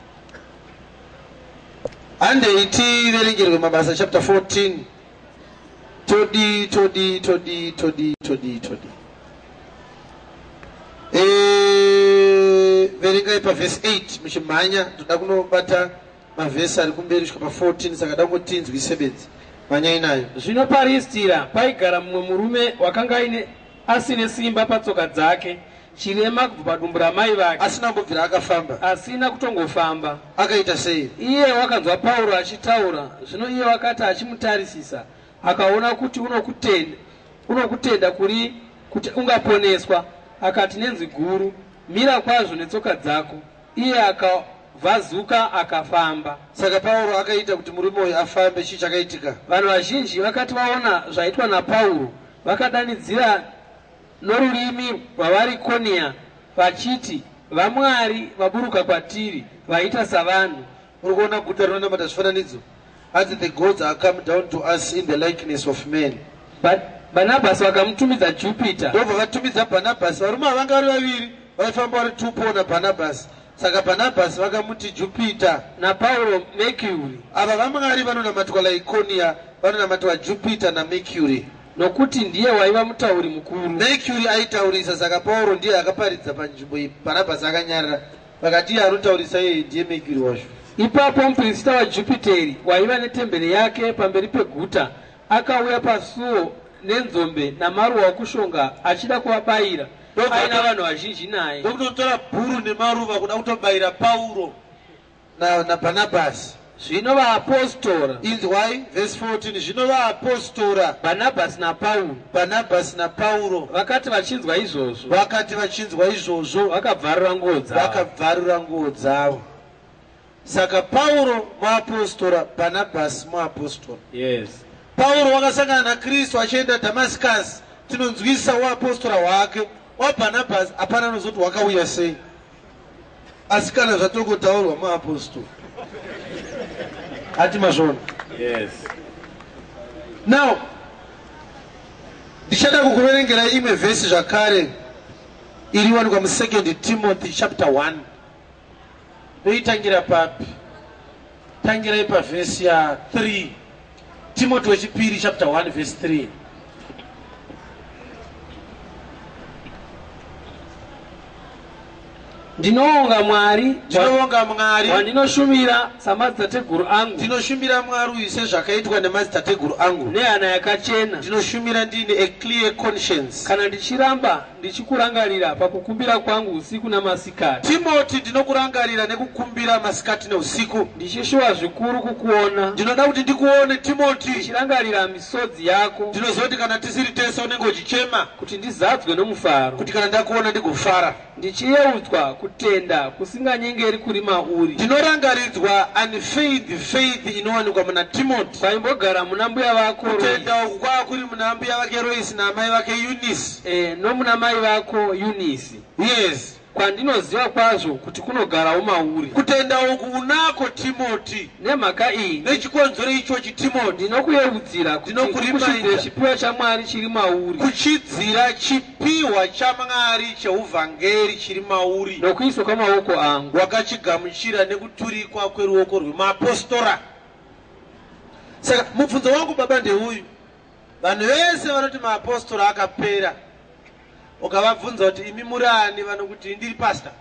Handei tiverengerwe Mabasa chapter 14. Todi. Verengai pavhesi 8 muchimhanya. Ndoda kunobata mavhesi ari kumberi kusvika pa14, saka dangotinzwi sebedzi. Mhanyai nayo. Zvino paRistira paigara mumwe murume wakanga asine simba patsoka dzake, chirema kubva padumbu ramai vake, asina kubvira akafamba, asina kutongofamba. Akaita sei? Iye wakanzwa Pauro achitaura. Zvino iye wakati achimutarisisa, akaona kuti unokutenda kuri kuti ungaponeswa. Akati nenzwi guru, mira kwazvo netsoka dzako. Iye akavhazuka akafamba. Saka Pauro akaita kuti murume uyu afambe. Chii chakaitika? Vanhu vazhinji vakati vaona zvaitwa naPauro, vakadanidzira norurimi rwavarikonia vachiti, vamwari vaburuka kwatiri, vaita savanhu. Uri kuona guta rinonamata zvifananidzo? As the gods are come down to us in the likeness of men. Barnabas vakamutumidza Jupiter. Ndobva vatumidza Barnabas. Varume vanga vari vaviri vaifamba vari tupo naBarnabas. Saka Barnabas vakamuti Jupiter. naPauro Mercury. Ava vamwari vanonamatwa laikonia vanonamatwa Jupiter naMercury, nokuti ndiye waiva mutauri mukuru. Mercury aitaurisa, saka Pauro ndiye akaparidza panzvimbo iyi. Barnabas akanyarara. Vakati iye anotaurisa iye ndiye Mercury wacho. Ipapo muprista waJupiteri waiva netemberi yake pamberi peguta akauya pasuo nenzombe namaruva okushonga achida kuvabayira. Aina vanhu vazhinji naye. Ndokutotora bhuru nemaruva kuda kutobayira Pauro na Barnabas. Zvino vaapostora. Inzwai verse 14. Zvino vaapostora Barnabas naPauro. Barnabas naPauro vakati vachinzwa izvozvo. Vakabvarura nguo dzavo. Saka Pauro muapostora, Barnabas muapostora. Yes. Pauro wakasangana naKristu achienda Damascus. Tinonzwisa uapostora hwake. WaBarnabas hapana anozoti wakauya sei. Asi kana zvatongotaurwa muapostora. Ati mazvona. Yes. Now, ndichada kukuverengera imwe vhesi zvakare iriwanikwa mu2 Timothy chapter 1. Ndoitangira papi? Tangirai pavhesi ya 3. Timothy wechipiri chapter 1 verse 3. Ndinoonga Mwari wandinoshumira samadzitateguru angu. Ndinoshumira Mwari uyu sezvakaitwa nemadzitateguru angu. Nehana yakachena. Ndinoshumira ndine a clear conscience. Kana ndichiramba ndichikurangarira pakukumbira kwangu usiku namasikati. Timothy, ndinokurangarira nekukumbira masikati neusiku. Ndichishuva zvikuru kukuona. Ndinoda kuti ndikuone Timothy. Ndichirangarira misodzi yako. Ndinozoti kana tisiri tese unenge uchichema. Kuti ndizadzwe nomufaro. Kuti kana ndakuona ndigofara. Ndichiyeudzwa kutenda kusinganyengeri kuri mauri. Ndinorangaridzwa faith inowanikwa muna Timothy. Paimbogara muna mbuya vako kutenda uku kwava kuri muna mbuya vake Lois namai vake Eunice. Nomuna mai vako Eunice. Yes. Kwandinoziva kwazvo kuti kunogarawo mauri. Kutenda uku unako Timothy. Nemhaka iyi nechikonzero ichochi Timothy ndinokuyeudzira kuti kusvitsire chipiwa chaMwari chiri mauri. Kuchidzira chipiwa chaMwari cheuvhangeri chiri mauri. Nokuiswa kwamaoko angu. Wakachigamuchira nekuturikwa kweruoko rwemapostora. Saka mubvunzo wangu baba ndeuyu. Vanhu vese vanoti mapostora akapera. Ukavabvunza kuti imi murani, vanokuti ndiri pastor.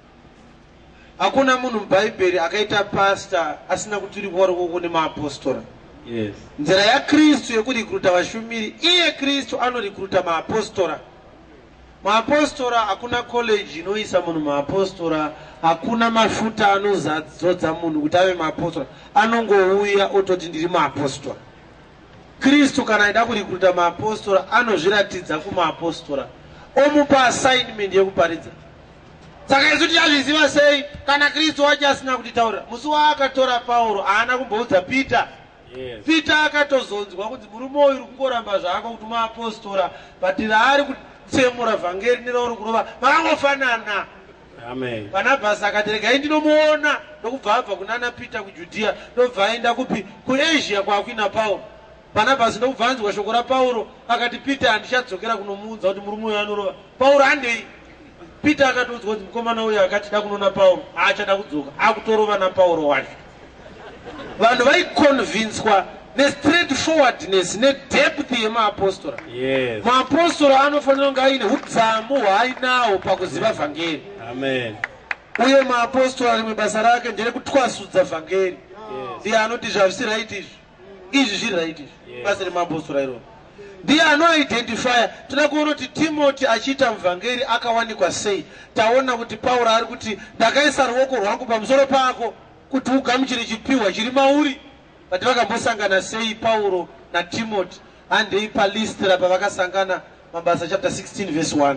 Hakuna munhu mubhaibheri akaita pastor asina kuturikwa ruoko nemapostora. Yes. Nzira yaKristu yekurikruta vashumiri, iye Kristu anorikruta maapostora. Maapostora hakuna college inoisa munhu maapostora, hakuna mafuta anozadzodza munhu kuti ave maapostora. Anongouya ototi ndiri maapostora. Kristu kana aida kurikruta maapostora anozviratidza kumaapostora, omupa assignment yekuparidza. Saka isu tichazviziva sei kana Kristu wacho asina kutitaurira? Musi waakatora Pauro haana kumboudza Peter. Yes. Peter akatozonzwa kuti murume uyu uri kungoramba zvako kuti maapostora, but raari kutsemura vhangeri nerauri kurova makangofanana. Amen. Barnabas akati regai ndinomuona, ndokubva abva kunana Peter kuJudhea, ndobva aenda kupi? KuAsia kwakuina Pauro. Barnabas ndokubvanzwa shoko raPauro akati Peter handichadzokera kunomuudza kuti murume uyu anorova. Pauro handei. Peter akatoudzwa kuti mukomana uyu akatida kunoona Pauro achada kudzoka akutorova naPauro wacho. Vanhu vaikonvinswa nestraightforwardness nedepth yemaapostora. Yes. Maapostora anofanira kunge aine udzamu hwaainawo pakuziva vhangeri. Amen. Uye maapostora rimwe basa rake nderekutwasudza vhangeri. Ndiye anoti zvavisi right izvi. Izvi zviri right izvi. Basa remaapostora iroro. Ndiye anoidentifya. Toda kuona kuti Timothy achiita muvhangeri akawanikwa sei. Taona kuti Pauro ari kuti ndakaisa ruoko rwangu pamusoro pako kuti ugamuchire chipihwa chiri mauri. Vati vakambosangana sei Pauro na Timothy handei paListra pavakasangana mabasa chapter 16 verse 1.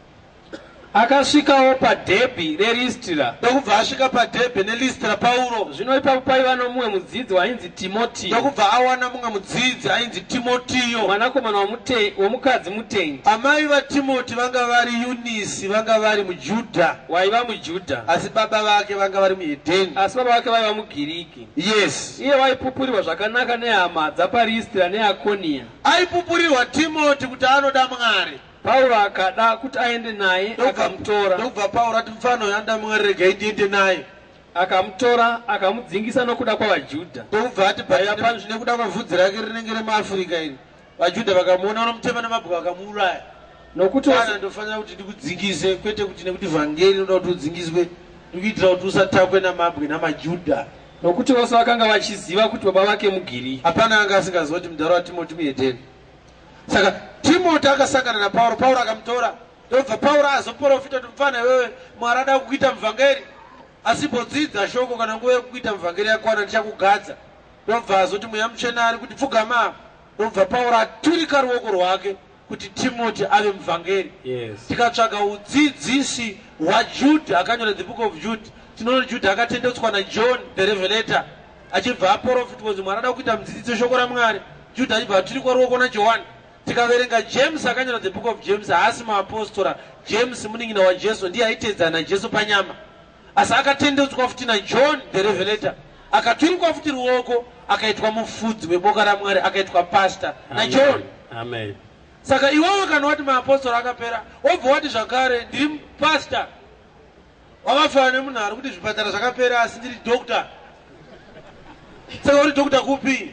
Akasvikawo paDhebhi reListra. Ndokubva asvika paDhebhi neListra Pauro. Zvino ipapo paiva nomumwe mudzidzi wainzi Timoti. Ndokubva awana mumwe mudzidzi ainzi Timotiyo, mwanakomana womukadzi mutendi. amai vaTimoti vanga vari Yunisi, vanga vari muJudha, Waiva muJudha, asi baba vake vanga vari muHedheni. asi baba vake vaiva muGiriki. Yes, Iye waipupurirwa zvakanaka nehama dzapaListra neAkonia. aipupurirwa Timoti kuti anoda Mwari. Pauro akada kuti aende naye, akamutora. Ndokubva Pauro ati mufana uyu anoda Mwari, regai ndiende naye. Akamutora akamudzingisa nokuda kwavaJudha. Ndokubva ati bhaya nekuda kwavhudzi rake rinenge remuAfrica iri. VaJudha vakamuona vanomutema nemabwe vakamuuraya. Nokuti Kana ndofanira kuti ndikudzingise, kwete kuti nekuti vhangeri inoda kuti udzingiswe, ndikuitira kuti usatakwe namabwe namaJudha. nokuti vose vakanga vachiziva kuti baba vake muGiriki. Hapana anga asingaziva kuti mudhara waTimoti muHedheni. Saka Timoti akasangana naPauro, Pauro akamutora. Ndobva Pauro azoprofita kuti mufana iwewe Mwari ada kukuita muvhangeri, asipodzidza shoko kana nguva yekuita muvhangeri yakwana ndichakugadza. Ndobva azoti mweya mutsvene ari kuti pfugama. Ndobva Pauro aturika ruoko rwake kuti Timoti ave muvhangeri. Yes. Tikatsvaga udzidzisi hwaJudha, akanyora the book of Jude, tinoona Judha akatendeutswa naJohn the Revelator achibva aprofitwa kuti Mwari ada kuita mudzidzisi weshoko raMwari. Judha achibva aturikwa ruoko naJohani. Tikaverenga James akanyora the book of James, haasi maapostora. James munin'ina waJesu ndiye aitedzana naJesu panyama, asi akatendeutswa futi naJohn the Revelator, akaturikwa futi ruoko, akaitwa mufudzi weboka raMwari, akaitwa pastor naJohn. Amen. Saka iwewe kana wati maapostora akapera, wobva wati zvakare ndiri pastor, wakafanana nemunhu ari kuti zvipatara zvakapera asi ndiri doctor. Saka uri doctor kupi?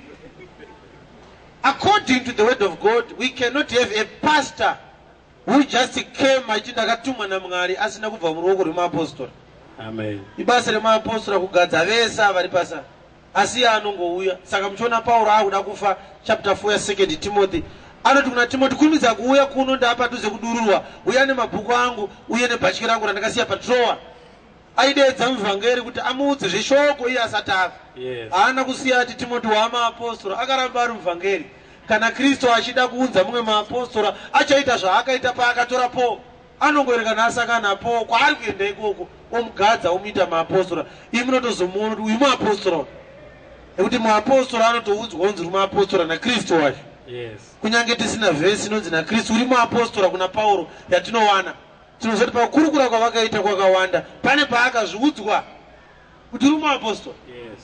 According to the word of God, we cannot have a pastor who just came achinda akatumwa naMwari asina kubva muruoko rwemaapostora. Amen. Ibasa remaapostora kugadza vese vari pasa, asi iye anongouya. Saka muchiona Pauro akuda kufa chapter 4 ya 2 Timothy, anoti kuna Timothy, kurumidza kuuya kuno ndaapadhuze kudururwa, uya nemabhuku angu, uye nebhachiki rangu randakasiya paTroa. Aidedza muvhangeri kuti amuudze zveshoko iye asati afa. Yes. Haana kusiya ati Timoti wamaapostora, akaramba ari muvhangeri. Kana Kristu achida kuunza mumwe maapostora, achaita zvaakaita paakatora Paul. Anongoereka nasangana Paul, kwaari kuenda ikoko, omugadza omuita maapostora. Imi munotozomuona kuti uyu muapostora. Nekuti muapostora anotoudzwa unzi uri muapostora naKristu wacho. Yes. Kunyange tisina vhesi inonzi naKristu uri muapostora kuna Pauro yatinowana. Tinozoti pakurukura kwavakaita kwakawanda, pane paakazviudzwa kuti uri muapostora. Yes.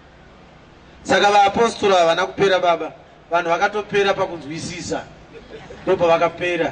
Saka vaapostora havana kupera baba, vanhu vakatopera pakunzwisisa, ndopa vakapera.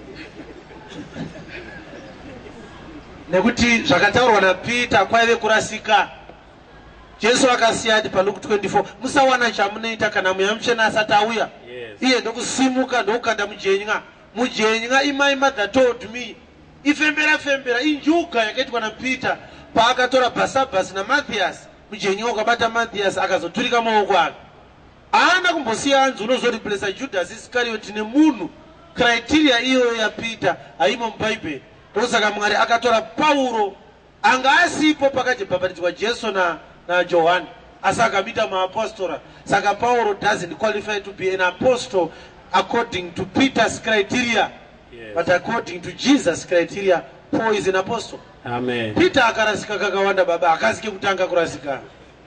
Nekuti zvakataurwa naPeter kwaive kurasika. Jesu akasiya ati paLuke 24, musawana chamunoita kana mweya mutsvene asati auya. Yes. Iye ndokusimuka ndokukanda mujenywa. Mujenywa imai mother told me, ifembera injuga yakaitwa naPeter paakatora Bhasabhasi naMathias. Mujenywa ukabata Mathias akazoturika maoko ake. Haana kumbosiya hanzi unozoriplesa Judas Iscariot nemunhu. Criteria iyo yaPeter haimo mubhaibheri. Ndosaka Mwari akatora Pauro, anga asipo pakachibhabhatidzwa Jesu na Johani, asi akamita maapostora. Saka Pauro doesn't qualify to be an apostle according to Peter's criteria. Yes. But according to Jesus' criteria, Paul is an apostle. Amen. Peter akarasika kakawanda baba, akasike kutanga kurasika.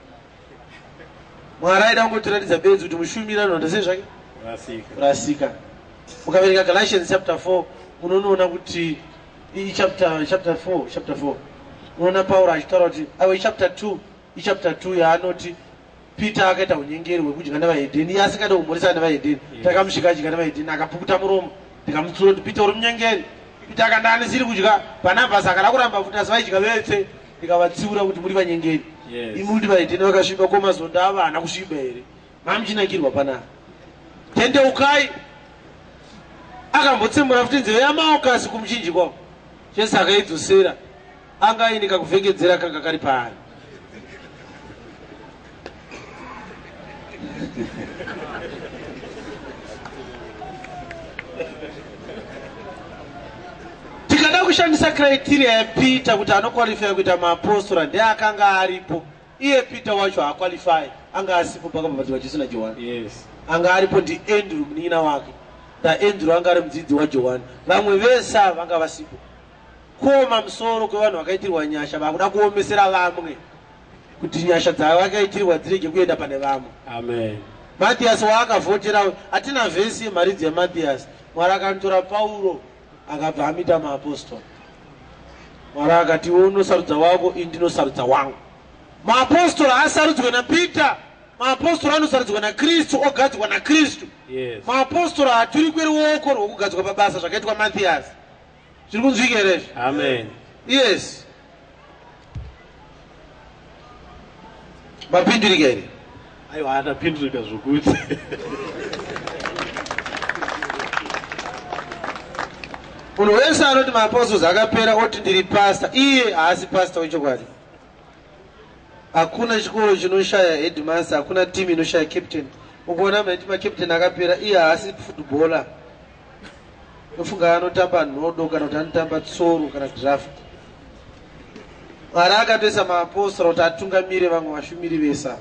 Mwari aida kungotiratidza bedzi kuti mushumira nonda sezvake kurasika. Mukaverenga Galatians chapter 4, munoona kuti chapter 4 unoona Pauro achitaura kuti chapter 2 yaanoti Peter akaita unyengeri hwekudya navahedheni, iye asingade kumhoresa nevahedheni. Takamusvika adya nevahedheni, akapukuta muromo, ndikamutsura kuti Peter uri munyengeri. Peter akanda anisiri kudya, Barnabas akada kuramba futi asi vaidya vese, ndikavatsiura kuti muri vanyengeri. Imi muri vahedheni vakasviba, ko mazonda ava haana kusviba here? Mamuchinakirwa panapa. Tendeukai. Akambotsemura futi nzeve yamaokasi kumuchinji kwavo. Jesu akaidzosera, anga aine kakuvhengedzera kanga kari paari. Tikada kushandisa criteria yaPeter kuti anoqualify kuita maapostoli, ndiye akanga aripo. Iye Peter wacho haaqualify, anga asipo pakabhabhatidzwa Jesu naJohani. Anga aripo ndiAndrew munin'ina wake. Andrew anga ari mudzidzi waJohani. Vamwe vese vanga vasipo. Kuoma musoro kwevanhu vakaitirwa nyasha vakuda kuomesera vamwe kuti nyasha dzavo vakaitirwa dzirege kuenda pane vamwe. Amen. Mathias waakavhotera, hatina vhesi yemaridzi yaMathias. Mwari akantora Pauro akabva amita maapostoli. Mwari akati iwe unosarudza wako, ini ndinosarudza wangu. Maapostoli haasarudzwe naPeter, maapostoli anosarudzwa naKristu, ogadzwa naKristu. Maapostoli haturi kweri ruoko rwokugadzwa pabasa zvakaitwa Mathias. Zviri kunzwika here? Amen. Yes. Mapindurika here? Aiwa, atapindurika zvokuti. Munhu wese anoti maapostoli akapera oti ndiri pastor, iye haasi pastor wechokwadi. Hakuna chikoro chinoshaya headmaster, hakuna timu inoshaya captain. Ukaona maiti macaptain akapera, iye haasi footballer. Nofunga anotamba nhodo kana kuti anotamba tsoro kana draft. Mwari akatoisa maapostoli kuti atungamire vamwe vashumiri vesa.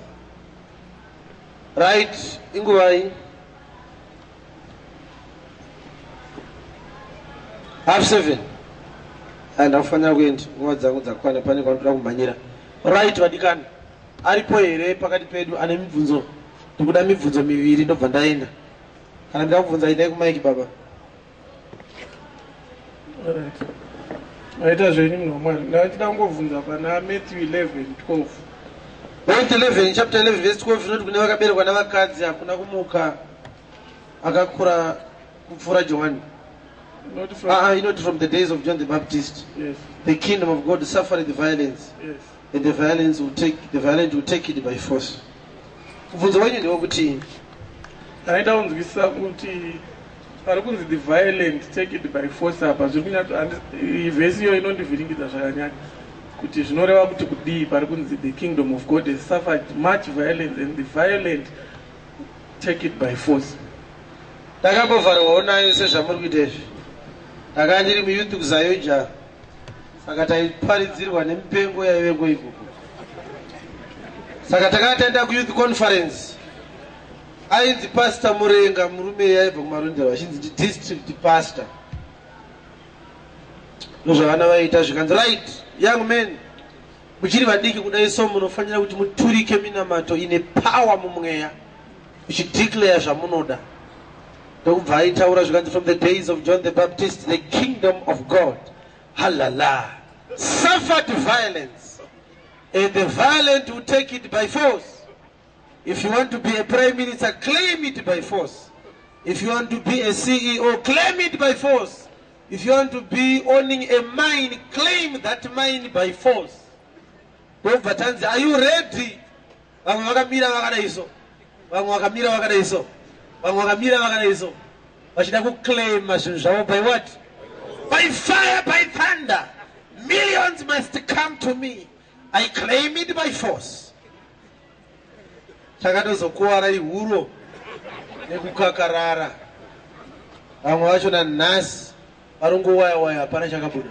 Right, inguvai 7:30. Ndakufanira kuenda nguva dzangu dzakwana, pane kwanotoda kumhanyira. Right vadikani, aripo here pakati pedu ane mibvunzo? Ndikuda mibvunzo miviri ndobva ndaenda. Kana ndakubvunza idai kumaiki baba. Aita zvenyu munhu waMwari. Ndachida kungovhunza pana Matthew 11:12. Matthew 11, chapter 11 verse 12 inoti kune vakaberekwa navakadzi hakuna kumuka akakura kupfuura Johani. Not from the days of John the Baptist. Yes. The kingdom of God suffered the violence. Yes. And the violent will take it by force. Kubvunzo wenyu ndewekuti ndaida kunzwisisa kuti pari kunzi the violent take it by force apa zviri kunyati vhesi iyo inondivhiringidza zvakanyanya kuti zvinoreva kuti kudii pari kunzi the kingdom of God has suffered much violence and the violent take it by force. Ndakambovharwawo nayo sezvamuri kuita izvi. Ndakanga ndiri muyouth kuzayoja, saka taiparidzirwa nemipengo yaivengo ikoko. Saka takanga taenda kuyouth conference. Ainzi Pastor Murenga, murume yaibva kumarondero, achinzi district pastor. Ndozvavana vaita zvikanzi, right, young men, muchiri vadiki kudai so munofanira kuti muturike minamato ine power mumweya, muchideclare zvamunoda. Ndokubva aitaura zvikanzi, from the days of John the Baptist, the kingdom of God, halala, suffered violence, and the violent will take it by force. If you want to be a prime minister, claim it by force. If you want to be a CEO, claim it by force. If you want to be owning a mine, claim that mine by force. Are you ready? By what? By fire, by thunder. Millions must come to me. I claim it by force. Chakatozokuwara ihuro nekukakarara. Vamwe vacho nanhasi varongowaya-waya, hapana chakabuda.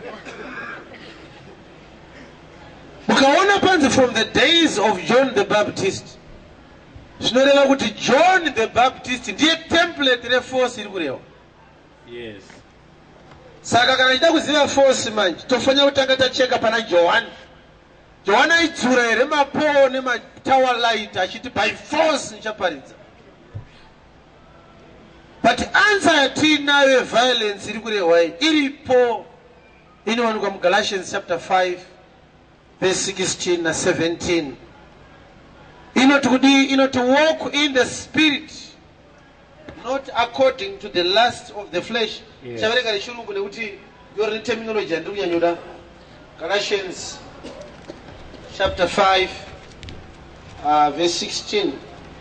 Mukaona panzi from the days of John the Baptist, zvinoreva kuti John the Baptist ndiye template reforce iri kureva. Yes. Saka kana ichida kuziva force manje, tofanira kutanga tacheka pana John. John aidzura here mapowo nematower light achiti by force nichaparidza. But answer yatinayo yeviolence iri kurehwa iripo, inowanikwa muGalatians chapter 5 verse 16 na 17. to walk in the spirit, not according to the lust of the flesh. Yes. Your terminology and Galatians chapter 5 verse 16.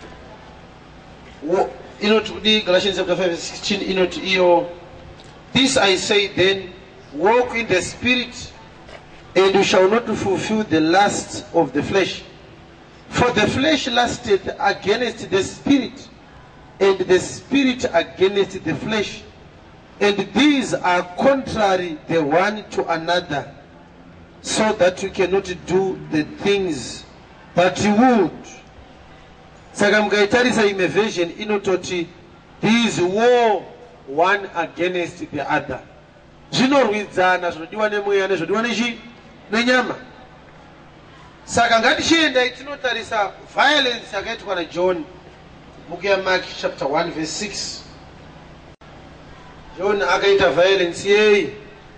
Galatians chapter 5 verse 16. This I say then, walk in the spirit, and you shall not fulfill the lust of the flesh. For the flesh lusteth against the spirit, and the spirit against the flesh. And these are contrary the one to another, so that you cannot do the things that you would. Saka mukaitarisa ime version inototi these war one against the other. Zvinorwidzana zvinodiwa nemweya nezvinodiwa nenyama. Saka ngatichienda itinotarisa violence yakaitwa naJohn, book ya Mark chapter 1 verse 6. John akaita violence yei.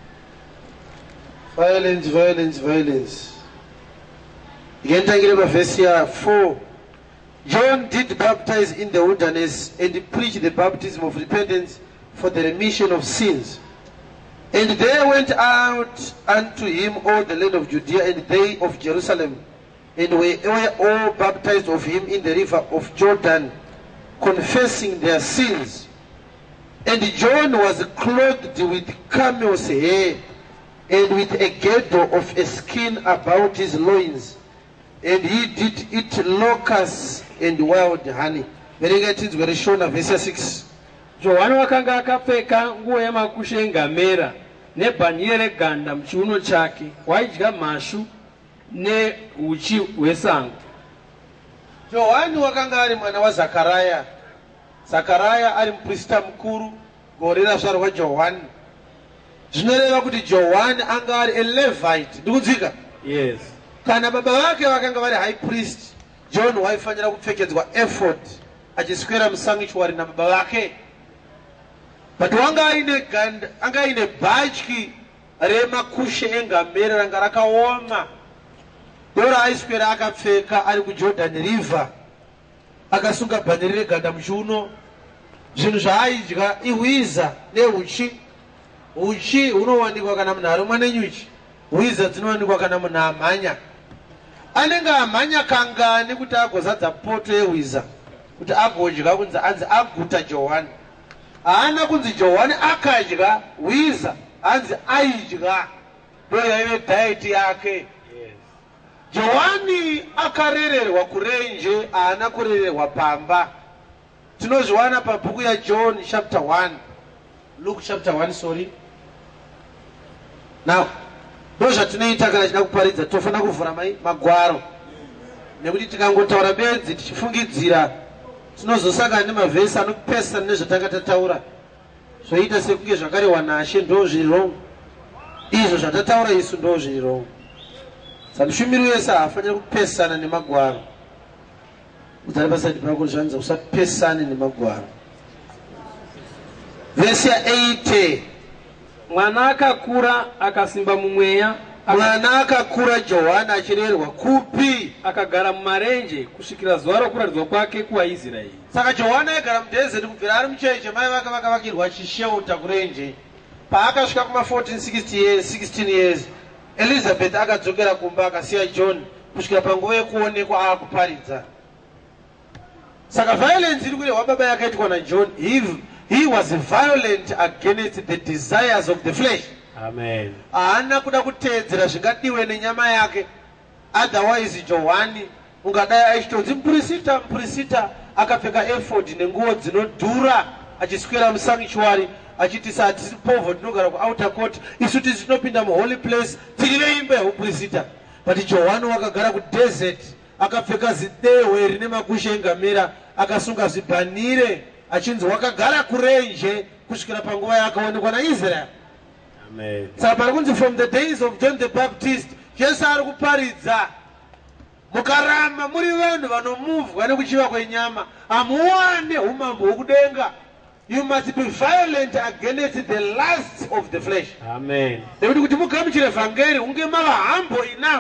Violence. Ikentangira verse ya 4. John did baptize in the wilderness and preach the baptism of repentance for the remission of sins. And there went out unto him all the land of Judea and they of Jerusalem, and were all baptized of him in the river of Jordan, confessing their sins. And John was clothed with camel's hair, and with a girdle of a skin about his loins, and he did eat locusts and wild honey. Verse 6. Johani wakanga akapfeka nguo yamakushe engamera nebhanire reganda muchiuno chake, waidya mashu neuchi hwesango. Johani wakanga ari mwana waZakaraya. Zakaraya ari muprista mukuru gore razvarwa Johani. Zvinoreva kuti Johani anga ari a Levite. Ndikunzika? Yes. Kana baba vake vakanga vari high priest, John waifanira kupfekedzwa ephod achiswera musanctuary nababa vake. But wanga aine bhatyi remakushe engamera ranga rakaoma. Dora aiswera akapfeka ari kuJordan river, akasunga bhanhire reganda muchiuno. Zvinhu zvaaidya ihwiza neuchi. Uchi unowanikwa kana munhu arumwa nenyuchi. Hwiza dzinowanikwa kana munhu amhanya. Anenge amhanya kangani kuti agozadza poto yehwiza kuti agodya kunzi anzi aguta Johani. Haana kunzi Johani akadya hwiza, anzi aidya. Ndo yaive diet yake. Johani akarererwa kurenje, haana kurererwa pamba. Tinozviwana pabhuku ya John chapter 1. Luke chapter 1, sorry. Now, ndo zvatinoita kana tichida kuparidza, tofanira kuvhura magwaro. Nekuti tikangotaura bedzi tichifungidzira, tinozosangana nemavhesi anopesana nezvatanga tataura. Zvoita sekunge zvakarehwa naShe ndo zviri wrong. Izvo zvatataura isu ndo zviri wrong. Saka mushumiri wese haafaniri kupesana nemagwaro. Udzari paside pako zvanzi usapesane nemagwaro. Verse 8. Mwana akakura akasimba mumweya. Mwana akakura Johani achirerwa kupi? Akagara mumarenje kusvikira zuva rokuraridzwa kwake kuvaIsraeri. Saka Johani aigara mudhezeti kubvira ari mucheche, mai vake vakavakirwa chisheuta kurenje. Paakasvika kuma 16 years, Elizabeth akadzokera kumba akasiya John kusvikira panguva yekuonekwa akuparidza. Saka violence iri kurehwa baba yakaitwa naJohn, he was violent against the desires of the flesh. Amen. Haana kuda kuteedzera zvingadiwe nenyama yake. Otherwise Johani ungadai aichitonzi muprista akapfeka ephod nenguo dzinodhura achiswera musanctuary achiti hatisi povo tinogara kuouter court, isu tisi tinopinda muholy place tiri veimba yeuprista. But Johani wakagara kudesert akapfeka zidehwe rine makushe engamera akasunga zvibhanire achinzi wakagara kurenje kusvikira panguva yakaonekwa naIsrael. Amen. Saka pari kunzi from the days of John the Baptist, Jesu ari kuparidza, mukaramba muri vanhu vanomuvwa nekuchiva kwenyama, hamuwane umambo hwokudenga. You must be violent against the lusts of the flesh. Amen. Nekuti kuti mugamuchire vhangeri hunge mava humble enough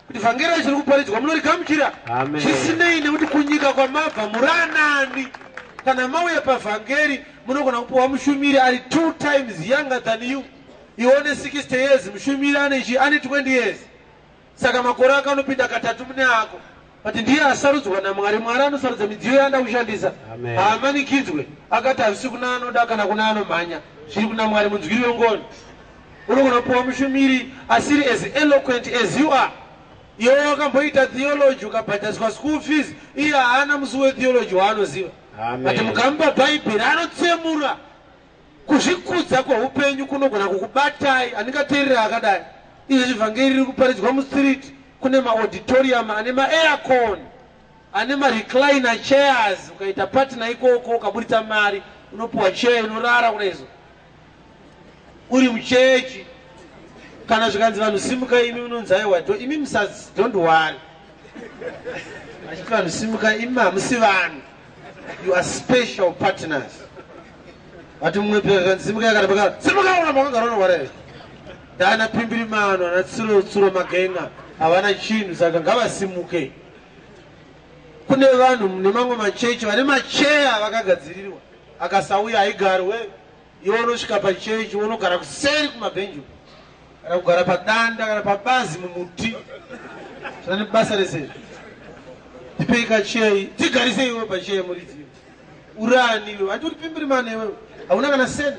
kuti vhangeri richiri kuparidzwa munorigamuchira zvisinei nekuti kunyika kwamabva muranani. Kana mauya pavhangeri munogona kupiwa mushumiri ari 2 times younger than you. Ione 60 years mushumiri ane 20 years. Saka makore ake anopinda katatu mune ako. But ndiye asarudzwa naMwari. Mwari anosarudza midziyo yaanda kushandisa. Haamanikidzwe akati havisi kuna anoda kana kuna anomhanya. Zviri kuna Mwari munzwiri wengoni. Unogona kupiwa mushumiri asiri as eloquent as you are. Iwe wakamboita theology ukabhadhariswa school fees, iye haana musi wetheology waanoziva. Ati mukamupa bhaibheri anotsemura. Kuzvikudza kweupenyu kunogona kukubatai andingateerera akadai. Izvi vhangeri riri kuparidzwa mustreet, kune maauditorium ane maaircon, ane marecliner chairs. Ukaita partner ikoko ukaburitsa mari unopiwa chair inorara kunezo. Uri muchechi kana zvikanzi vanhu simuka imi unonzi aiwa imi don't worry. Achiti vanhu simuka imi hamusi vanhu. You are special partners. Vati mumwe pezvanzi simuka yakarabakara simuka una makagara unorwara. Dana pimbiri mano ana tsuro magenga havana chinhu saka ngavasimuke. Kune vanhu nemamwe machechi vane macheya vakagadzirirwa akasauya haigarwe. Iwe unosvika pachechi unogara kuseri kumabhenji kana kugara padanda kana pabazi mumuti. Zvane basa rese. Tipei kachei tigarise iwe pachei muridziwe. Urani iwe ati uri pimbiri mano iwe hauna kana seni.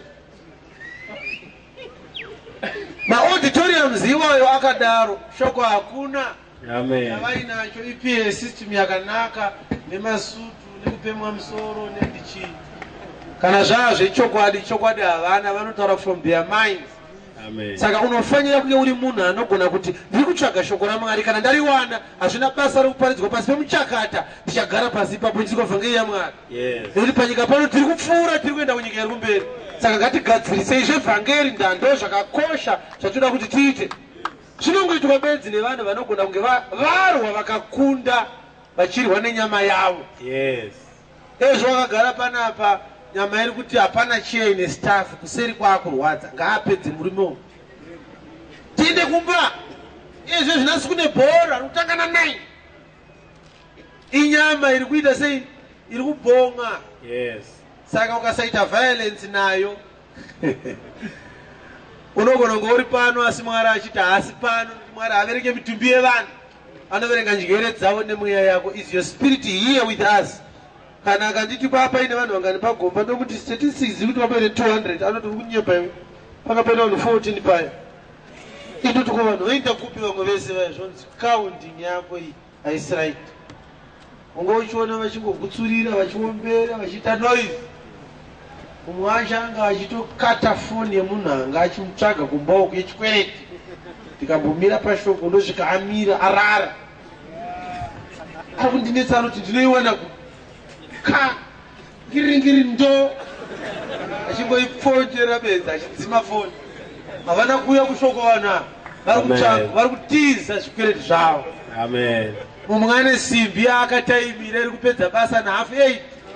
Maauditoriums iwayo akadaro shoko hakuna. Avainacho iPA system yakanaka nemasutu nekupemwa musoro nendichi. Kana zvava zvechokwadi havana vanotaura from their minds. Saka unofanira kunge uri munhu anogona kuti ndiri kutsvaga shoko raMwari, kana ndariwana hazvina basa rokuparidzwa pasi pemuchakata, ndichagara pasi ipapo ndisiko vhangeri yaMwari. Nekuti panyika pano tiri kupfuura tiri kuenda kunyika iri kumberi. Saka ngatigadzirisei zvevhangeri ndando zvakakosha zvatoda kuti tiite. Zvinongoitwa bedzi nevanhu vanogona kunge varwa vakakunda vachirwa nenyama yavo. Ezvo vakagara panapa nyama iri kuti hapana chiya ine staff kuseri kwaakurwadza ngaapedze murume uyu. Tiende kumba. Izvo zvinasi kune bhora rokutangana 9. Inyama iri kuita sei? Iri kubhonga. Saka ukasaita violence nayo unogona kunge uri pano asi Mwari achiti haasi pano. Mwari haverenge mitumbi yevanhu, anoverenga njere dzavo nemweya yako. Is your spirit here with us? Kana akanditi papa ine vanhu vanganipa gomba ndokuti statistics kuti wapere 200 anoti uri kunyepa iwe pakapera vanhu 14 paya. Indoti ko vanhu vaita kupi vamwe vese vaizvonzi counting yako iyi haisi right. Unge uchiona vachingogutsurira vachiombera vachiita noise. Umwe achanga achitokata foni yemunhu anga achimutsvaga kumba uku yechikwereti. Ndikambomira pashoko ndosvika amira arara. Ari kundinetsa anoti ndinoiwana ka ngiri ndo achingoipfonjera bedza achidzima foni. Havana kuuya kushoko vanhu vari kutsvaga vari kutiza zvikwereti zvavo. Mumwe ane simbi yaakataimira iri kupedza basa na8:30.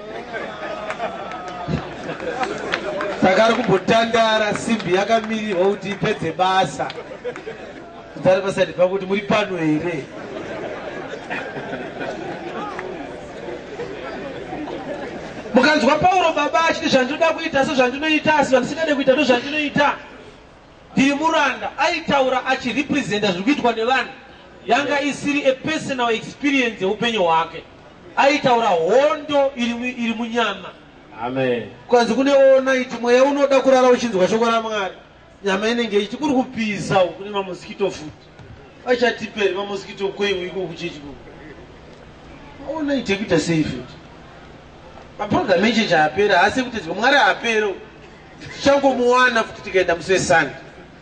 Saka ari kumbotandara simbi yakamirirwa kuti ipedze basa. Kudzari pasati pakuti muri pano here. Mukanzwa Pauro baba achiti zvandinoda kuita sezvandinoita asi vandisingade kuita ndozvandinoita. Ndiri muranda. Aitaura achirepresenta zviri kuitwa nevanhu. Yanga isiri a personal experience yeupenyu hwake. Aitaura hondo iri munyama. Kwanzi kuneona iti mweya unoda kurara uchinzwa shoko raMwari. Nyama inenge ichiti kuri kupisa kune mamosquito futi. Achatiperi mamosquito kwenyu iko kuchechi kuko. Ona ite kuita sei futi. Maprogram eche chaapera asi kuti Mwari apero. Tichagomuwana futi tikaenda musi weSunday.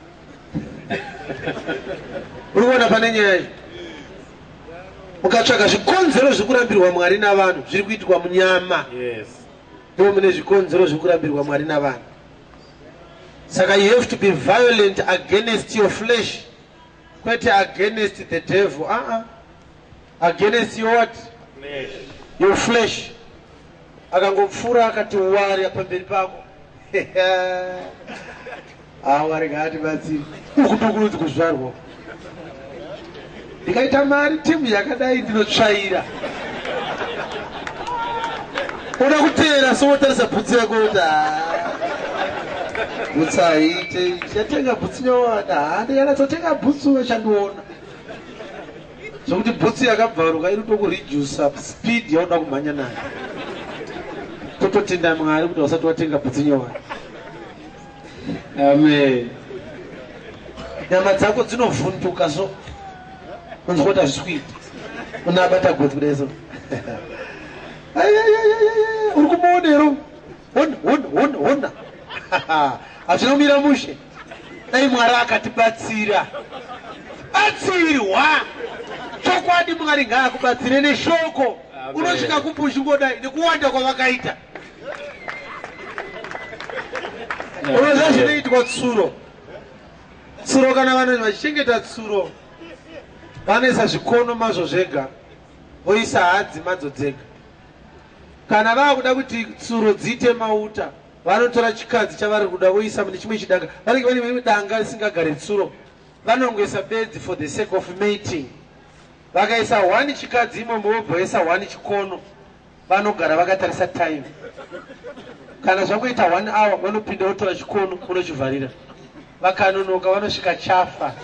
Uri kuona pane nyaya iyi. Mukatsvaga zvikonzero zvekurambirwa Mwari navanhu zviri kuitwa munyama. Ndimo mune zvikonzero zvekurambirwa Mwari navanhu. Saka you have to be violent against your flesh. Kwete against the devil. Against your what? Your flesh. Akangopfura akati wari pamberi pako. Wari ngati batsiri. Ukutokurudzwa kuzvarwa. ndikaita mari timu yakadai ndinotsvaira oda kuteera sowotarisa bhutsi yako kuti bhutsi haite chatenga bhutsi nyowada handiyanyatsotenga bhutsi wechandiona zvokuti bhutsi yakabvaruka iri tokuredusa speed yauda kumhanya nayo tototenda Mwari kuti usati watenga bhutsi nyowada. Amen. Nyama dzako dzinovhunduka so unzwa kuti hazviswiti unabata gotsi kudai so uri kumuonero hona hazvina kumira mushe. Dai Mwari akatibatsira batsirwa chokwadi Mwari ngaakubatsire neshoko unosvika kupushi ngodai nekuwanda kwavakaita unoziva zvinoitwa tsuro. Tsuro kana vanhu vachichengeta tsuro vanoisa zvikono mazvo zvega voisa hadzi madzo dzega. Kana vava kuda kuti tsuro dziite mauta vanotora chikadzi chavari kuda voisa mune chimwe chidanga. Vanenge vane imwe danga risingagare tsuro vanongoisa bedzi for the sake of mating. Vakaisa 1 chikadzi imomo vobhoisa 1 chikono vanogara vakatarisa time. Kana zvakuita 1 hour vanopinda votora chikono vonochivharira. Vakanonoka vanosvika chafa.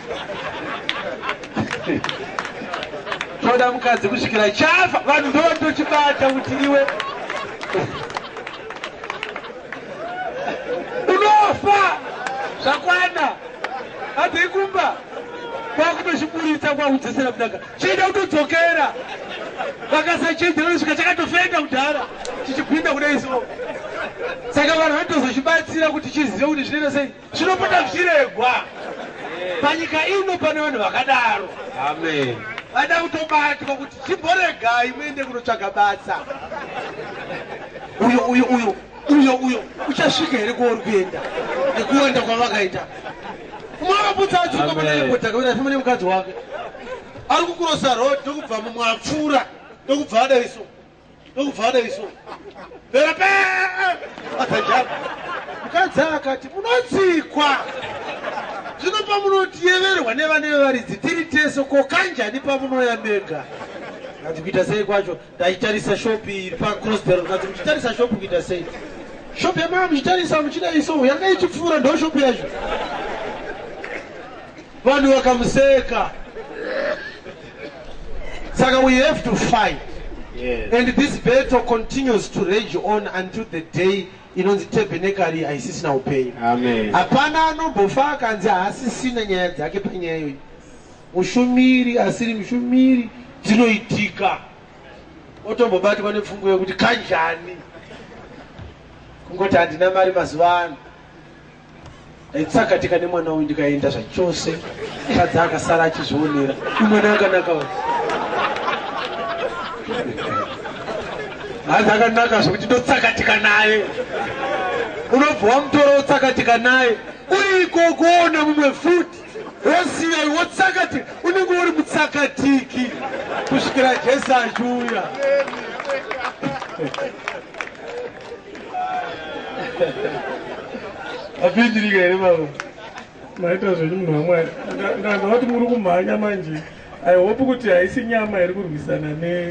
Toda mukadzi kusvikira chafa vanhu ndotochibata kuti iwe unofa zvakwana hadzei kumba kwakutochiburitsa kwakudzesera kudaka chiida kutodzokera vakasachenjera nosvika chakatofenda kudhara chichipinda kudai so. Saka vanhu vanotozochibatsira kuti chizive kuti zvinoita sei zvinopota zvichiregwa panyika ino pane vanhu vakadaro. Amen. Vada kutobatwa kuti chimboregai muende kunotsvaga basa. Uyo uchasvika here kwauri kuenda nekuwanda kwavakaita. Mwakaputsa adzoka panaipotaka afamba nemukadzi wake ari kukurosa road ndokubva mumwe apfuura ndokubva adaiso berape atajaba mukadzi akati munotsikwa zvino pamunotiyeverwa nevane varidzi tiri teso kokanjani pamunoyamega ngati kuita sei kwacho ndaitarisa shopi iri pacrossbel ngati muchitarisa shopi kuita sei shopi yamama muchitarisa muchidaiso yanga ichipfuura ndo shopi yacho vanhu vakamuseka. Saka we have to fight. Yes. And this battle continues to rage on until the day inonzi tabernacle haisisina upenyu. Amen. Hapana anombofa akanzi haasisina nyaya dzake panyaya iyoyi. Mushumiri asiri mushumiri dzinoitika. Otombobatwa nepfungwa yekuti kanjani. Kungoti handina mari mazuva ano. Ndaitsakatika nemwana uyu ndikaenda zvachose. Mukadzi akasara achizvionera. Umwana akanaka. Hadzi akanaka zvokuti ndotsakatika naye. Unobva wamutora wotsakatika naye. Uri ikokona mumwe futi. Wosiya wotsakatika. Unenge uri mutsakatiki. Kusvikira Jesu achiuya. Apindirika here baba. Maita zvenyu munhu waMwari. Ndanzwa kuti muri kumhanya manje. I hope kuti haisi nyama iri kurwisana ne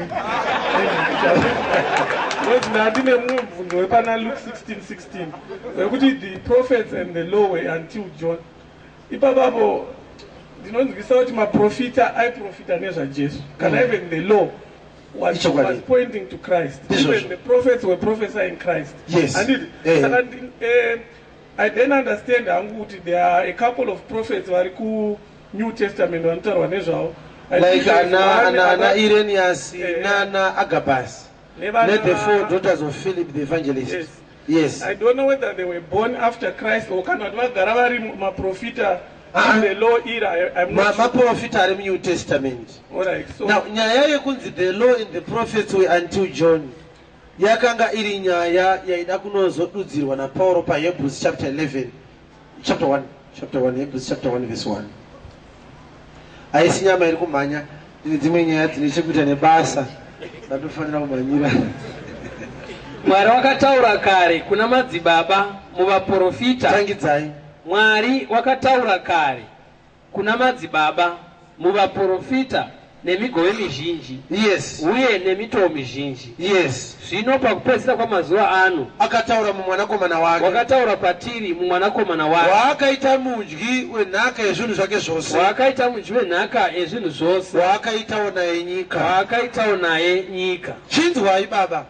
ndine mumwe mubvunzo wepana Luke 16:16 wekuti the prophets and the law were until John. Ipapapo ndinonzwisa kuti maprofita aiprofita nezvaJesu. Kana even the law was pointing to Christ. Even the prophets were prophesying Christ. Yes. And I then understand kuti there are a couple of prophets vari ku New Testament vanotaurwa nezvavo. Like Anna Irenaeus, Nana Agabus. Let the 4 daughters of Philip the evangelist. Yes. I don't know whether they were born after Christ or cannot maprofita in the law era. I'm not sure. Maprofita in the New Testament. Alright. So now, nyaya yekunzi the law and the prophets were until John. Yakanga iri nyaya yaida kunozodudzirwa na Paulo pa Hebrews chapter 11. Chapter 1, Hebrews chapter 1 verse 1. Haisi nyama iri kumhanya dzimwe nyaya dzine chekuita nebasa ndatofanira kumhanyira. Mwari wakataura kare kuna madzibaba muvaprofita. Tangidzai. Mwari wakataura kare kuna madzibaba muvaprofita nemigove mizhinji Yes. uye nemitoo mizhinji. Yes. Zvino pakupedzisira kwamazuva ano Akataura mumwanakomana wake. wakataura kwatiri mumwanakomana wake Waakaita mudyi wenhaka yezvinhu zvake zvose. waakaita mudyi wenhaka yezvinhu zvose Waakaitawo naye nyika. waakaitawo naye nyika. Chinzwai baba.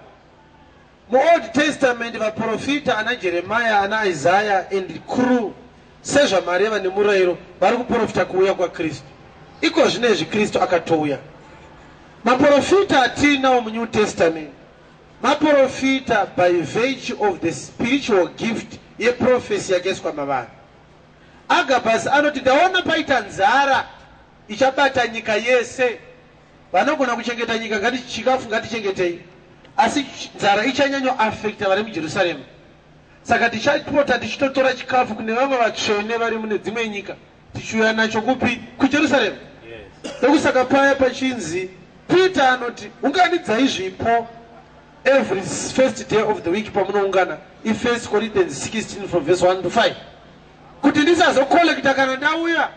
Mu-Old Testament vaprofita ana Jeremiah ana Isaiah and crew sezvamareva nemurayiro vari kuprofita kuuya kwaKristu. Iko zvinezvi Kristu akatouya. Maprofita atinawo muNew Testament maprofita by virtue of the spiritual gift yeprofesi yakaiswa mavanhu. Agabhasi anoti ndaona paita nzara ichabata nyika yese. Vanogona kuchengeta nyika chikafu ngatichengetei. Asi nzara ichanyanyo affecta vari muJerusarema. Saka tichapota tichitotora chikafu kune vamwe vatsvene vari mune dzimwe nyika tichiuya nacho kupi? kuJerusarema. Ndokusaka paya pachinzi Peter anoti unganidzai zvipo every first day of the week pamunoungana. In 1 Corinthians 16 from verse 1 to 5. Kuti ndisazokolekta kana ndauya.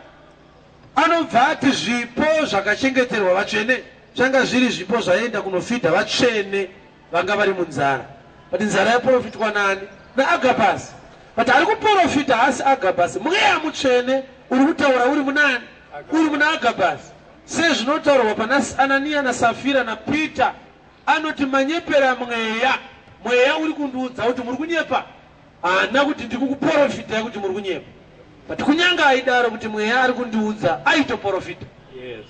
Anobva ati zvipo zvakachengeterwa vatsvene zvanga zviri zvipo zvaenda kunofidha vatsvene vanga vari munzara. But nzara yaprofitwa nani? naAgabhasi. But ari kuprofita hasi Agabhasi mweya mutsvene uri kutaura uri munani? Uri muna Agabhasi. Sezvinotaurwa pana Anania naSafira naPeter anoti manyepera mweya uri kundiudza kuti muri kunyepa. Hana kuti ndikukuprofita kuti muri kunyepa. But kunyanga aidaro kuti mweya ari kundiudza aitoprofita. Yes.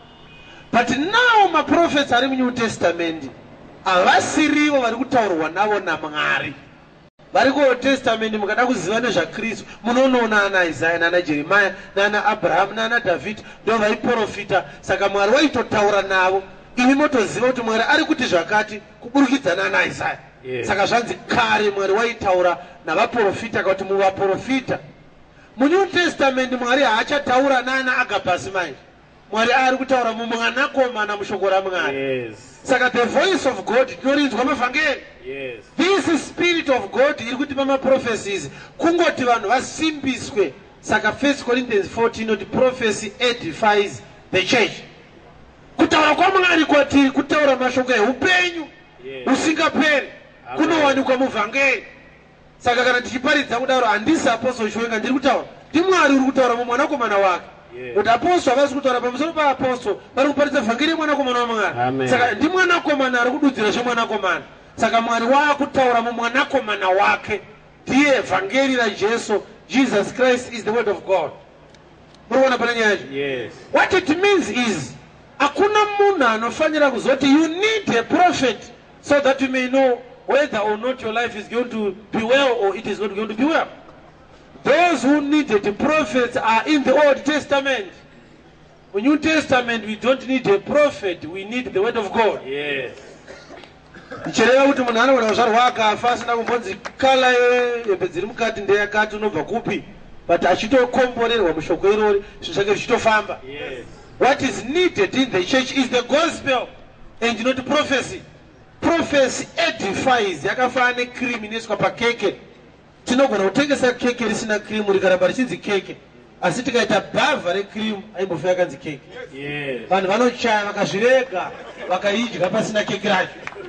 But now maprophets ari muNew Testament avasirivo vari kutaurwa navo naMwari. Vari kuOld Testament mukada kuziva nezvaKristu munoona ana Isaiah nana Jeremiah nana Abraham nana David ndo vaiprofita. Saka Mwari waitotaura navo. Imi motoziva kuti Mwari ari kuti zvakati kuburikidza nana Isaiah. Yes. Saka zvanzi kare Mwari waitaura navaprofita kuti muvaprofita. MuNew Testament Mwari haachataura nana Agabhasi manje. Mwari ari kutaura mumwanakomana mushoko raMwari. Yes. Saka the voice of God tinorinzwa mavhangeri. Yes. This spirit of God iri kutipa maprophecies kungoti vanhu vasimbiswe. Saka 1 Corinthians 14 noti prophecy edifies the church. Kutaura kwaMwari kwatiri kutaura mashoko eupenyu usingaperi kunowanikwa muvhangeri. Saka kana tichiparidza kudaro handisi apostle Chiwenga ndiri kutaura ndiMwari uri kutaura mumwanakomana wake. Kuti apostle havasi kutaura pamusoro paapostle vari kuparidza vhangeri yemwanakomana waMwari. Saka ndimwanakomana ari kududzira zvemwanakomana. Saka Mwari waakutaura mumwanakomana wake ndiye vhangeri raJesu. Jesus Christ is the word of God. Muriona pane nyaya yacho? Yes. What it means is hakuna munhu anofanira kuzoti you need a prophet so that you may know whether or not your life is going to be well or it is not going to be well. Those who needed prophets are in the Old Testament. In New Testament we don't need a prophet, we need the word of God. Yes. Ichereva kuti munhu anogona kuzvarwa akafa asina kumbonzi kala yembe dziri mukati ndeyakati unobva kupi, but achitokomborerwa mushoko irori zvinhu zvake zvichitofamba. Yes. What is needed in the church is the gospel and not prophecy. Prophecy edifies. Yakafanana necream inoiswa pakeke. Tinogona kutengesa keke risina cream rikaramba richinzi keke. Asi tikaita bhavha recream aimbofa yakanzi keke. Yes. Vanhu vanochaya vakazvirega vakaidya pasina keke racho.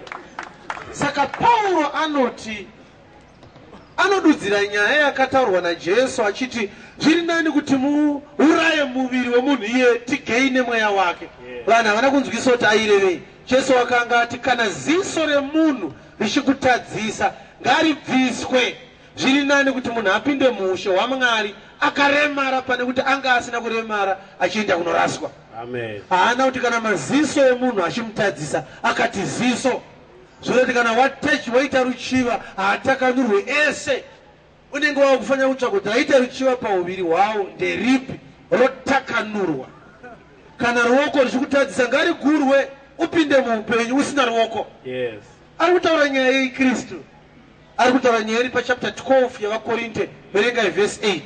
Saka Paulo anoti anodudzira nyaya yakataurwa naJesu achiti zviri nani kuti muuraye muviri wemunhu iye tigeine mweya wake. Vanhu havana kunzwisisa kuti airevei. Jesu akanga ati kana ziso remunhu richikutadzisa ngaribviswe. Zviri nani kuti munhu apinde muushe hwaMwari akaremara pane kuti anga asina kuremara achienda kunoraswa. Amen. Haana kuti kana maziso emunhu achimutadzisa akati ziso. Zvinoti kana watechi waita ruchiva haatakanurwe ese. Unenge wakufanira kutsvaka kuti raita ruchiva pauviri hwawo nderipi rotakanurwa. Kana ruoko richikutadzisa ngarigurwe upinde muupenyu usina ruoko. Yes. Ari kutaura nyaya yeKristu. Ari kutaura nyaya iri pachapter 12 yavaKorinte verengai verse 8.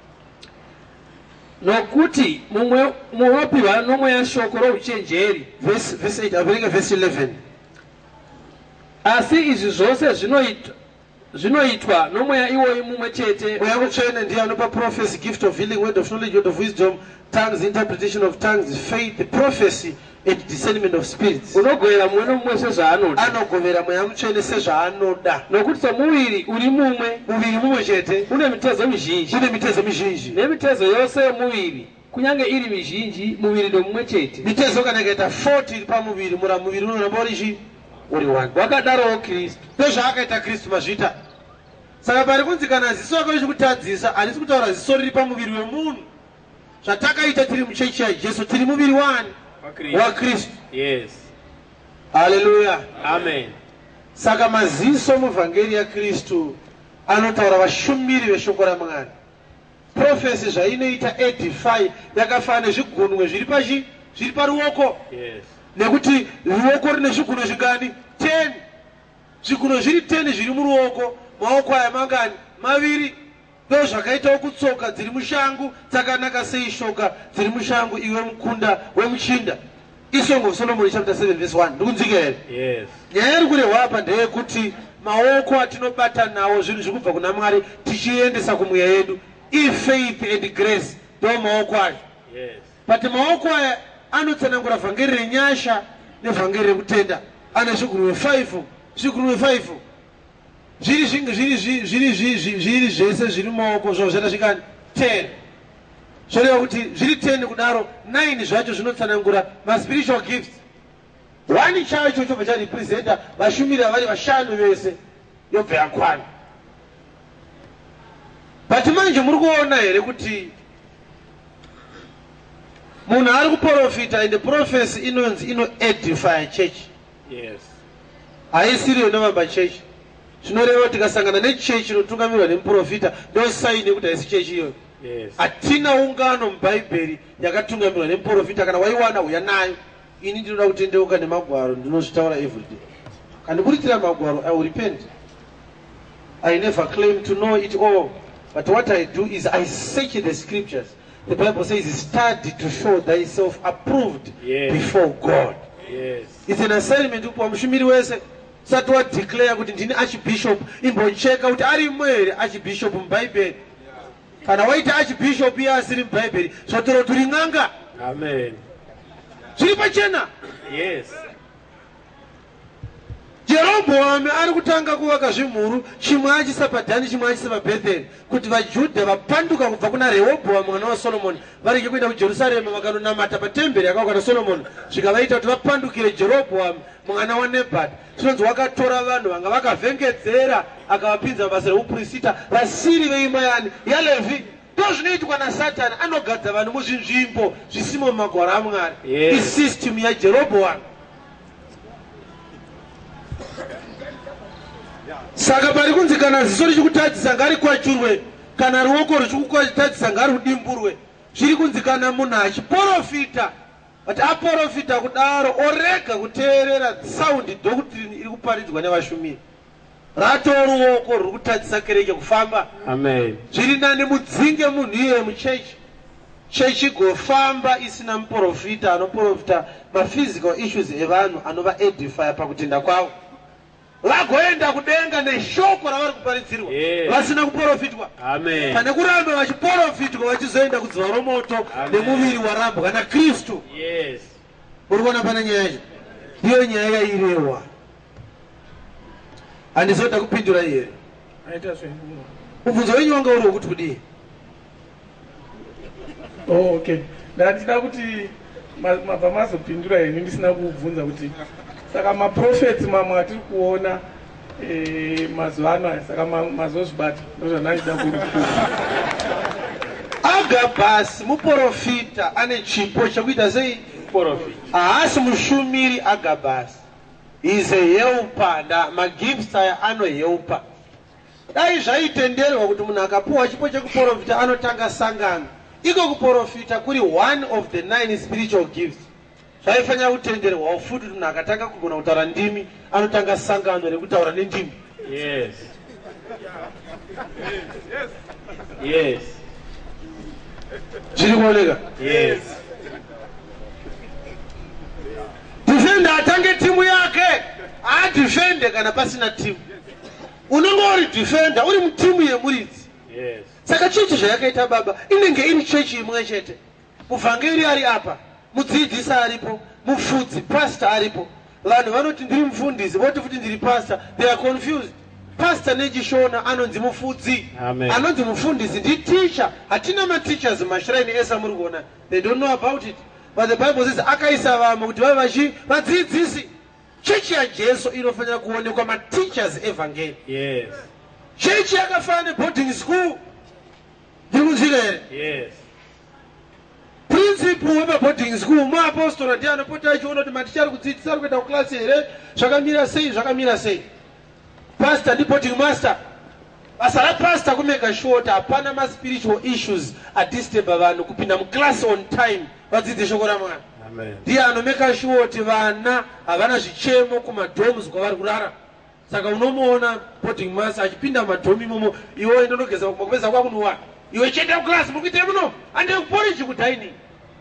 Nokuti munopiwa nomweya shoko rouchenjeri. Verse 8 averenga verse 11. Asi izvi zvose zvinoitwa zvinoitwa nomweya iwoyi mumwe chete. Mweya mutsvene ndiye anopa prophecy, gift of healing, word of knowledge, word of wisdom, tongues, interpretation of tongues, faith, prophecy, and discernment of spirits. Unogovera mumwe nomumwe sezvaanoda. Anogovera mweya mutsvene sezvaanoda. Nokuti somuviri uri mumwe, muviri mumwe chete une mitezo mizhinji. une mitezo mizhinji. Nemitezo yose yomuviri, kunyange iri mizhinji, muviri ndomumwe chete. Mitezo kana ikaita 40 iri pamuviri, muviri unoramba uri 1. Wakadarowo Kristu. Ndozvaakaita Kristu mazvita. Saka pari kunzi kana ziso rako richikutadzisa, handisi kutaura ziso riri pamuviri wemunhu. Zvatakaita tiri muchechi yaJesu, tiri muviri wa Kristu. Yes. Haleluya. Amen. Saka maziso muvhangeri yaKristu anotaura vashumiri veshoko raMwari. Prophecy zvainoita edify yakafanana nezvigunwe zviri paruoko. Yes. Nekuti ruoko rine zvigunwe zvingani? 10. Zvigunwe zviri 10 zviri muruoko, maoko aya mangani? 2. Ndo zvakaitawo kutsoka dziri mushangu dzakanaka sei shoka dziri mushangu iwe mukunda wemuchinda. Song of Solomon chapter 7 verse 1. Ndikunzike here? Yes. Nyaya iri kurehwa apa ndeyekuti maoko atinobata nawo zvinhu zvekubva kuna Mwari tichiendesa kumweya yedu, faith and grace, ndo maoko ayo. Yes. But maoko aya anotsanangura vhangeri renyasha nevhangeri rekutenda. Ane zvigunwe 5. Zviri zvese zviri maoko zvo zvakasvikani 10. Zvoreva kuti zviri 10 kudaro 9 zvacho zvinotsanangura maspiritual gifts. 1 chacho chobva charepresenta vashumiri vari vashanu vese, yobva yakwana. But manje muri kuona here kuti munhu ari kuprofita and prophecy inonzi ino-edify church. Yes. Haisiri inovamba church. Zvinoreva tikasangana nechechi inotungamirwa nemuprofita ndosaini kuti haisi chechi iyoyo. Yes. Hatina ungano mubhaibheri yakatungamirwa nemuprofita. Kana waiwana uya nayo. Ini ndinoda kutendeuka nemagwaro, ndinozvitaura everyday. Kana kuritira magwaro, I will repent. I never claim to know it all. But what I do is I search the scriptures. The Bible says, study to show thyself approved before God. Yes. It's an assignment upwa mushumiri wese. Sati wa declare kuti ndini archbishop, imbocheka kuti ari mwere archbishop mubhaibheri. Kana waita archbishop iye asiri mubhaibheri, zvotoro turi ng'anga. Amen. Zviri pachena. Yes. Jeroboamu ari kutanga kuvaka zvimhuru, chimwe achisa paDhani, chimwe achisa paBhetheri, kuti vaJudha vapanduka kubva kuna Rehobhoamu mwana waSolomoni varege kuenda kuJerusarema vakanonamata patemberi yakavakwa naSolomoni, zvikavaita kuti vapandukire Jeroboamu mwana waNebhati. Zvinonzi wakatora vanhu vanga vakavhengedzera akavapinza mabasa euprista, vasiri veimba yaLevhi. Ndo zvinoitwa naSatani, anogadza vanhu muzvinzvimbo zvisimo mumagwaro aMwari. Isystem yaJerobhoamu. Saka pari kunzi kana ziso richikutadzisa ngarikwachurwe, kana ruoko ruchikutadzisa ngarudimburwe. Zviri kunzi kana munhu achiprofita, kuti aprofita kudaro orega kuteerera sound doctrine iri kuparidzwa nevashumiri, ratoo ruoko ruri kutadzisa kereke kufamba. Amen. Zviri nani mudzinge munhu iye muchechi, chechi igofamba isina muprofita anoprofita maphysical issues evanhu anova edify pakutenda kwavo. Vagoenda kudenga neshoko ravari kuparidzirwa, vasina kuprofitwa. Amen. Pane kuramba vachiprofitwa vachizoenda kudziva romoto nemuviri warambwa naKristu. Yes. Muri kuona pane nyaya yacho? Ndiyo nyaya yairehwa. Handizoda kupindura here. Aita zvenyu. Mubvunzo wenyu wanga uri wokuti kudii? Oh, okay. Ndachida kuti mabva mazopindura henyu ndisina kubvunza kuti saka maprofeti mamwe atiri kuona mazuva ano aya, saka mazozvibata ndozvandachida kurukura. Agabhasi muprofita ane chipo chekuita sei? Profit. Haasi mushumiri Agabhasi. Is a helper. Magifts aya anohelpa. Dai zvaitenderwa kuti munhu akapuwa chipo chekuprofita anotanga sangano. Iko kuprofita kuri one of the 9 spiritual gifts. Zvaifanya kutenderwa futi munhu akatanga kugona kutaura ndimi anotanga sangano rekutaura nendimi. Yes. Yes. Zviri kuoneka? Yes. Defender atange timu yake, adefende kana pasina timu. unenge uri defender uri mutimu yemuridzi. Saka chechi zvayakaita baba inenge iri chechi imwe chete. Muvhangeri ari apa, mudzidzisi aripo, mufudzi pastor aripo. Vanhu vanoti ndiri mufundisi voti futi ndiri pastor, they are confused. Pastor nechishona anonzi mufudzi, anonzi mufundisi ndi teacher. Hatina ma-teachers mashrine esa muri kuona, they don't know about it. But the Bible says akaisa vamwe kuti vave vadzidzisi. Chechi yaJesu inofanira kuonekwa ma-teachers evangeli. Chechi yakafanana boarding school. Ndikuzvika here? Principle wema-boarding school muapostora ndiye anopota achiona kuti maticha ari kudzidzisa ari kuenda kuklasi here, zvakamira sei. Pastor ndi boarding master. Basa rapastor kumeka sure kuti hapana ma-spiritual issues adisturba vanhu kupinda muklasi on time vadzidze shoko raMwari. Ndiye anomeka sure kuti vana havana zvichemo kumadhoms kwavari kurara. Saka unomuona boarding master achipinda mumadhomu imomo, iwe ndonogeza kupeza kwakunowa. Iwe chenda kuklasi mukuite muno, ande kuporiji kudining.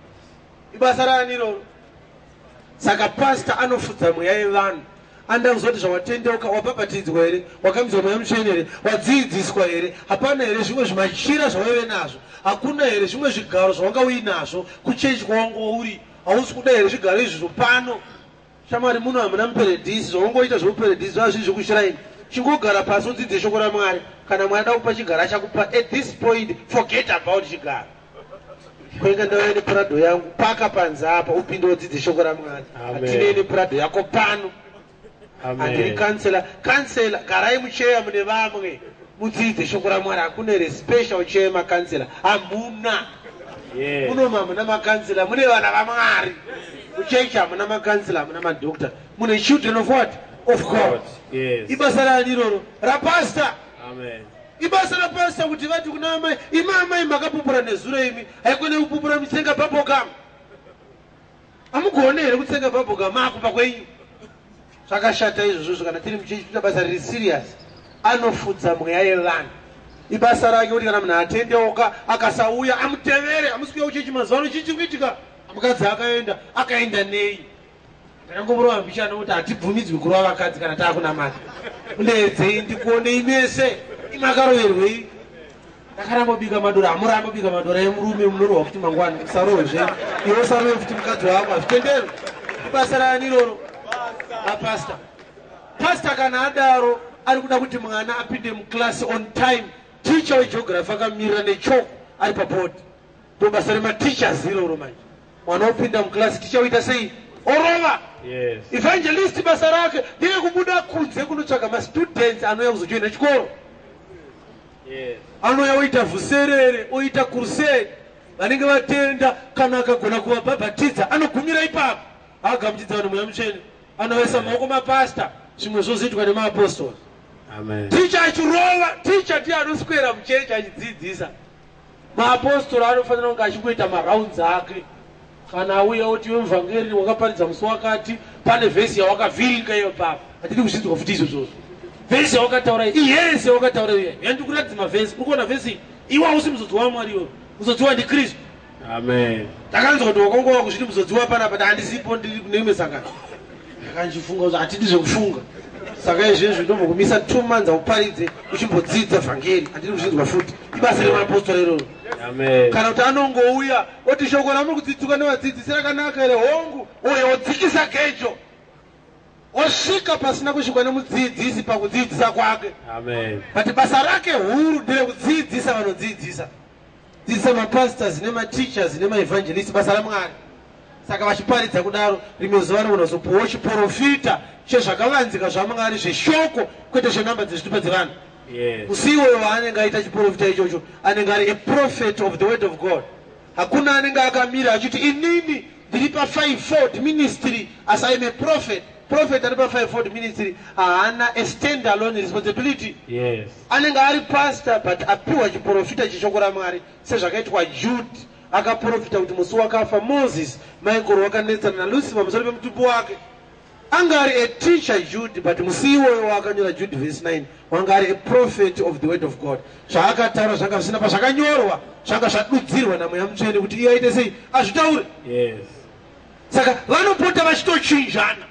Ibasa rani iroro. Saka pastor anofudza mweya yevanhu. Anda kuzoti zvawatendeuka wabhabhatidzwa here, wakamizwa mweya mutsvene here, wadzidziswa here, hapana here zvimwe zvimachira zvawaive nazvo, hakuna here zvimwe zvigaro zvawanga uinazvo kuchechi kwawanga uri, hausi kuda here zvigaro izvizvo pano. Shamwari muno hamuna muperedhisi, zvawangoita zveuperedhisi zvava zviri zvekushiraini. Chingogara pasi udzidze shoko raMwari, kana Mwari ada kupa chigaro achakupa. At this point forget about chigaro. Kwenga ndauya neprado yangu paka panze apa upinde udzidze shoko raMwari. Hatina neprado yako pano. Andiri kansela garai mucheya mune vamwe mudzidze shoko raMwari. Hakuna here special chair makansela, hamuna. Muno hamuna makansela, mune vana vaMwari. Muchechi hamuna makansela, hamuna madoctor, mune children of what? Of God. Ibasa rani iroro rapasta. Ibasa rapasta kuti vati kuna amai, ima amai makapupura nezuro imi, haikone kupupura mitsenga bubblegum. Hamugone here kutsenga bubblegum makupa kwenyu. Zvakashata izvozvo kana tiri muchechi kuita basa riri serious. Anofudza mweya yevanhu. Ibasa rake kuti kana munhu atendeuka akasauya amutevere, amusikuya kuchechi mazuva ano chichi kuitika. Mukadzi akaenda nei? Ndakangomurova mbishana kuti hatibvumidzwi kurova vakadzi kana taakunamata. Ndedzei ndikuonei mese, imakaroverwei. Ndakarambobika madora, hamurambobika madora emurume munorwa kuti mangwana usarohezve. Iwe usarove kuti mukadzi wako hazvitendero. Ibasa rani iroro. Apasta. Pastor kana adaro ari kuda kuti mwana apinde muklasi on time. Teacher wegeography akamirira nechoko ari paboard. Ndobasa rema-teachers iroro manje. Mwana opinda muklasi teacher oita sei? Orova. Evangelist basa rake ndeye kubuda kunze kunotsvaga ma-students anouya kuzojoina chikoro. Anouya oita vhuserere, oita crusade. Vanenge vatenda kana akagona kuvabhabhatidza anogumira ipapo. Agamuchidza vanhu mweya mutsvene. Anoisa maoko mapasta, zvimwe zvozoitwa nemaapostoli. Teacher achirova, teacher ndiye anoswera muchechi achidzidzisa. Maapostoli anofanira kunge achingoita marounds ake. Kana auya kuti iwe muvhangeri wakaparidza musi wakati, pane vhesi yawakavhiringa iyo papo. Hatidi kuzvidzwa futi izvozvo. Vhesi yawakataura iyi, yese yawakataura iyi. Yandikuratidza mavhesi, uri kuona vhesi iyi. Iwe hausi muzodzi waMwari iwe. Muzodzi waNdikristu. Ndakanzwa kuti wakangova kuzviti muzodzi wapanapa, handisipo ndiri kune imwe sangano. Ndakanjifunga kuti hatidi zvekufunga. Saka izvezvi ndombokumisa 2 months auparidze uchimbodzidza vhangeri. Handidi kuzvinzwa futi. Ibasa remaapostoli iroro. Kana kuti anongouya oti shoko ramuri kudzidziswa nevadzidzisi rakanaka here hongu, uye wodzikisa gejo. Osvika pasina kusvikwa nemudzidzisi pakudzidzisa kwake. But basa rake huru nderekudzidzisa vanodzidzisa. Dzidzisa mapastors nema-teachers nema-evangelists basa raMwari. Saka vachiparidza kudaro rimwe zuva rinogona kuzopuwa chiprofita chezvakavanzika zvaMwari zveshoko kwete zvenhamba dzezvitupa dzevanhu. Musi iwoyo waanenge aita chiprofita ichocho anenge ari a prophet of the word of God. Hakuna anenge akamira achiti inini ndiri pa5-fold ministry as I am a prophet. Prophet ari pa5-fold ministry haana a stand alone responsibility. Anenge ari pastor but apiwa chiprofita cheshoko raMwari sezvakaitwa Jude. Akaprofita kuti musi wakafa Moses Michael wakanetsana naLucifer pamusoro pemutumbi wake. Anga ari a teacher Jude but musi iwoyo wakanyora Jude verse 9 wanga ari a prophet of the word of God. Zvaakataura zvanga zvisina pazvakanyorwa, zvanga zvadudzirwa namweya mutsvene kuti iye aite sei azvitaure. Saka vanopota vachitochinjana.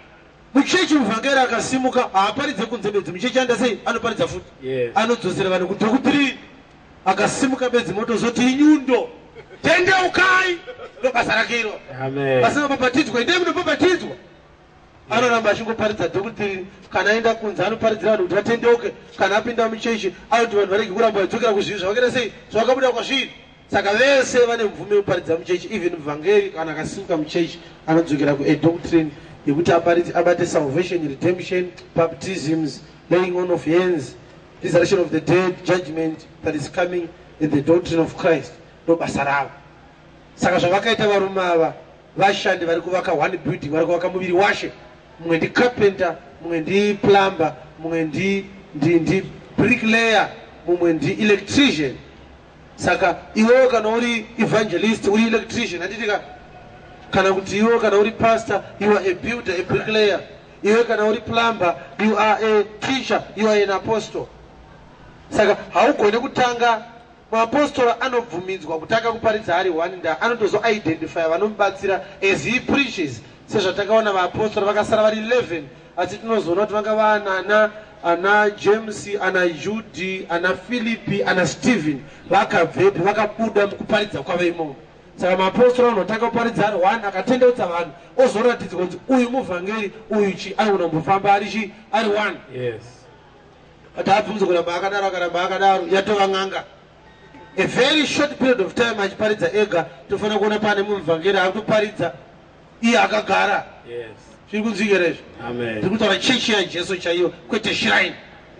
muchechi muvhangeri akasimuka haaparidze kunze bedzi muchechi anda sei anoparidza futi anodzosera vanhu kudhokupirini akasimuka bedzi motozoti inyundo tendeukai ndo basa rakiro pasina mabhabhatidzwa inde munobhabhatidzwa anoramba achingoparidza dhokupirini kana aenda kunze anoparidzira vanhu kuti vatendeuke kana apinda muchechi anoti vanhu varege kuramba vadzokera kuzvivi zvavakaita sei zvavakabuda kwazviri saka vese vane mvume yoparidza muchechi even muvhangeri kana akasimuka muchechi anodzokera kudhokupirini yekuti abate salvation, redemption, baptisms, laying on of hands, resurrection of the dead, judgment that is coming in the doctrine of Christ. No basarava. Saka zvavakaita varume ava vashandi vari kuvaka one building, vari kuvaka muviri washe. Mumwe ndi carpenter, mumwe ndi plumber, mumwe ndi bricklayer, mumwe ndi electrician. Saka iwewe kana uri evangelist, uri electrician, handitika kana kuti iwe kana uri pastor, you are a builder, a bricklayer. Iwe kana uri plumber, you are a teacher, you are an apostle. Saka haugone kutanga maapostola anobvumidzwa kutanga kuparidza ari one nda anotozo identify vanomubatsira as he preaches. Sezvatakaona vaapostola vakasara vari 11 asi tinozoona kuti vanga vana ana James, ana Judy, ana Philip, ana Stephen vakabvepi vakabuda mukuparidza kwavo imomo. Saka maapostola anotanga kuparidza ari one akatendeutsa vanhu ozoratidzwa kuti uyu muvhangeri uyu chi anombofamba ari one. Yes. But abvunza kuramba akadaro yatova ng'anga. A very short period of time achiparidza ega tofanira kuona pane muvhangeri akutoparidza iye akagara. Yes. Zviri kunzwika izvo? Amen. Ndiri kutaura chechi yaJesu chaiyo kwete shrine.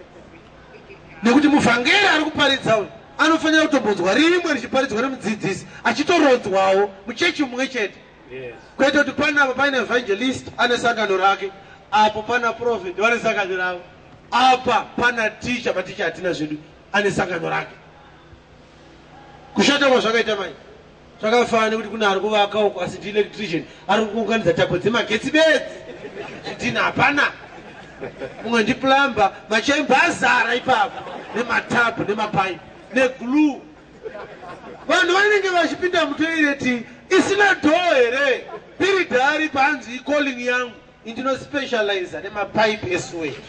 Nekuti muvhangeri ari kuparidza uyu anofanira kutobonzwa rimwe richiparidzwa nemudzidzisi achitorodzwawo muchechi mumwe chete. Yes. Kwete kuti panapa paine evangelist ane sangano rake, apo pana prophet vane sangano ravo, apa pana teacher, maticha hatina zvedu ane sangano rake. Kushata kwazvakaita mai zvakafanana nekuti kuna ari kuvaka uko asi ndi electrician ari kuunganidza tambo dzemagetsi bedzi zvidhina hapana. Mumwe ndi plumber, machemba azara ipapo nematabhu nemapaipi neglue. Vanhu vanenge vachipinda mutoireti isina dhoo here, piridhari panzi icalling yangu indinospecializa nemapaipi eswage.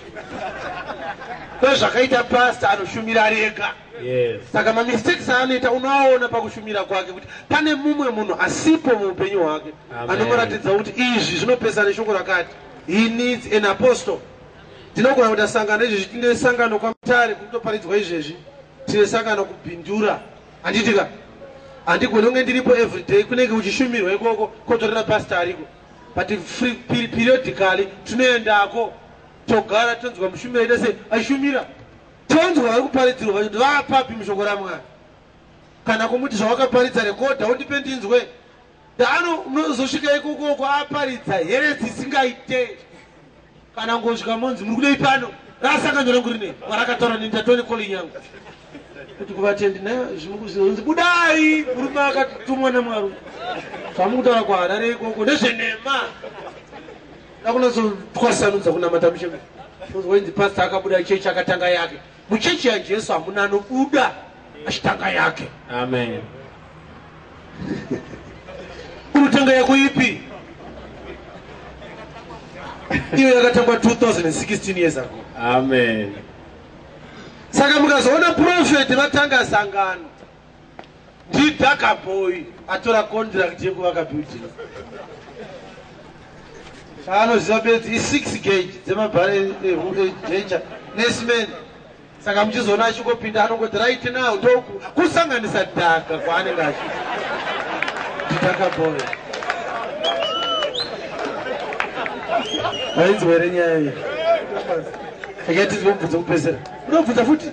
Ndozvakaita pastor anoshumira ari ega. Yes. Saka mamistakes anoita unoaona pakushumira kwake kuti pane mumwe munhu asipo muupenyu hwake anomuratidza kuti izvi zvinopesana neshoko rakati. He needs an apostle. Tinogona kuti asangano izvezvi tine sangano kwaMutare kunotoparidzwa izvezvi, tine sangano kubhindura. Handitika handigoni kunge ndiripo everyday kunenge kuchishumirwa ikoko kotorera pastor ariko, but periodically tinoendako togara tonzwa mushumiro ide sei ashumira, tonzwa vari kuparidzirwa kuti vapapi mushoko raMwari. Kana kumuti zvawakaparidza rekodha undipe ndinzwe, ndaano unozosvika ikokoko aparidza heresi isingaite. Kana ngosvika monzi muri kudei pano rasangano rangu rinei Mwari akataura nendatoni calling yangu kuti kuvatendi nayo zvimukuzvinzi budai murume akatumwa naMwari zvamukutaura kwaHarare ikoko ndezvenhema dakunazotwasanudza kunamata musheko. Wenzi pastor akabuda chechi akatanga yake. Muchechi yaJesu hamuna anobuda achitanga yake. Amen. Unotanga yako ipi? Iyo yakatangwa 2016 years ago. Amen. Saka mukazoona prophet vatanga sangano ndidhaka boy atora contract yekuvaka building. Anoziva bedzi i6 gauge dzemabhare danger nesmen. Saka muchizoona achingopinda anongoti right now toku kusanganisa dhaka kwaanenge achi ndidhaka boy. Vainzi here nyaya iyi akati tizomubvunza kupesera unobvunza futi.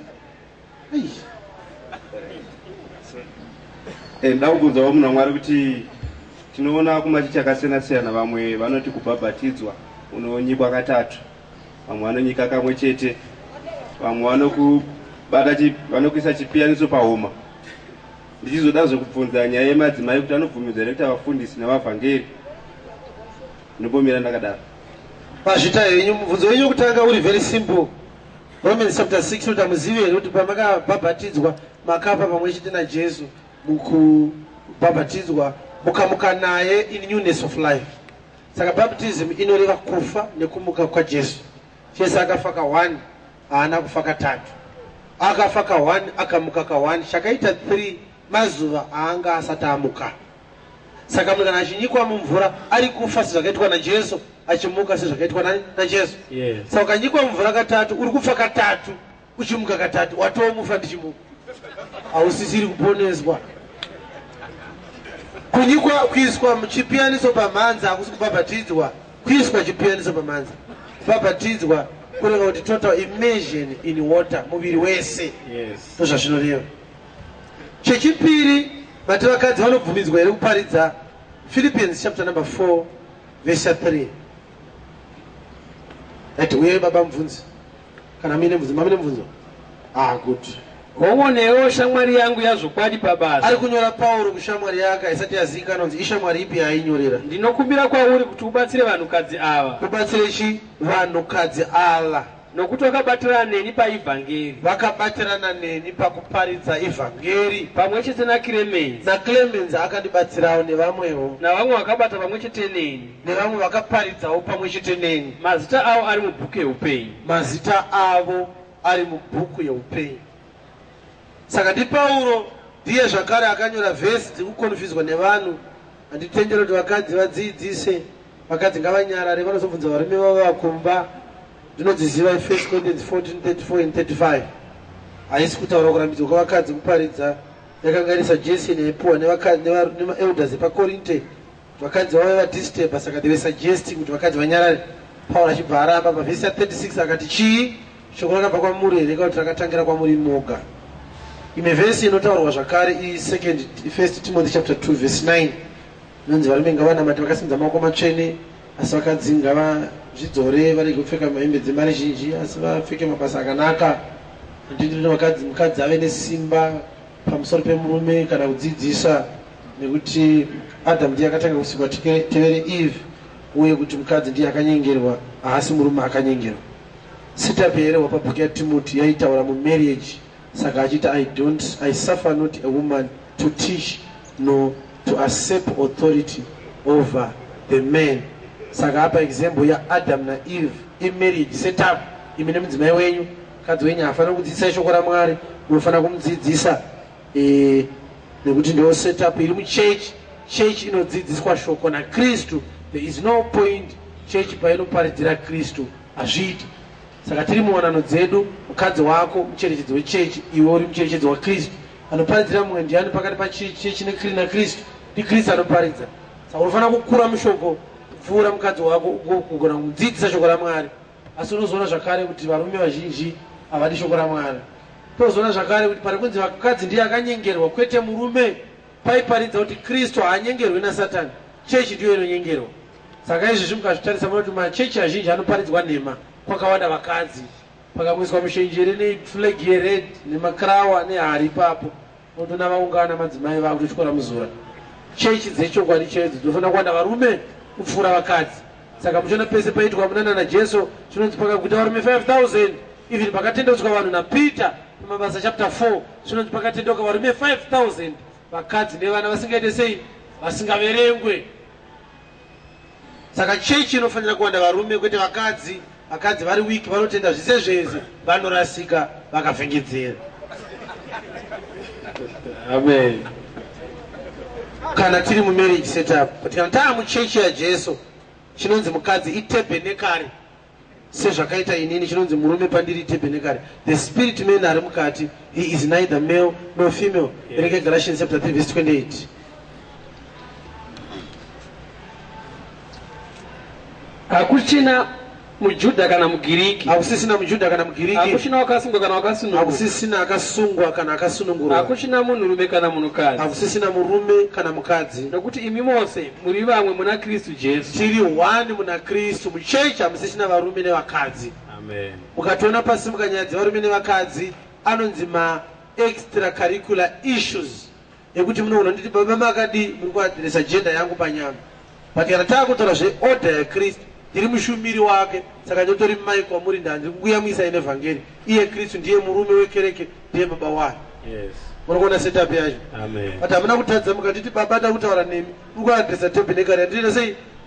Ndakubvunzawo munhu waMwari kuti tinoona kumachechi akasiyana-siyana, vamwe vanoti kubhabhatidzwa unonyikwa katatu, vamwe vanonyika kamwe chete, vamwe vanokuisa chipiyaniso pahuma. Ndichizoda zvokubvunza nyaya yemadzimai kuti anobvumidzwa here kuti vafundisi navavhangeri. Ndopomira ndakadaro. Pazvita henyu mubvunzo wenyu kutanga uri very simple. Romans chapter 6 kuti muzive here kuti pamakabhabhatidzwa makapa pamwe chete naJesu mukubhabhatidzwa mukamuka naye in newness of life. saka baptism inoreva kufa nekumuka kwa Jesu. Jesu akafa ka1 haana kufa ka3, akafa ka1 akamuka ka1, chakaita 3 mazuva aanga asati amuka. Saka munhu kana achinyikwa mumvura ari kufa sezvakaitwa naJesu, achimuka sezvakaitwa naJesu. Saka ukanyikwa mumvura ka3 uri kufa ka3 uchimuka ka3 watomufa ndichimuka, hausisiri kuponeswa. Kunyikwa kuiswa chipiyaniso pamhanza hakusi kubhabhatidzwa, kuiswa chipiyaniso pamhanza. Kubhabhatidzwa kureva kuti total immersion in water, muviri wese. Ndozvazvinoreva. Chechipiri, vati vakadzi vanobvumidzwa here kuparidza? Philippians chapter number 4 verse 3. Ati uye baba mvunzi kana mine mvunzi, mamine mvunzo? Good. Woonewo shamwari yangu yazvokwadi pabasa. Ari kunyora Pauro kushamwari yake isati yazivikanwa kuti ishamwari ipi yainyorera. Ndinokumbira kwauri kuti ubatsire vanhukadzi ava. Ubatsire chi? Vanhukadzi ava. Nokuti vakabatirana neni paivhangeri. Vakabatirana neni pakuparidza ivhangeri. Pamwe chete naClemens. naClemens akandibatsirawo nevamwewo. Navamwe vakabata pamwe chete neni. Nevamwe vakaparidzawo pamwe chete neni. Mazita avo ari mubhuku yeupenyu. Mazita avo ari mubhuku yeupenyu. Saka ndiPauro ndiye zvakare akanyora vhesi dzekukonfyuzwa nevanhu. Handitendera kuti vakadzi vadzidzise, vakadzi ngavanyarare, vanozobvunza varume vavo vakumba. Ndinodziziva 1 Corinthians 14:34 and 35. Haisi kutaura kurambidzwa kwavakadzi kuparidza. Yakanga iri suggestion yaipuwa nemaelders epakorinte. Vakadzi vave vadisturba, saka they were suggesting kuti vakadzi vanyarare. Pauro achibva aramba pavhesi 36 akati chii? Shoko rakabva kwamuri here kana kuti rakatangira kwamuri moga. Imwe vhesi inotaurwa zvakare i1 Timothy chapter 2 verse 9. Inonzi varume ngavanamate vakasimudza maoko matsvene, asi vakadzi ngavazvidzore varege kupfeka hembe dzemari zhinji, asi vapfeke mabasa akanaka. Handiti mukadzi ave nesimba pamusoro pemurume kana kudzidzisa, nekuti Adamu ndiye akatanga kusikwa tevere Eve, uye kuti mukadzi ndiye akanyengerwa haasi murume akanyengerwa. Sitapi here wapabhuku yaTimoti yaitaura mumarriage. Saka achiti I suffer not a woman to teach nor to accept authority over the man. Saka apa example ya Adam na Eve marriage setup. Imi nemudzimai wenyu, mukadzi wenyu hafanira kudzidzisa shoko raMwari, unofanira kumudzidzisa nekuti ndio setup iri muchechi. Chechi inodzidziswa shoko naKristu. There is no point chechi painoparidzira Kristu, hazviiti. Saka tiri muwanano dzedu, mukadzi wako mucherechedzo wechechi, iwe uri mucherechedzo waKristu. Anoparidzira mumwe ndiani pakati pachechi naKristu? NdiKristu anoparidza. Saka unofanira kukura mushoko, kupfuura mukadzi wako, kugona kumudzidzisa shoko raMwari. Asi unozoona zvakare kuti varume vazhinji havadi shoko raMwari. Tozoona zvakare kuti pari kunzi vakadzi ndiye akanyengerwa, kwete murume. Paiparidza kuti Kristu haanyengerwi naSatani, chechi ndiyo inonyengerwa. Saka izvizvi mukazvitarisa munoti machechi azhinji anoparidzwa nhema, kwakawanda vakadzi, pakamwiswa mushenjere neflegi yered nemakrawa nehari ipapo, unotona vaungana madzimai vavo kutotyora muzura. Chechi dzechokwadi chedzo dzinofanira kuwanda varume kupfuura vakadzi. Saka muchiona pese paitwa munana naJesu zvinonzi pakaguta varume 5,000. Even pakatendeutswa vanhu naPeter mumabasa chapter 4 zvinonzi pakatendeuka varume 5,000. Vakadzi nevana vasingaite sei? Vasingaverengwe. Saka chechi inofanira kuwanda varume kwete vakadzi. Vakadzi vari wiki vanotenda zvise zvese, vanorasika vakavhengedzera. Amen. Kana tiri mumarriage setup, but kana taa muchechi yaJesu chinonzi mukadzi itabernacle. Sezvakaita inini chinonzi murume pandiri itabernacle. The spirit man ari mukati, he is neither male nor female. Ereke Galatians chapter 3 verse 28. Hakuchina mujudha kana mugiriki. Hakusisina mujudha kana mugiriki. Hakuchina wakasungwa kana wakasunungurwa. Hakusisina akasungwa kana akasunungurwa. Hakuchina munhurume kana munhukadzi. Hakusisina murume kana mukadzi. Nokuti imi mose muri vamwe muna Kristu Jesu. Tiri one muna Kristu. Muchechi hamusisina varume nevakadzi. Amen. Mukatoona pasi mukanyadzi varume nevakadzi, anonzi ma extracurricular issues. Ekuti munoona nditi baba makadi muri kuadiresa gender yangu panyama. But kana taakutaura zveorder yaKristu, ndiri mushumiri wake, saka ndotori mai kwamuri ndandiri kukuyamwisa ine vhangeri. Iye Kristu ndiye murume wekereke, ndiye baba wayo. Yes. Munokuona setup yacho. Amen. But hamuna kutadza mukatiti baba ndakutaura nemi, muri kuadresa tabernacle yandiri sei?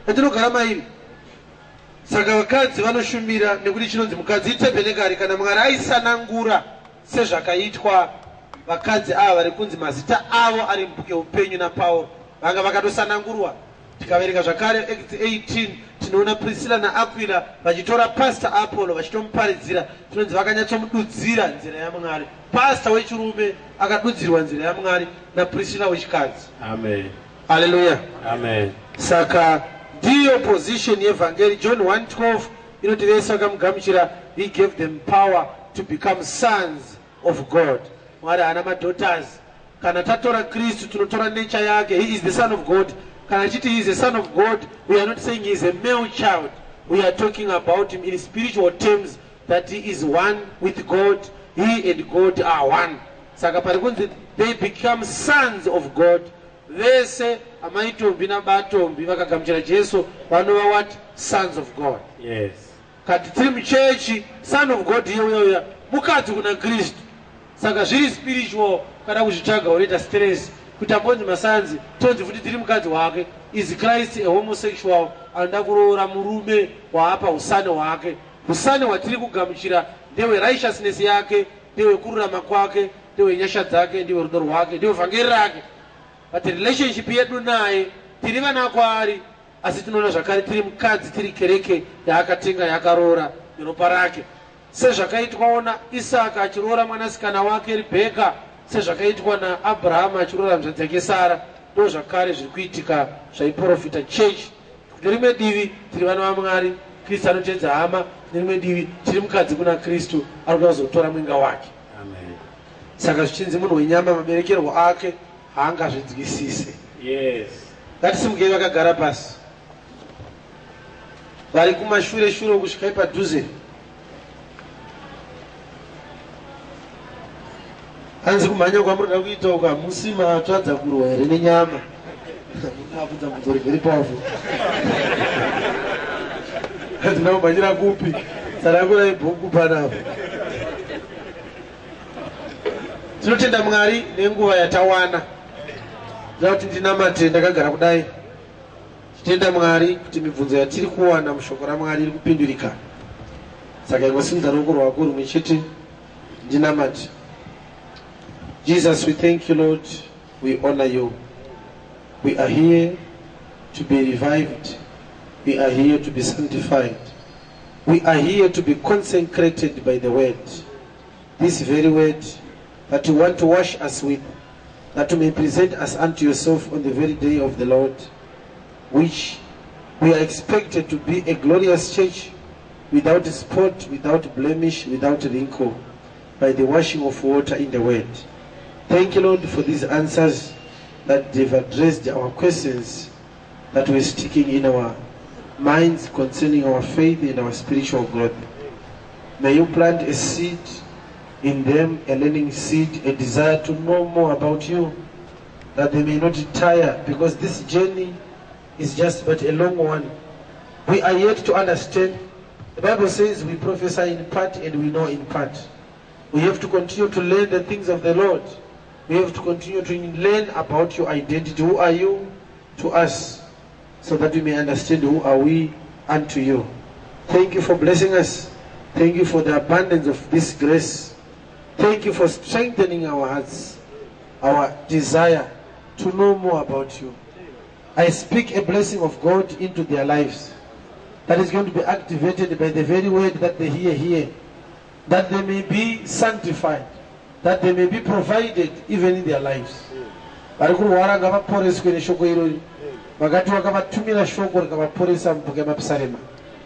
andinogara mairi. Saka vakadzi vanoshumira nekuti chinonzi mukadzi itabenekari kana Mwari aisanangura sezvakaitwa vakadzi ava vari kunzi mazita avo ari mubhuku yeupenyu naPauro vanga vakatosanangurwa. Tikaverenga zvakare Acts 18 tinoona Priscilla naAquila vachitora Pastor Apollo vachitomuparidzira. Tinonzi vakanyatsomududzira nzira yaMwari. Pastor wechirume akadudzirwa nzira yaMwari naPriscilla wechikadzi. Amen. Hallelujah. Amen. Saka ndiyo position yeVhangeri. John 1:12 inoti vese vakamugamuchira, he gave them power to become sons of God. Mwari hana madaughters. Kana tatora Kristu tunotora nature yake. He is the son of God. Kana chiti he is the son of God, we are not saying he is a male child. We are talking about him in spiritual terms, that he is one with God. He and God are one. Saka parikunzi they become sons of God. Vese amaitombi nabatombi vakagamuchira Jesu vanova what? Sons of God. Yes. Kati tiri muchechi son of God iyoyo mukadzi kuna Kristu. Saka zviri spiritual kana kuzvitsvaga unoita stress. Kuti ambonzi masanzi tonzi futi tiri mukadzi wake. Is Christ a homosexual? Anoda kuroora murume waapa usane hwake. Usane hwatiri kugamuchira ndewe righteousness yake, ndewe kururama kwake, ndewe nyasha dzake, ndewe rudo rwake, ndewe vhangeri rake. But relationship yedu naye tiri vana kwaari, asi tinoona zvakare tiri mukadzi, tiri kereke yaakatenga yakaroora neropa rake. Sezvakaitwaona Isaka achiroora mwanasikana wake Rebheka, sezvakaitwa naAbhurahama achiroora hanzvadzi yake Sara, ndo zvakare zviri kuitika zvaiprofita church. Kuti rimwe divi tiri vana vaMwari, Kristu anotedza hama, nerimwe divi tiri mukadzi kuna Kristu ari kuda kuzotora mwenga wake. Amen. Saka zvichinzi munhu wenyama maberekerwo ake haangazvinzwisise. Yes. Ngatisimukei vakagara pasi. Vari kumashure shure kusvika ipadhuze. Hanzi kumhanya kwamunoda kuita uka musima twadza kurwa here nenyama. Munabvunza bvunzo very powerful. Handina kumhanyira kupi? Sara kuna ibhuku panapo. Tinotenda Mwari nenguva yatawana. Kuti ndinamate ndakagara kudai. Titenda Mwari kuti mibvunzo yatiri kuwana mushoko raMwari iri kupindurika. Saka ingosimudza ruoko rwako rumwe chete ndinamate. Jesus, we thank you, Lord. We honor you. We are here to be revived. We are here to be sanctified. We are here to be consecrated by the word. This very word that you want to wash us with, that you may present us unto yourself on the very day of the Lord, which we are expected to be a glorious church, without spot, without blemish, without wrinkle, by the washing of water in the word. Thank you, Lord, for these answers that they've addressed our questions that were sticking in our minds concerning our faith and our spiritual growth. May you plant a seed in them, a learning seed, a desire to know more about you, that they may not tire, because this journey is just but a long one. We are yet to understand. The Bible says we prophesy in part and we know in part. We have to continue to learn the things of the Lord. We have to continue to learn about your identity. Who are you to us? So that we may understand who are we unto you. Thank you for blessing us. Thank you for the abundance of this grace. Thank you for strengthening our hearts, our desire to know more about you. I speak a blessing of God into their lives that is going to be activated by the very word that they hear here, that they may be sanctified, that they may be provided even in their lives. Varikurwara ngavaporeswe neshoko irori. Vakati vakavatumira shoko rikavaporesa mubhuku yamapisarema.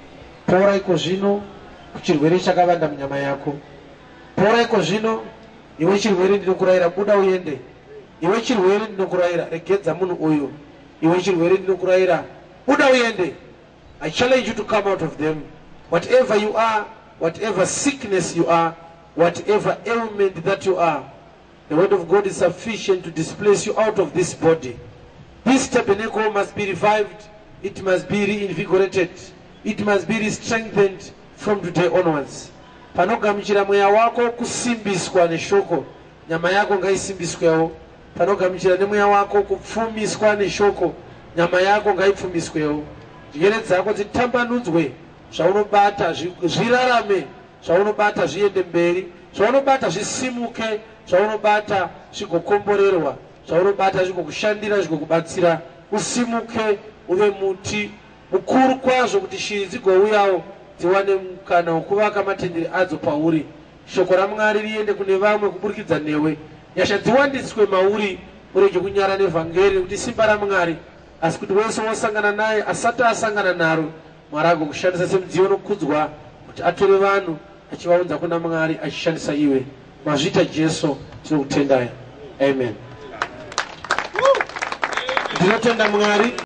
Pora iko zvino kuchirwere chakavanda munyama yako. Pora iko zvino, iwe chirwere ndinokurayira buda uende. Iwe chirwere ndinokurayira regedza munhu uyu. Iwe chirwere ndinokurayira buda uende. I challenge you to come out of them. Whatever you are, whatever sickness you are, whatever ailment that you are, the word of God is sufficient to displace you out of this body. This tabernacle must be revived. It must be reinvigorated. It must be strengthened from today onwards. Panogamuchira mweya wako kusimbiswa neshoko, nyama yako ngaisimbiswewo. Panogamuchira nemweya wako kupfumiswa neshoko, nyama yako ngaipfumiswewo. njere dzako dzitambanudzwe, zvaunobata zvirarame, zvaunobata zviende mberi, zvaunobata zvisimuke, zvaunobata zvigokomborerwa, zvaunobata zvigokushandira, zvigokubatsira, usimuke uve muti mukuru kwazvo kuti shiri dzigouyawo dziwane mukana wokuvaka matendere adzo pauri. Shoko raMwari riende kune vamwe kuburikidza newe, nyasha dziwandiswe mauri, urege kunyara nevhangeri kuti simba raMwari, asi kuti wese wosangana naye asati asangana naro, Mwari agokushandisa semudziyo unokudzwa kuti atore vanhu achivaunza kuna Mwari achishandisa iwe. Mazvita Jesu tinokutendai. Amen. Ndinotenda Mwari.